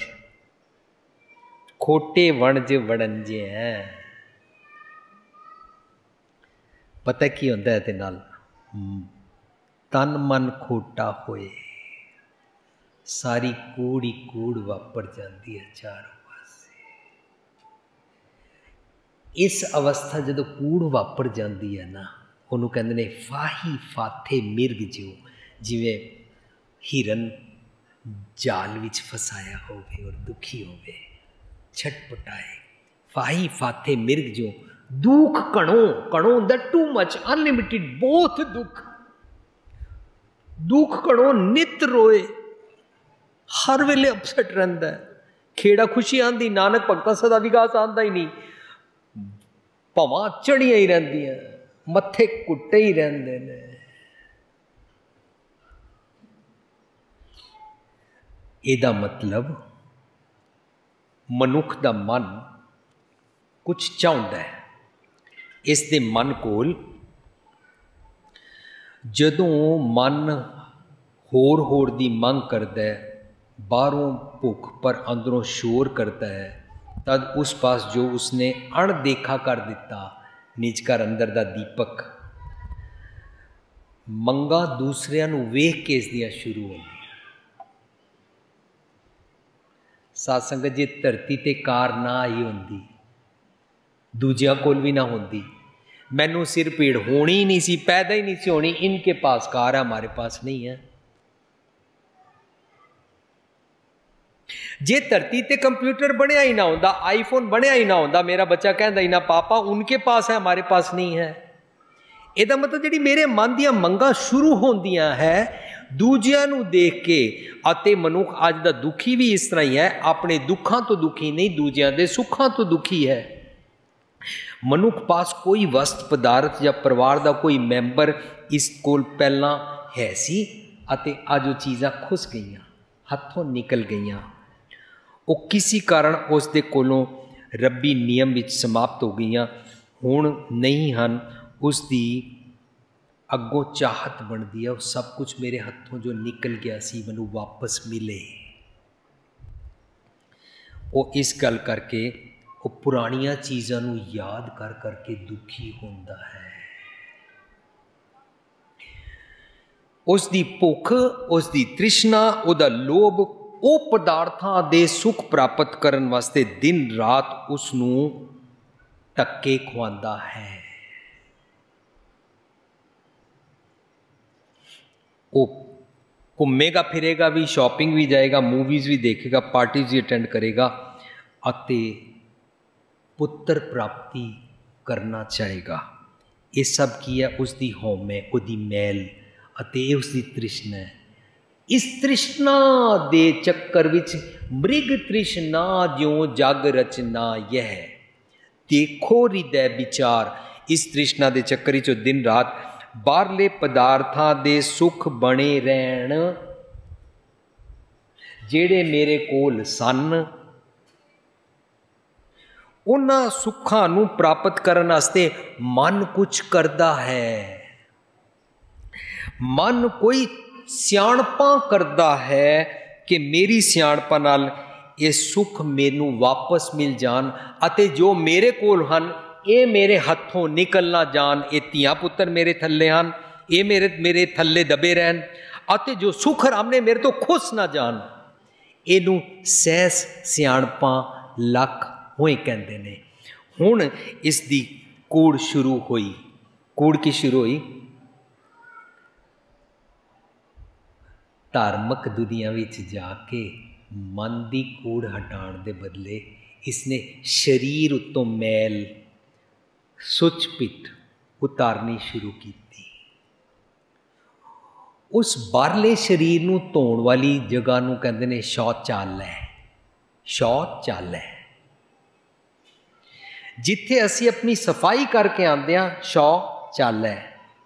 खोटे वणज वड़ंजे हैं। पता की होंदा है ते नाल तन मन खोटा होए, सारी कूड़ ही कूड़ वापर जाती है चारों पासे। इस अवस्था जो कूड़ वापर जाती है ना, उन्होंने कहते ने फाही फाथे मिर्ग जो, जिवें हिरन जाल विच फसाया होवे और दुखी होवे, छटपटाए। फाही फाथे मिर्ग जो, दुख कणो कणो दैट टू मच अनलिमिटेड, बहुत दुख, दुख कणो नित रोए, हर वेले अपसेट रहता है। खेड़ा खुशी आंदी, नानक भगता सदा विकास आंदा ही नहीं, भवां चढ़िया ही रहंदियां, मत्थे कुट्टे ही रहंदे ने। ਇਹਦਾ मतलब मनुख का मन कुछ चाहता है। इसके मन कोल जदों मन होर होर दी मंग करता है, बाहरों भुख पर अंदरों शोर करता है, तद उस पास जो उसने अणदेखा कर दिता निजकर अंदर दा दीपक, मंगा दूसरियां नूं वेख के इसदियां शुरू होंदी। साध संगत जी, धरती ते कार ना आई होंदी, दूजियां कोल भी ना होंदी, मैनू सिर पीड़ होनी ही नहीं सी, पैदा ही नहीं सी होनी। इनके पास कार है, हमारे पास नहीं है। जे धरती ते कंप्यूटर बनया ही ना होंदा, आईफोन बनया ही ना होंदा, मेरा बच्चा कहता ही ना पापा उनके पास है हमारे पास नहीं है। ਇਹਦਾ मतलब ਜਿਹੜੀ मेरे मन ਦੀਆਂ ਮੰਗਾਂ शुरू होंदियां है दूजियां नूं देख के। ਅਤੇ मनुख अज दा दुखी भी इस तरह ही है, अपने दुखों तो दुखी नहीं, दूजियां दे सुखों तो दुखी है। मनुख पास कोई वस्त पदार्थ या परिवार का कोई मैंबर इस कोल पहला है सी, ਅਤੇ अज वो चीज़ां खुस गई, हथों निकल गई, वो किसी कारण उसके कोलों रब्बी नियम विच समाप्त हो गई, हुण नहीं हन। उसकी अगों चाहत बनती है, वो सब कुछ मेरे हथों जो निकल गया सी मैनू वापस मिले। वो इस गल करके वो पुरानिया चीज़ों नू याद कर करके दुखी होता है। उसकी भुख, उसकी तृष्णा, उहदा लोभ, वो पदार्थां दे सुख प्राप्त करन वास्ते दिन रात उसनूं धक्के खुआंदा है। वो घूमेगा फिरेगा भी, शॉपिंग भी जाएगा, मूवीज़ भी देखेगा, पार्टीज भी अटेंड करेगा, अते पुत्र प्राप्ति करना चाहेगा। ये सब की है उसकी होम है, उसकी मैल अते उसकी तृष्णा है। इस तृष्णा दे चक्कर विच मृग तृष्णा ज्यों जग रचना यह, देखो हृदय विचार। इस तृष्णा दे चक्कर विच दिन रात बाहरले पदार्थां दे सुख बने रहन, जेड़े मेरे कोल सन, उन्हां सुखां नूं प्राप्त करन वास्ते मन कुछ करदा है। मन कोई सियाणपा करदा है कि मेरी सियाणपा नाल ये सुख मैनू वापस मिल जान, अते जो मेरे कोल हन ये मेरे हथों निकल ना जान। ये धियां पुत्तर मेरे थल्ले हन, ये मेरे मेरे थल्ले दबे रहन, अते जो सुख रामने मेरे तो खुश ना जान। इनू सहस सियाणपा लख होए कहते ने। हुण इसकी कूड़ शुरू हुई। कूड़ की शुरू हुई? धार्मिक दुनिया विच जाके मन की कूड़ हटाने के बदले इसने शरीर उत्तों मैल सुच पिट उतारनी शुरू की। उस बाहरले शरीर नूं धोण वाली जगह नूं कहंदे ने शौचालय। शौचालय जिथे असी अपनी सफाई करके आंदे हां, शौचालय।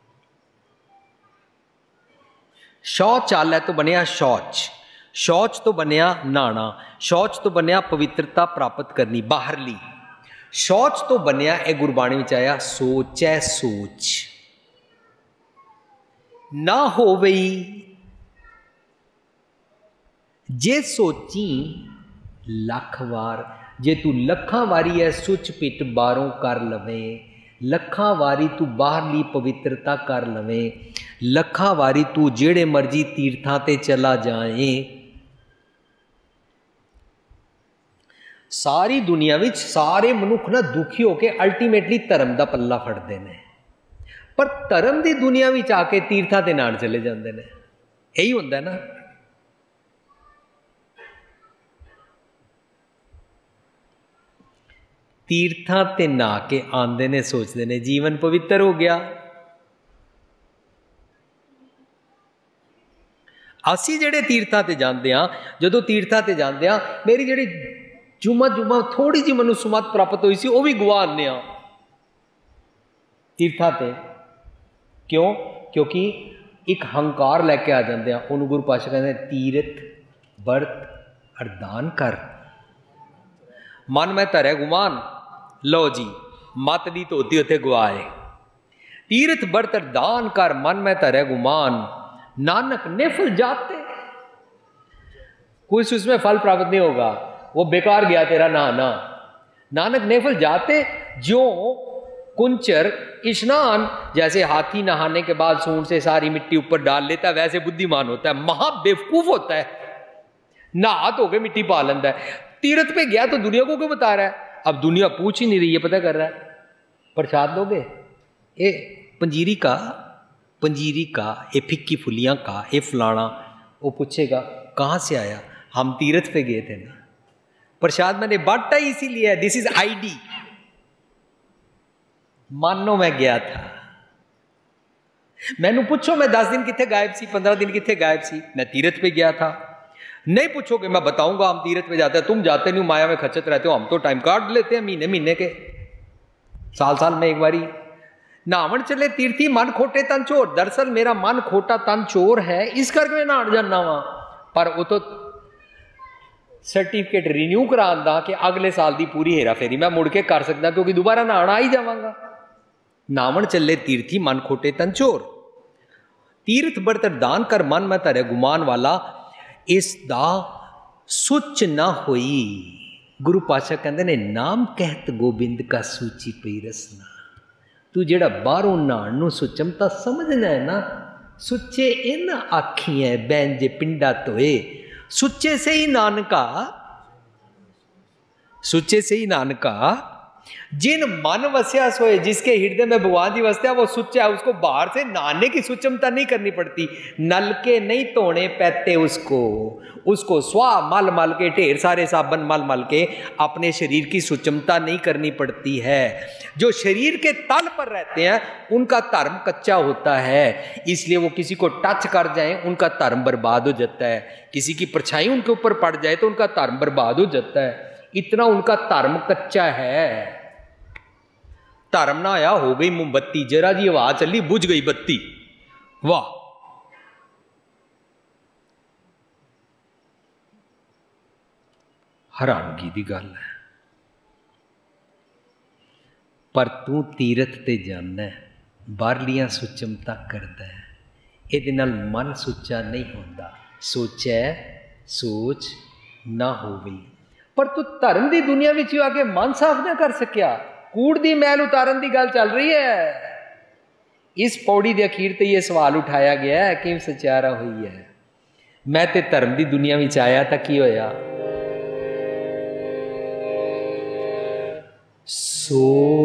शौचालय तो बनया शौच, शौच तो बनया नहाना, शौच तो बनया पवित्रता प्राप्त करनी बाहरली, शौच तो बनया ए गुरबाणी विच आया सोच है सोच ना होवई जे सोची लख वार। जे तू लखा वारी है सुच पिट बारों कर लवे, लखा वारी तू बाहरली पवित्रता कर लवे, लखा वारी तू जेड़े मर्जी तीर्थां ते चला जाए। सारी दुनिया विच सारे मनुख ना दुखी होके अल्टीमेटली धर्म दा पल्ला फड़दे ने, पर धर्म दी दुनिया विच आके तीर्थां ते नाड़ चले जांदे ने। यही हुंदा है ना। तीर्थां ते नहा के आंदे ने, सोचते ने जीवन पवित्र हो गया। असी जेड़े तीर्थां ते जांदे हां, जदों तीर्थां ते जांदे हां, मेरी जेड़ी जुमा जुमा थोड़ी जी मनु सुमत प्राप्त हुई सी वो भी गवा आने तीर्थां ते। क्यों? क्योंकि एक हंकार लैके आ जाते हैं। उन्होंने गुरु पातशाह कहते तीरथ बरत अरदान कर, मन में धरै गुमान। लो जी मत दी धोती उत्थे गवाए। तीरथ बरत अरदान कर, मन में धरै गुमान, नानक निफल जाते। कुछ उसमें फल प्राप्त नहीं होगा, वो बेकार गया तेरा नहाना। नानक निफल जाते जो कुंचर स्नान, जैसे हाथी नहाने के बाद सूंड से सारी मिट्टी ऊपर डाल लेता है, वैसे बुद्धिमान होता है, महा बेवकूफ होता है। नहा धो के मिट्टी पा लेता है। तीर्थ पे गया तो दुनिया को क्यों बता रहा है? अब दुनिया पूछ ही नहीं रही है, पता कर रहा है। प्रसाद दोगे? ये पंजीरी का, पंजीरी का, ये फिक्की फुलियां का, ये फलाना। वो पूछेगा कहाँ से आया? हम तीर्थ पे गए थे ना। प्रसाद मैंने बांटा ही इसीलिए, दिस इज आईडी। मानो मैं गया था, मैनू पूछो मैं दस दिन कितने गायब सी, पंद्रह दिन कितने गायब सी, मैं तीर्थ पे गया था। नहीं पूछोगे मैं बताऊंगा हम तीर्थ पे जाते हैं, तुम जाते नहीं, माया में खचत रहते हो। हम तो टाइम काट लेते हैं महीने महीने के, साल साल में एक बारी। नहावन चले तीर्थी मन खोटे तन चोर। दरअसल मेरा मन खोटा तन चोर है, इस करके मैं नहान जाना वा। पर वो तो सर्टिफिकेट रिन्यू करांदा कि अगले साल की पूरी हेरा फेरी मैं मुड़ के कर सकता, क्योंकि दोबारा नहाना ही जावांगा। नावण चले तीर्थी मन खोटे तन चोर। तीर्थ बरत दान कर, मन में धरै गुमान वाला, इसदा सुच ना होई। गुरु पातशाह कहते ने नाम कहत गोबिंद का सूची पई रसना। तू जेड़ा बाहरों नहाण नूं सुचमता समझना है ना, सुचे इन आखियां बैंज पिंडा तोए, सुचे से ही नानका, सुचे से ही नानका, जिन मन वस्या सोए, जिसके हृदय में भगवान जी वसते हैं वो सुच्चा है, उसको बाहर से नहाने की सुचमता नहीं करनी पड़ती, नलके नहीं धोने पैते उसको, उसको स्वाह मल मल के, ढेर सारे साबन मल मल के अपने शरीर की सुचमता नहीं करनी पड़ती है। जो शरीर के तल पर रहते हैं उनका धर्म कच्चा होता है, इसलिए वो किसी को टच कर जाए उनका धर्म बर्बाद हो जाता है, किसी की परछाई उनके ऊपर पड़ जाए तो उनका धर्म बर्बाद हो जाता है, इतना उनका धर्म कच्चा है। धर्म ना आया हो गई मोमबत्ती, जरा जी आवाज चली बुझ गई बत्ती, वाह। हैरानगी दी गल है। पर तू तीरथ ते जाना है, बाहरलियां सुचमता करदा है, इहदे नाल मन सुच्चा नहीं होंदा, सोचै सोच ना होवे। पर तू धर्म की दुनिया विच आके मन साफ ना कर सकिया, कूड़ दी मैल उतारन की गल चल रही है। इस पौड़ी के अखीर ते ये सवाल उठाया गया है कि सचारा हुई है, मैं ते धर्म की दुनिया में आया तो की होया। सो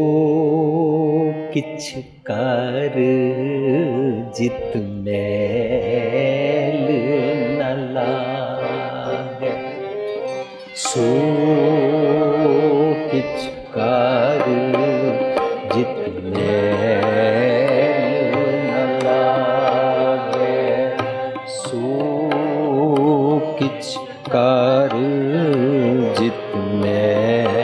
किछ कर जित मैल न लागे, सो किछ कर जित मैल न लागे, सो किछ कर जित मैल,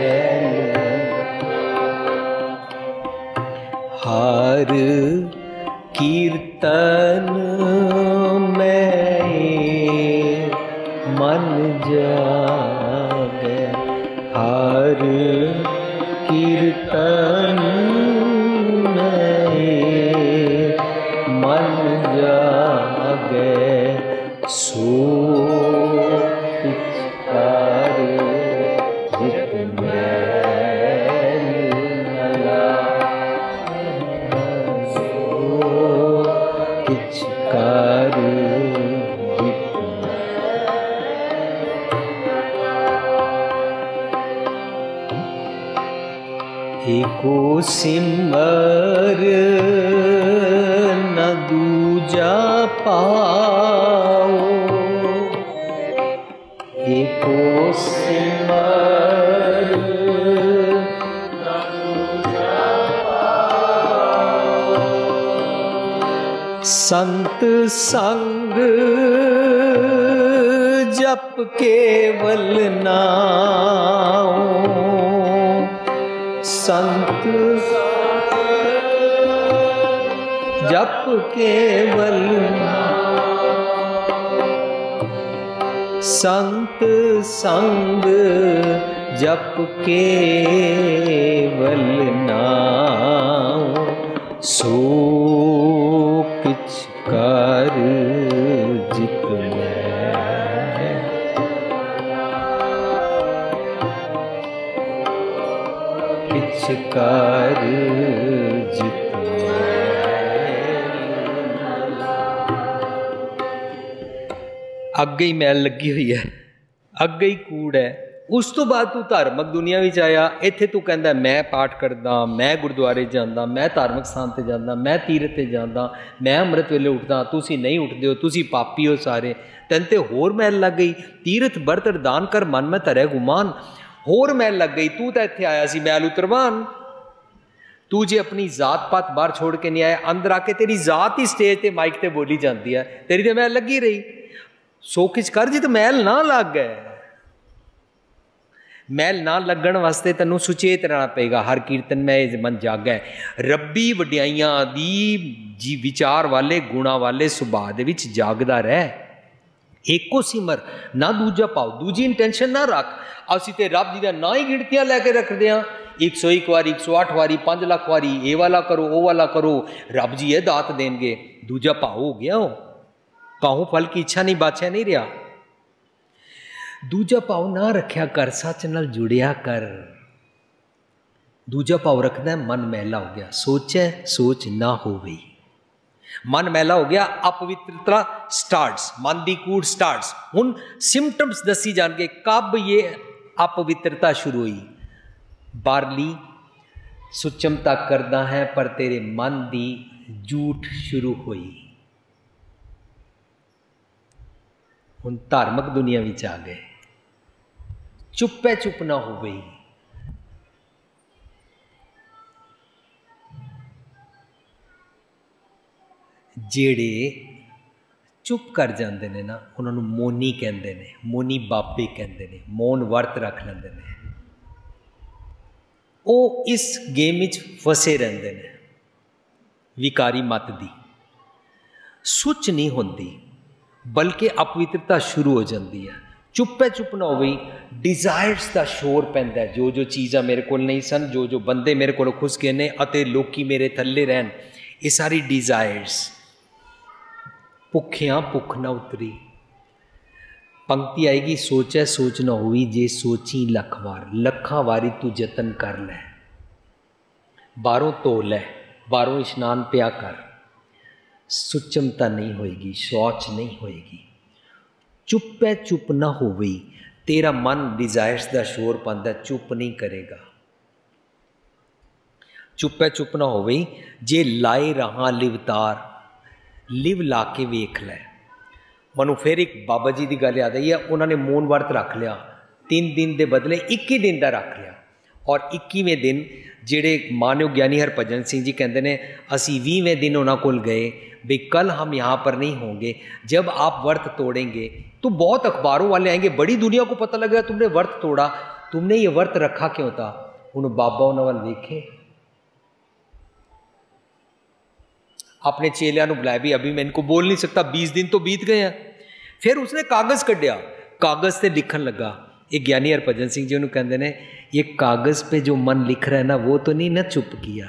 हर कीर्तन में मन जागे, हर कीर्तन में मन जागे, सो किछ कर जित मैल न लागे, सो किछ कर जित एको सिमर न दूजा पाओ, एको सिमर न दूजा पाओ, संत संग जप केवल नाओ, संत जप केवल संत संग जप केवल नाम, सो किछ कर जित मैल, किछ कर जित अगे ही मैल लगी हुई है, अगे ही कूड़ है। उस तो बाद तू धार्मिक दुनिया में आया, इत्थे तू कहंदा मैं पाठ करदा, मैं गुरुद्वारे जांदा, मैं धार्मिक स्थान ते जांदा, मैं तीरथ ते जांदा, मैं अमृत वेले उठदा, तुसी नहीं उठदे हो, तुसी पापी हो सारे, तैन ते होर मैल लग गई। तीरथ बरत दान कर मन में धरै गुमान, होर मैल लग गई। तू तो इत्थे आया सी मैल उतरवान, तू जे अपनी जात पात बाहर छोड़ के नहीं आया, अंदर आके तेरी जात ही स्टेज ते माइक ते बोली जाती है, तेरी तो मैल लगी रही। सो किछ कर जित मैल ना लग गए, मैल ना लगन वास्ते तेनों सुचेत रहना पेगा, हर कीर्तन में मन जागे। रब्बी वड्याइयां दी जी विचार वाले गुणा वाले सुभाव दे विच जागदा रह, एको सिमर ना दूजा पाओ, दूजी इंटेंशन ना रख। असी ते रब जी दा ना ही गिणतियां लैके रखदे हां, एक सौ एक वारी, एक सौ आठ वारी, पांच लाख वारी, ये वाला करो वो वाला करो, रब जी ये दात देंगे। दूजा भाव हो गया हो, काहू फल की इच्छा नहीं, बादशाह नहीं रहा। दूजा भाव ना रखिया कर, सच नाल जुड़िया कर। दूजा भाव रखना मन मैला हो गया, सोचे सोच ना हो गई। मन मैला हो गया, अपवित्रता स्टार्ट्स, मन दी कूड़ स्टार्ट्स। हुण सिम्पटम्स दसी जाणगे कब ये अपवित्रता शुरू हुई। बारली सुचमता करदा है पर तेरे मन दी झूठ शुरू हुई। हुण धार्मिक दुनिया विच आ गए, चुप्पे चुप ना हो गई। जेड़े चुप कर जाते हैं ना उन्होंने मौनी कहते हैं, मौनी बाबे कहते हैं, मौन वर्त रख लेंदे ने। वो इस गेम विच फसे रहते हैं। विकारी मत दी सुच नहीं होती बल्कि अपवित्रता शुरू हो जाती है। चुप्पे चुप ना हो गई, डिजायर्स का शोर पैंदा है। जो जो चीज़ां मेरे को नहीं सन, जो जो बंदे मेरे को खुश गए ने अते लोकी मेरे थल्ले रहन, ये सारी डिजायर्स। भुखिया भुख ना उतरी। पंक्ति आएगी, सोचे सोच ना हुई जे सोची लख वार। लखा वारी तू जतन कर लै, बारों धो लै, बारों इशनान पिया कर, सुचमता नहीं होएगी, शौच नहीं होएगी। चुप्पे चुप ना हो गई। तेरा मन डिजायर्स का शोर पांदा, चुप नहीं करेगा। चुप्पे चुप ना हो गई जे लाए रहा लिवतार, लिव ला के वेख लै। मनु फिर एक बाबा जी की गल याद आई है। उन्होंने मौन वर्त रख लिया, तीन दिन के बदले इक्की दिन का रख लिया। और इक्कीवें दिन जेड़े मानयोग ज्ञानी हरभजन सिंह जी कहते हैं, असी बीसवें दिन उन्होंने कोल गए भाई कल हम यहाँ पर नहीं होंगे, जब आप व्रत तोड़ेंगे तो बहुत अखबारों वाले आएंगे, बड़ी दुनिया को पता लगेगा तुमने व्रत तोड़ा, तुमने ये व्रत रखा क्यों था। उन बाबा उन्होंने वाल देखे, अपने चेलिया को बुलाया भी, अभी मैं इनको बोल नहीं सकता, बीस दिन तो बीत गए हैं। फिर उसने कागज़ कढ़िया, कागज़ से लिखन लगा। एक ज्ञानी हरभजन सिंह जी उन्होंने कहते हैं, ये कागज़ पे जो मन लिख रहा है ना वो तो नहीं ना चुप किया।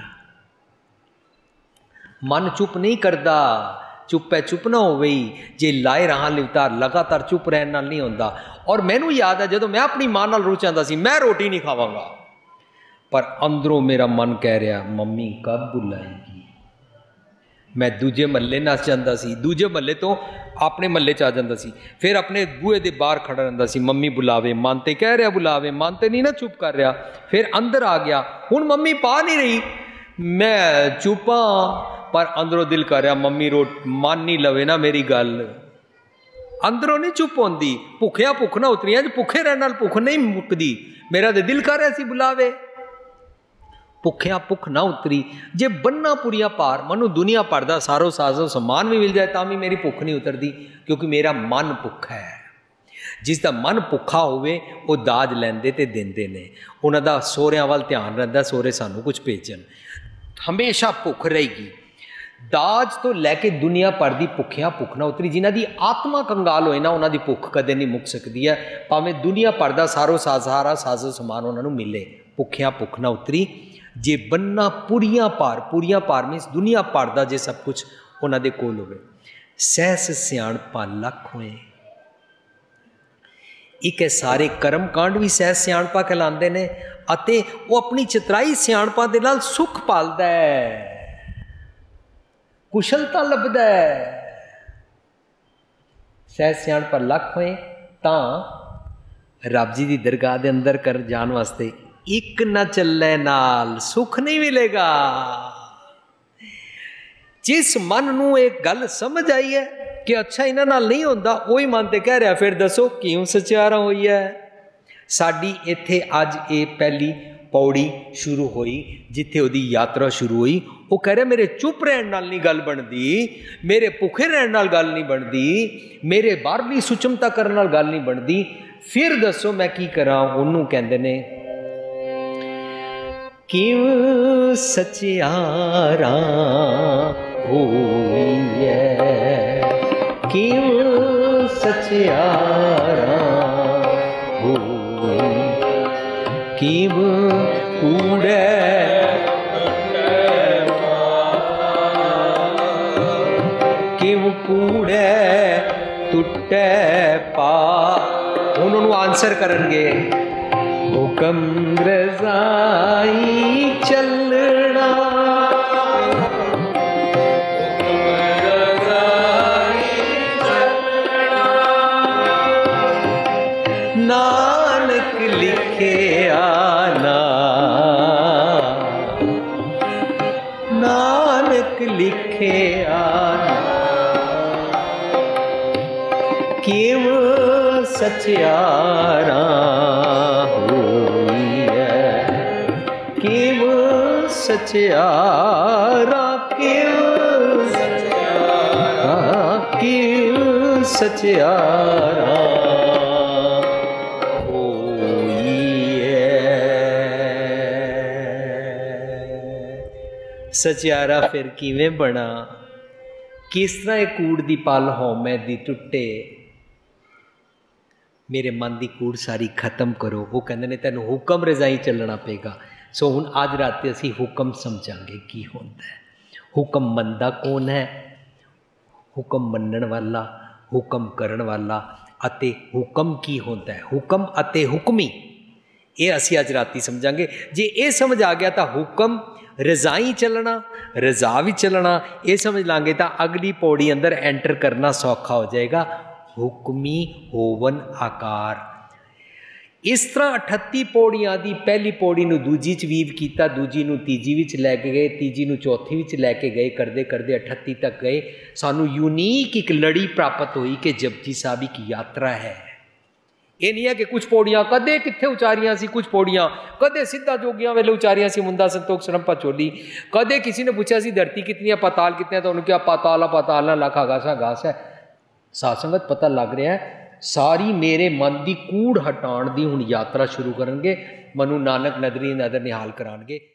मन चुप नहीं करता, चुप है चुप ना हो गई जे लाए रहा लिवतार। लगातार चुप रहने नाल नहीं होता। और मैनू याद है जो मैं अपनी मां नाल रुच आंदा सी, मैं रोटी नहीं खावांगा, पर अंदरों मेरा मन कह रहा मम्मी कब बुलाएगी। मैं दूजे महल्ले नस जाता सी, दूजे महल्ले तो अपने महल्ले च आ जाता सी, फिर अपने बूहे के बाहर खड़ा रहता सी, मम्मी बुलावे, मन तो कह रहा बुलावे, मन तो नहीं ना चुप कर रहा। फिर अंदर आ गया, हुण मम्मी पा नहीं रही, मैं चुप हाँ, पर अंदरों दिल कर रहा मम्मी रोट मान नहीं लवे ना मेरी गल। अंदरों नहीं चुप होंदी, भुखिया भुख ना उतरिया, भुखे रहने नाल भुख नहीं मुकदी। मेरा तो दिल कर रहा सी बुलावे, भुखिया भुख ना उतरी। जे बन्ना पुरिया पार मनु दुनिया भर दा सारो साजो समान भी मिल जाए तां भी मेरी भुख नहीं उतरती, क्योंकि मेरा मन भुखा है। जिसका मन भुखा होवे वो दाज लैंदे ते देंदे ने, उन्हां दा सोहरियां वाल ध्यान रहिंदा, सोहरे सानू कुछ भेजन, हमेशा भुख रहेगी। दाज तो लैके दुनिया भर की भुखिया भुख ना उतरी। जिन्हां दी आत्मा कंगाल होए ना उन्हां दी भुख कदे नहीं मुक सकती है, भावें दुनिया भर दा सारो सारा साजो समान उन्हां नूं मिले, भुखिया भुख ना उतरी। जे बन्ना पुरिया पार, पुरिया पार मीनस दुनिया भर दा जे सब कुछ उन्हां दे कोल होवे। सहस सियाणपा लख होए। एक है सारे कर्म कांड भी सहस सियाणपा कहलांदे ने, अते वो अपनी चतराई सियाणपा दे नाल सुख पालदा है, कुशलता लभदा है। सहस सियाणपा लख होए तां रब जी दी दरगाह दे अंदर कर जान वास्ते एक न चले नाल सुख नहीं मिलेगा। जिस मन नूं एक गल समझ आई है कि अच्छा इन्हां नाल नहीं होंदा, वही मन ते कह रहा फिर दसो क्यों सचियारा होई है। साडी इत्थे अज ये पहली पौड़ी शुरू हुई जिथे उहदी यात्रा शुरू हुई। वो कह रहा मेरे चुप रहने नाल नहीं गल बनती, मेरे भुखे रहने नाल गल नहीं बनती, मेरे बाहरली सुचमता करने नाल गल नहीं बनती, फिर दसो मैं की करा। उन्होंने कहते ने क्यों सचियारा होई है, क्यों सचियारा होई, क्यों कूड़े क्यों कूड़े टुटे पा। उन्होंने आंसर करनगे हुक्म रज़ाई चलना, नानक लिखे आना, नानक लिखे आना, किव सचियारा होई है, किव सचियारा, किव सचियारा, किव सचियारा सचियारा फिर किवें बना, किस तरह एक कूड़ दी पल हौमै दी टुटे, मेरे मन की कूड़ सारी खत्म करो। वो कहते ने तैनूं हुक्म रजाई चलना पेगा। सो हुण अज रात असीं हुक्म समझांगे की होंदा है। हुक्म मनदा कौन है, हुक्म मनण वाला, हुक्म करन वाला, अते हुक्म की होंदा है, हुक्म अते हुक्मी, ये असीं अज राती समझांगे। जे ये समझ आ गया तो हुक्म रजाई चलना, रजा भी चलना, ये समझ लांगे तो अगली पौड़ी अंदर एंटर करना सौखा हो जाएगा। हुक्मी होवन आकार। इस तरह अठत्ती पौड़ियां दी पहली पौड़ी नूं दूजी च वीव कीता, दूजी नूं तीजी विच लैके गए, तीजी नूं चौथी विच लैके गए, करदे करदे अठत्ती तक गए। सानू यूनीक एक लड़ी प्राप्त हुई कि जपजी साहब एक यात्रा है। ये नहीं है कि कुछ पौड़ियां कदे कित्थे उचारियां सी, कुछ पौड़ियां कदे सिद्धा जोगियां वेले उचारियां सी, मुंदा संतोख सरंपा चोली। कदे किसी ने पूछा सी धरती कितनी, पाताल कितने, तो उन्होंने कहा पाताल पाताल ना लाखा गासा घास है। सासंगत पता लग रहा है सारी मेरे मन की कूड़ हटाण दी हुण यात्रा शुरू करनगे। मनु नानक नदरी नदर निहाल कराणगे।